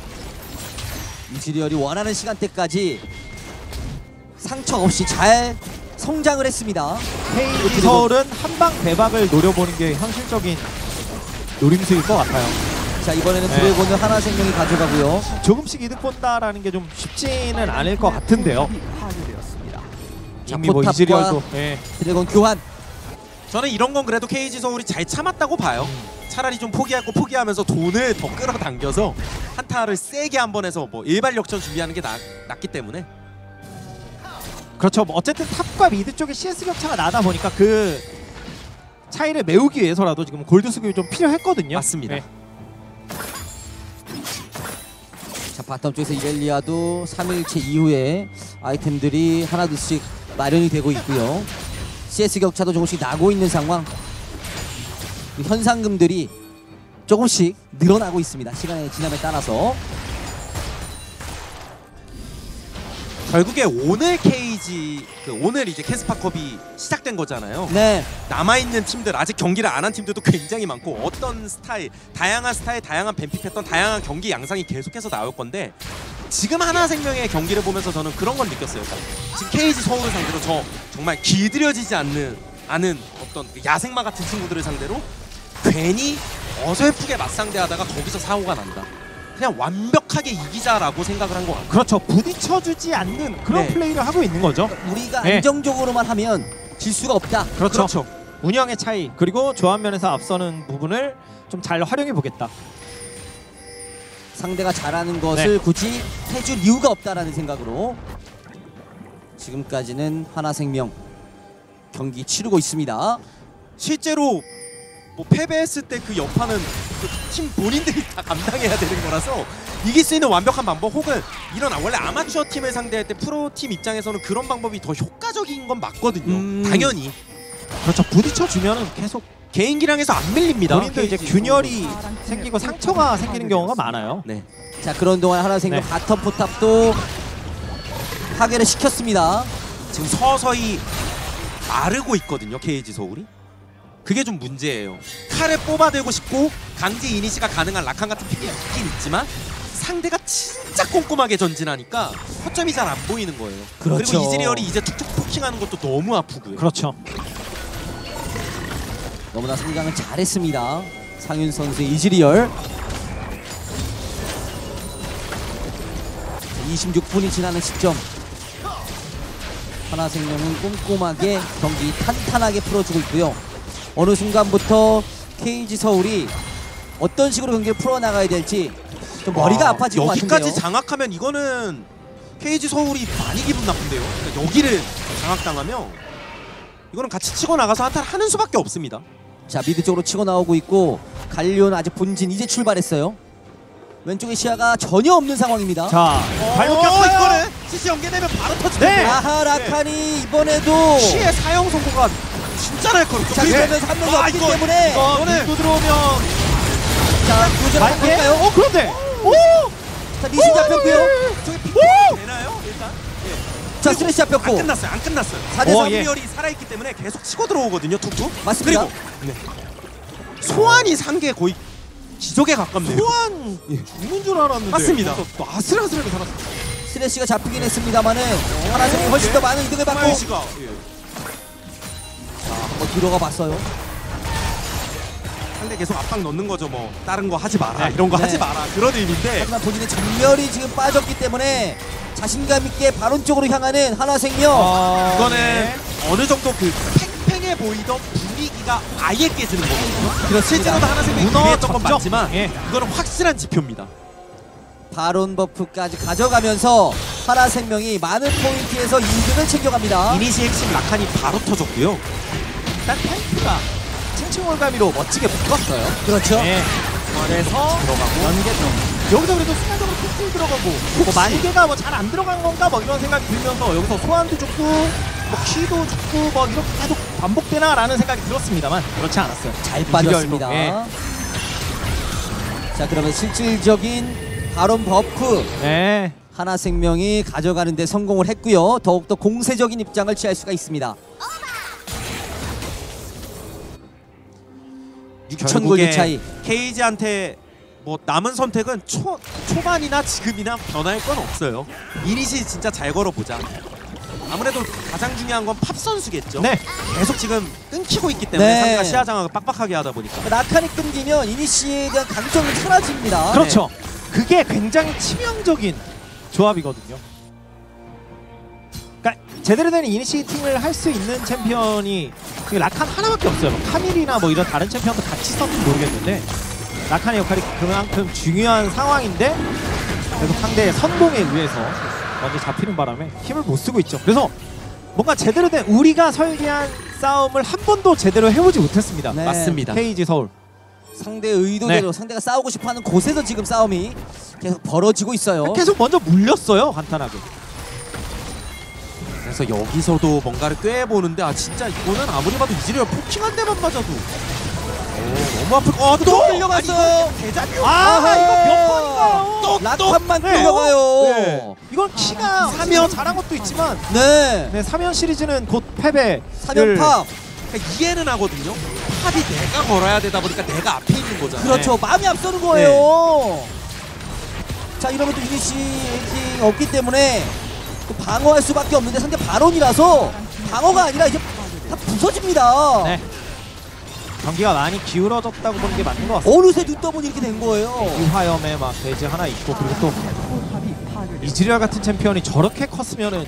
이즈리얼이 원하는 시간대까지 상처 없이 잘 성장을 했습니다.
KG 서울은 한방 대박을 노려보는 게 현실적인 노림수일 것 같아요.
자, 이번에는
네.
드래곤을 하나생명이 가져가고요.
조금씩 이득 본다라는 게 좀 쉽지는 않을 것 같은데요.
자,
이미 뭐
포탑과
이즈리얼도 예.
드래곤 교환.
저는 이런 건 그래도 KG 서울이 잘 참았다고 봐요. 차라리 좀 포기하면서 돈을 더 끌어당겨서 한타를 세게 한 번 해서 뭐 일발 역전 준비하는 게 낫기 때문에.
그렇죠. 뭐 어쨌든 탑과 미드 쪽에 CS 격차가 나다 보니까 그 차이를 메우기 위해서라도 지금 골드 수급이 좀 필요했거든요.
맞습니다.
네.
자, 바텀 쪽에서 이렐리아도 3일째 이후에 아이템들이 하나둘씩 마련이 되고 있고요. CS 격차도 조금씩 나고 있는 상황. 그 현상금들이 조금씩 늘어나고 있습니다. 시간의 지남에 따라서.
결국에 오늘 KG 오늘 이제 캐스파컵이 시작된 거잖아요.
네,
남아있는 팀들 아직 경기를 안 한 팀들도 굉장히 많고 어떤 스타일, 다양한 뱀픽 패턴, 다양한 경기 양상이 계속해서 나올 건데 지금 하나생명의 경기를 보면서 저는 그런 걸 느꼈어요. 지금 KG 서울을 상대로 저 정말 길들여지지 않는 어떤 그 야생마 같은 친구들을 상대로 괜히 어설프게 맞상대하다가 거기서 사고가 난다. 그냥 완벽하게 이기자라고 생각을 한 것 같아요.
그렇죠. 부딪혀주지 않는 그런
네.
플레이를 하고 있는 거죠.
우리가
네.
안정적으로만 하면 질 수가 없다.
그렇죠. 운영의 차이 그리고 조합 면에서 앞서는 부분을 좀 잘 활용해 보겠다.
상대가 잘하는 것을
네.
굳이 해줄 이유가 없다라는 생각으로 지금까지는 하나생명 경기 치르고 있습니다.
실제로 뭐 패배했을 때 그 여파는 그 팀 본인들이 다 감당해야 되는 거라서 이길 수 있는 완벽한 방법 혹은 이런 원래 아마추어 팀을 상대할 때 프로 팀 입장에서는 그런 방법이 더 효과적인 건 맞거든요. 당연히.
그렇죠. 부딪혀주면은 계속
개인기량에서 안 밀립니다.
본인도 이제 균열이 생기고 상처가 생기는 경우가 많아요.
네. 자, 그런 동안 하나생명
네.
바텀 포탑도 파괴를 시켰습니다.
지금 서서히 마르고 있거든요. KG 서울이. 그게 좀 문제예요. 칼을 뽑아대고 싶고 강제 이니시가 가능한 라칸 같은 픽이 있긴 있지만 상대가 진짜 꼼꼼하게 전진하니까 허점이 잘 안 보이는 거예요.
그렇죠.
그리고 이즈리얼이 이제 툭툭 포킹하는 것도 너무 아프고요.
그렇죠.
너무나 성장을 잘했습니다. 상윤 선수의 이즈리얼. 26분이 지나는 시점. 하나생명은 꼼꼼하게 경기 탄탄하게 풀어주고 있고요. 어느 순간부터 KG 서울이 어떤 식으로 경기를 풀어나가야 될지 좀 머리가 아파지고
여기까지
같은데요.
장악하면 이거는 KG 서울이 많이 기분 나쁜데요. 그러니까 여기를 장악당하면 이거는 같이 치고 나가서 한타를 하는 수밖에 없습니다.
자, 미드 쪽으로 치고 나오고 있고 갈리오는 아직 본진 이제 출발했어요. 왼쪽에 시야가 전혀 없는 상황입니다.
자, 발목 꼈어요.
이거는 CC 연계되면 바로 터지고
네.
아하, 라칸이 이번에도
시의 사용 성공가 진짜 날카롭죠.
자, 그러면서 한 명이 없기 때문에
이거는 또 들어오면
자, 구조를
만개.
바꿀까요?
그런데
자, 리신 잡혔고요.
저기 되나요? 일단
자, 스트레스 잡혔고.
안 끝났어요. 안 끝났어요.
4대3
예.
리얼이 살아있기 때문에 계속 치고 들어오거든요. 툭툭.
맞습니다.
그리고 소환이 상계 거의 기적에 가깝네요.
소환 죽는 줄 알았는데
맞습니다.
또 아슬아슬하게 살았어.
스트레스가 잡히긴 했습니다만은 하나생이 훨씬 더 많은 이득을 받고
마이시가
한번 들어가 봤어요.
상대 계속 압박 넣는 거죠. 뭐 다른 거 하지 마라.
네.
이런 거
네.
하지 마라. 그런 의미인데
하지만 본인의 전멸이 지금 빠졌기 때문에 자신감 있게 바론 쪽으로 향하는 하나생명.
이거는 어느 정도 그 팽팽해 보이던 분위기가 아예 깨지는 거거든요.
그렇습니다.
실제로도 하나 생명이 무너졌던 건
무너졌죠.
맞지만
예.
이거는 확실한 지표입니다.
바론 버프까지 가져가면서 하나생명이 많은 포인트에서 이득을 챙겨갑니다.
이니시 핵심 라칸이 바로 터졌고요.
일단 탱크가 칭칭올가미로 멋지게 묶었어요.
그렇죠.
네. 그래서 들어가고 연계점. 여기서 그래도 순간적으로 툭툭 들어가고 뭐 만개가 뭐 잘 안 들어간 건가 뭐 이런 생각이 들면서 여기서 소환도 죽고 뭐 키도 죽고 뭐 이렇게 계속 반복되나라는 생각이 들었습니다만 그렇지 않았어요.
잘 빠졌습니다.
예.
자, 그러면 실질적인 바론 버프
네.
하나생명이 가져가는 데 성공을 했고요. 더욱더 공세적인 입장을 취할 수가 있습니다. 6천 골드 차이.
KG한테 뭐 남은 선택은 초반이나 지금이나 변할 건 없어요. 이니시 진짜 잘 걸어보자. 아무래도 가장 중요한 건 팝 선수겠죠.
네.
계속 지금 끊기고 있기 때문에
네.
상대가 시야 장악을 빡빡하게 하다 보니까.
라칸이 끊기면 이니시에 대한 강점이 사라집니다.
그렇죠. 그게 굉장히 치명적인 조합이거든요. 그러니까 제대로 된 이니시팅을 할 수 있는 챔피언이 그 라칸 하나밖에 없어요. 뭐 카밀이나 뭐 이런 다른 챔피언도 같이 썼는지 모르겠는데 라칸의 역할이 그만큼 중요한 상황인데 계속 상대의 선공에 의해서 먼저 잡히는 바람에 힘을 못 쓰고 있죠. 그래서 뭔가 제대로 된 우리가 설계한 싸움을 한 번도 제대로 해보지 못했습니다.
네.
맞습니다.
KG 서울.
상대의 의도대로 상대가 싸우고 싶어하는 곳에서 지금 싸움이 계속 벌어지고 있어요.
계속 먼저 물렸어요. 간단하게.
그래서 여기서도 뭔가를 꾀해보는데 아 진짜 이거는 아무리 봐도 이즈리얼 포킹한 데만 맞아도 너무 아플 것 같아.
또 끌려갔어요.
대자뷰.
아, 이거 몇 번인가요?
라칸만
네.
끌려가요.
네. 이건 키가 사면 잘한 것도 있지만
네.
네, 3연 시리즈는 곧 패배.
3연파.
그러니까 이해는 하거든요. 팝이 내가 걸어야 되다 보니까 내가 앞에 있는 거잖아요.
그렇죠. 마음이 앞서는 거예요. 자, 이러면 또 이니시에이팅 없기 때문에 또 방어할 수밖에 없는데 상대 바론이라서 방어가 아니라 이제 다 부서집니다.
네. 경기가 많이 기울어졌다고 보는 게 맞는 것 같습니다.
어느새 눈떠보니 이렇게 된 거예요.
이 화염에 막 돼지 하나 있고 그리고 또 이즈리얼 같은 챔피언이 저렇게 컸으면은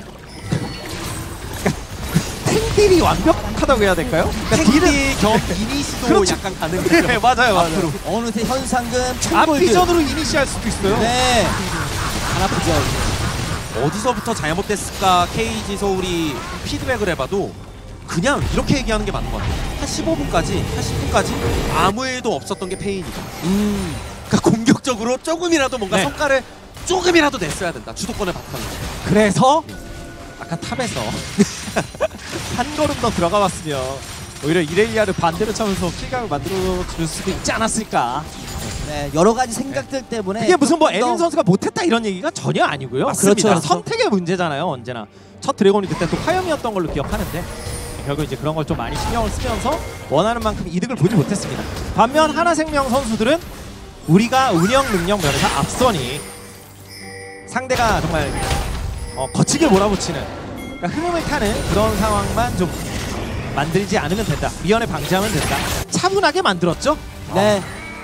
탱딜이 완벽하다고 해야 될까요?
탱디 겸 이니시도
그렇죠.
약간 가는 거죠.
네, 맞아요, 맞아요.
어느새 현상금 1000골드.
앞비전으로 이니시할 수도 있어요.
네. 안 아프죠.
어디서부터 잘못됐을까 KG 서울이 피드백을 해봐도 그냥 이렇게 얘기하는 게 맞는 것 같아요. 한 15분까지, 한 10분까지 아무 일도 없었던 게 페인이다. 그러니까 공격적으로 조금이라도 뭔가
네.
성과를 조금이라도 냈어야 된다. 주도권을 바탕으로.
그래서 아까 탑에서 한 걸음 더 들어가 봤으면 오히려 이레이아를 반대로 차면서 킬각을 만들어줄 수도 있지 않았을까.
네, 여러 가지 생각들 때문에
이게 무슨 뭐
조금 더-
에린 선수가 못했다 이런 얘기가 전혀 아니고요.
맞습니다.
그렇죠. 선택의 문제잖아요. 언제나 첫 드래곤이 그때 또 화염이었던 걸로 기억하는데 결국 이제 그런 걸 좀 많이 신경을 쓰면서 원하는 만큼 이득을 보지 못했습니다. 반면 하나생명 선수들은 우리가 운영 능력 면에서 앞서니 상대가 정말 거치게 몰아붙이는, 그러니까 흐름을 타는 그런 상황만 좀 만들지 않으면 된다. 미연에 방지하면 된다. 차분하게 만들었죠.
네.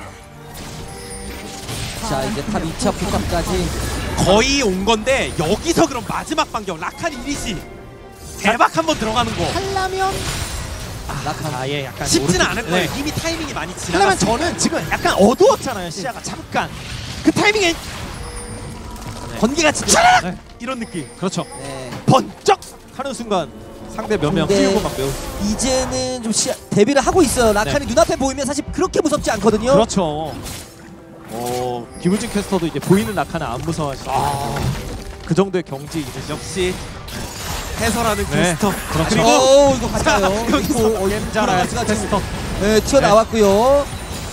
자, 이제 탑 2차 포탑까지
거의 온 건데 여기서 그럼 마지막 반격 라칸 이니시 대박 한번 들어가는 거
하려면
라칸.
아예 약간
쉽지는
오른쪽-
않을 거예요.
네.
이미 타이밍이 많이
하려면
지나갔어요.
저는 지금 약간 어두웠잖아요. 시야가 잠깐 그 타이밍에
번개가 진짜.
네.
이런 느낌.
그렇죠.
네.
번쩍 하는 순간 상대 몇 명
근데
띄우고 막 매우
이제는 좀 대비를 하고 있어요. 라칸이 눈앞에 보이면 사실 그렇게 무섭지 않거든요.
그렇죠. 김우진 캐스터도 이제 보이는 라카는 안 무서워하시죠. 그 정도의 경지 이제
역시 해설하는
네.
캐스터.
그렇죠.
그리고 이거 갔어요.
여기서 겜자라야
지금
캐스터.
네, 튀어나왔고요.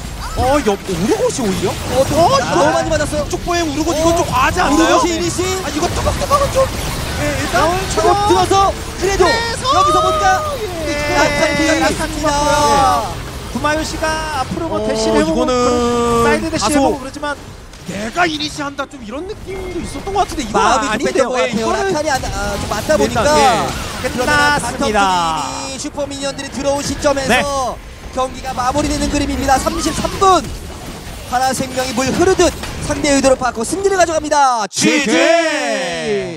우르고시 오히려?
너무 많이 맞았어요.
쪽보행 우르고 이건 좀 과하지 않나요?
우르고시 이니시.
아 이거 뚜벅뚜벅은 좀. 네, 일단
차고 들어서 그래도 여기서 뭔가 라칸이 났습니다.
구마요 씨가 앞으로 뭐 대신
어,
해보고
이거는
사이드 대신
다소-
해보고 그러지만
내가 이니시 한다 좀 이런 느낌도 있었던 것 같은데 이건
마음이 좀
아닌데요.
뺐던 것
예,
같아요.
이거는
라칸이 좀 맞다
일단,
보니까
예, 끝났습니다.
바텀 슈퍼미니언들이 들어온 시점에서 경기가 마무리되는 그림입니다. 33분 하나생명이 물 흐르듯 상대 의도를 받고 승리를 가져갑니다. GG!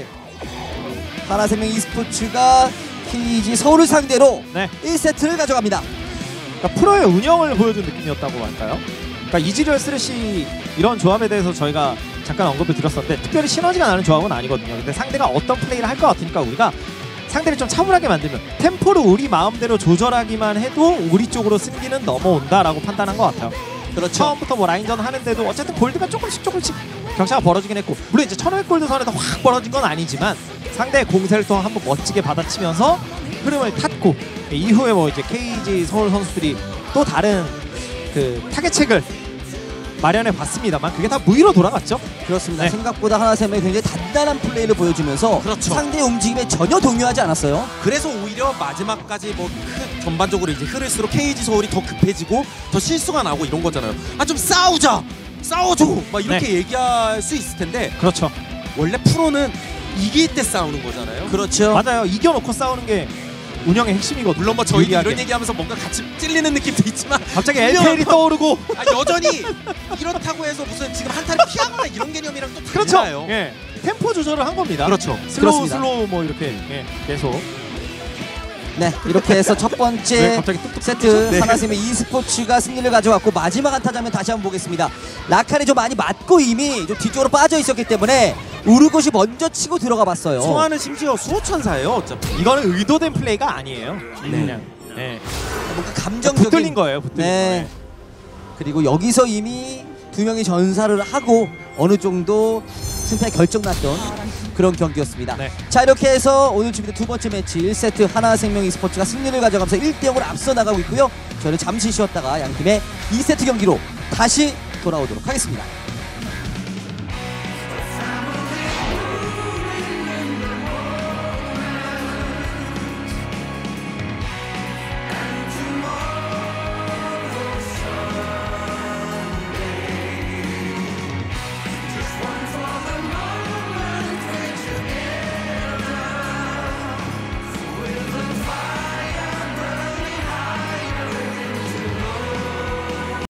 하나생명 e스포츠가 KG 서울을 상대로
네.
1세트를 가져갑니다.
그러니까 프로의 운영을 보여준 느낌이었다고 할까요? 그러니까 이지리얼 쓰레쉬 이런 조합에 대해서 저희가 잠깐 언급을 드렸었는데 특별히 시너지가 나는 조합은 아니거든요. 근데 상대가 어떤 플레이를 할 것 같으니까 우리가 상대를 좀 차분하게 만들면 템포를 우리 마음대로 조절하기만 해도 우리 쪽으로 승기는 넘어온다라고 판단한 것 같아요.
그렇죠.
처음부터 뭐 라인전 하는데도 어쨌든 골드가 조금씩 격차가 벌어지긴 했고, 물론 이제 1500 골드 선에서 확 벌어진 건 아니지만 상대의 공세를 또 한번 멋지게 받아치면서 흐름을 탔고, 이후에 뭐 이제 KG 서울 선수들이 또 다른 그 타겟책을 마련해 봤습니다만 그게 다 무위로 돌아갔죠.
그렇습니다.
네.
생각보다 하나생명이 굉장히 단단한 플레이를 보여주면서
그렇죠.
상대의 움직임에 전혀 동요하지 않았어요.
그래서 오히려 마지막까지 뭐 전반적으로 이제 흐를수록 KG 서울이 더 급해지고 더 실수가 나고 이런 거잖아요. 아 좀 싸우자, 싸워줘, 막 이렇게 얘기할 수 있을 텐데
그렇죠.
원래 프로는 이길 때 싸우는 거잖아요.
그렇죠.
맞아요. 이겨놓고 싸우는 게 운영의 핵심이거든요.
물론 뭐 저희도
유리하게.
이런 얘기하면서 뭔가 같이 찔리는 느낌도 있지만
갑자기 LPL이 떠오르고
여전히 이렇다고 해서 무슨 지금 한타를 피하거나 이런 개념이랑 또
그렇죠.
달라요.
예. 템포 조절을 한 겁니다.
그렇죠.
그렇습니다.
슬로우 뭐 이렇게 계속.
네, 이렇게 해서 첫 번째
네, 갑자기 뚝뚝
세트
네.
하나생명 e스포츠가 승리를 가져왔고, 마지막 한타 장면 다시 한번 보겠습니다. 라칸이 좀 많이 맞고 이미 좀 뒤쪽으로 빠져 있었기 때문에 우르곳이 먼저 치고 들어가 봤어요.
소환은 심지어 수호천사예요. 어차피.
이거는 의도된 플레이가 아니에요.
네.
그냥
뭔가 감정적인
붙들린 거예요. 붙들린
네.
거예요.
그리고 여기서 이미 두 명이 전사를 하고 어느 정도 승패 결정났던 그런 경기였습니다.
네.
자, 이렇게 해서 오늘 준비된 두 번째 매치 1세트 하나생명 e스포츠가 승리를 가져가면서 1대0으로 앞서 나가고 있고요. 저희는 잠시 쉬었다가 양팀의 2세트 경기로 다시 돌아오도록 하겠습니다.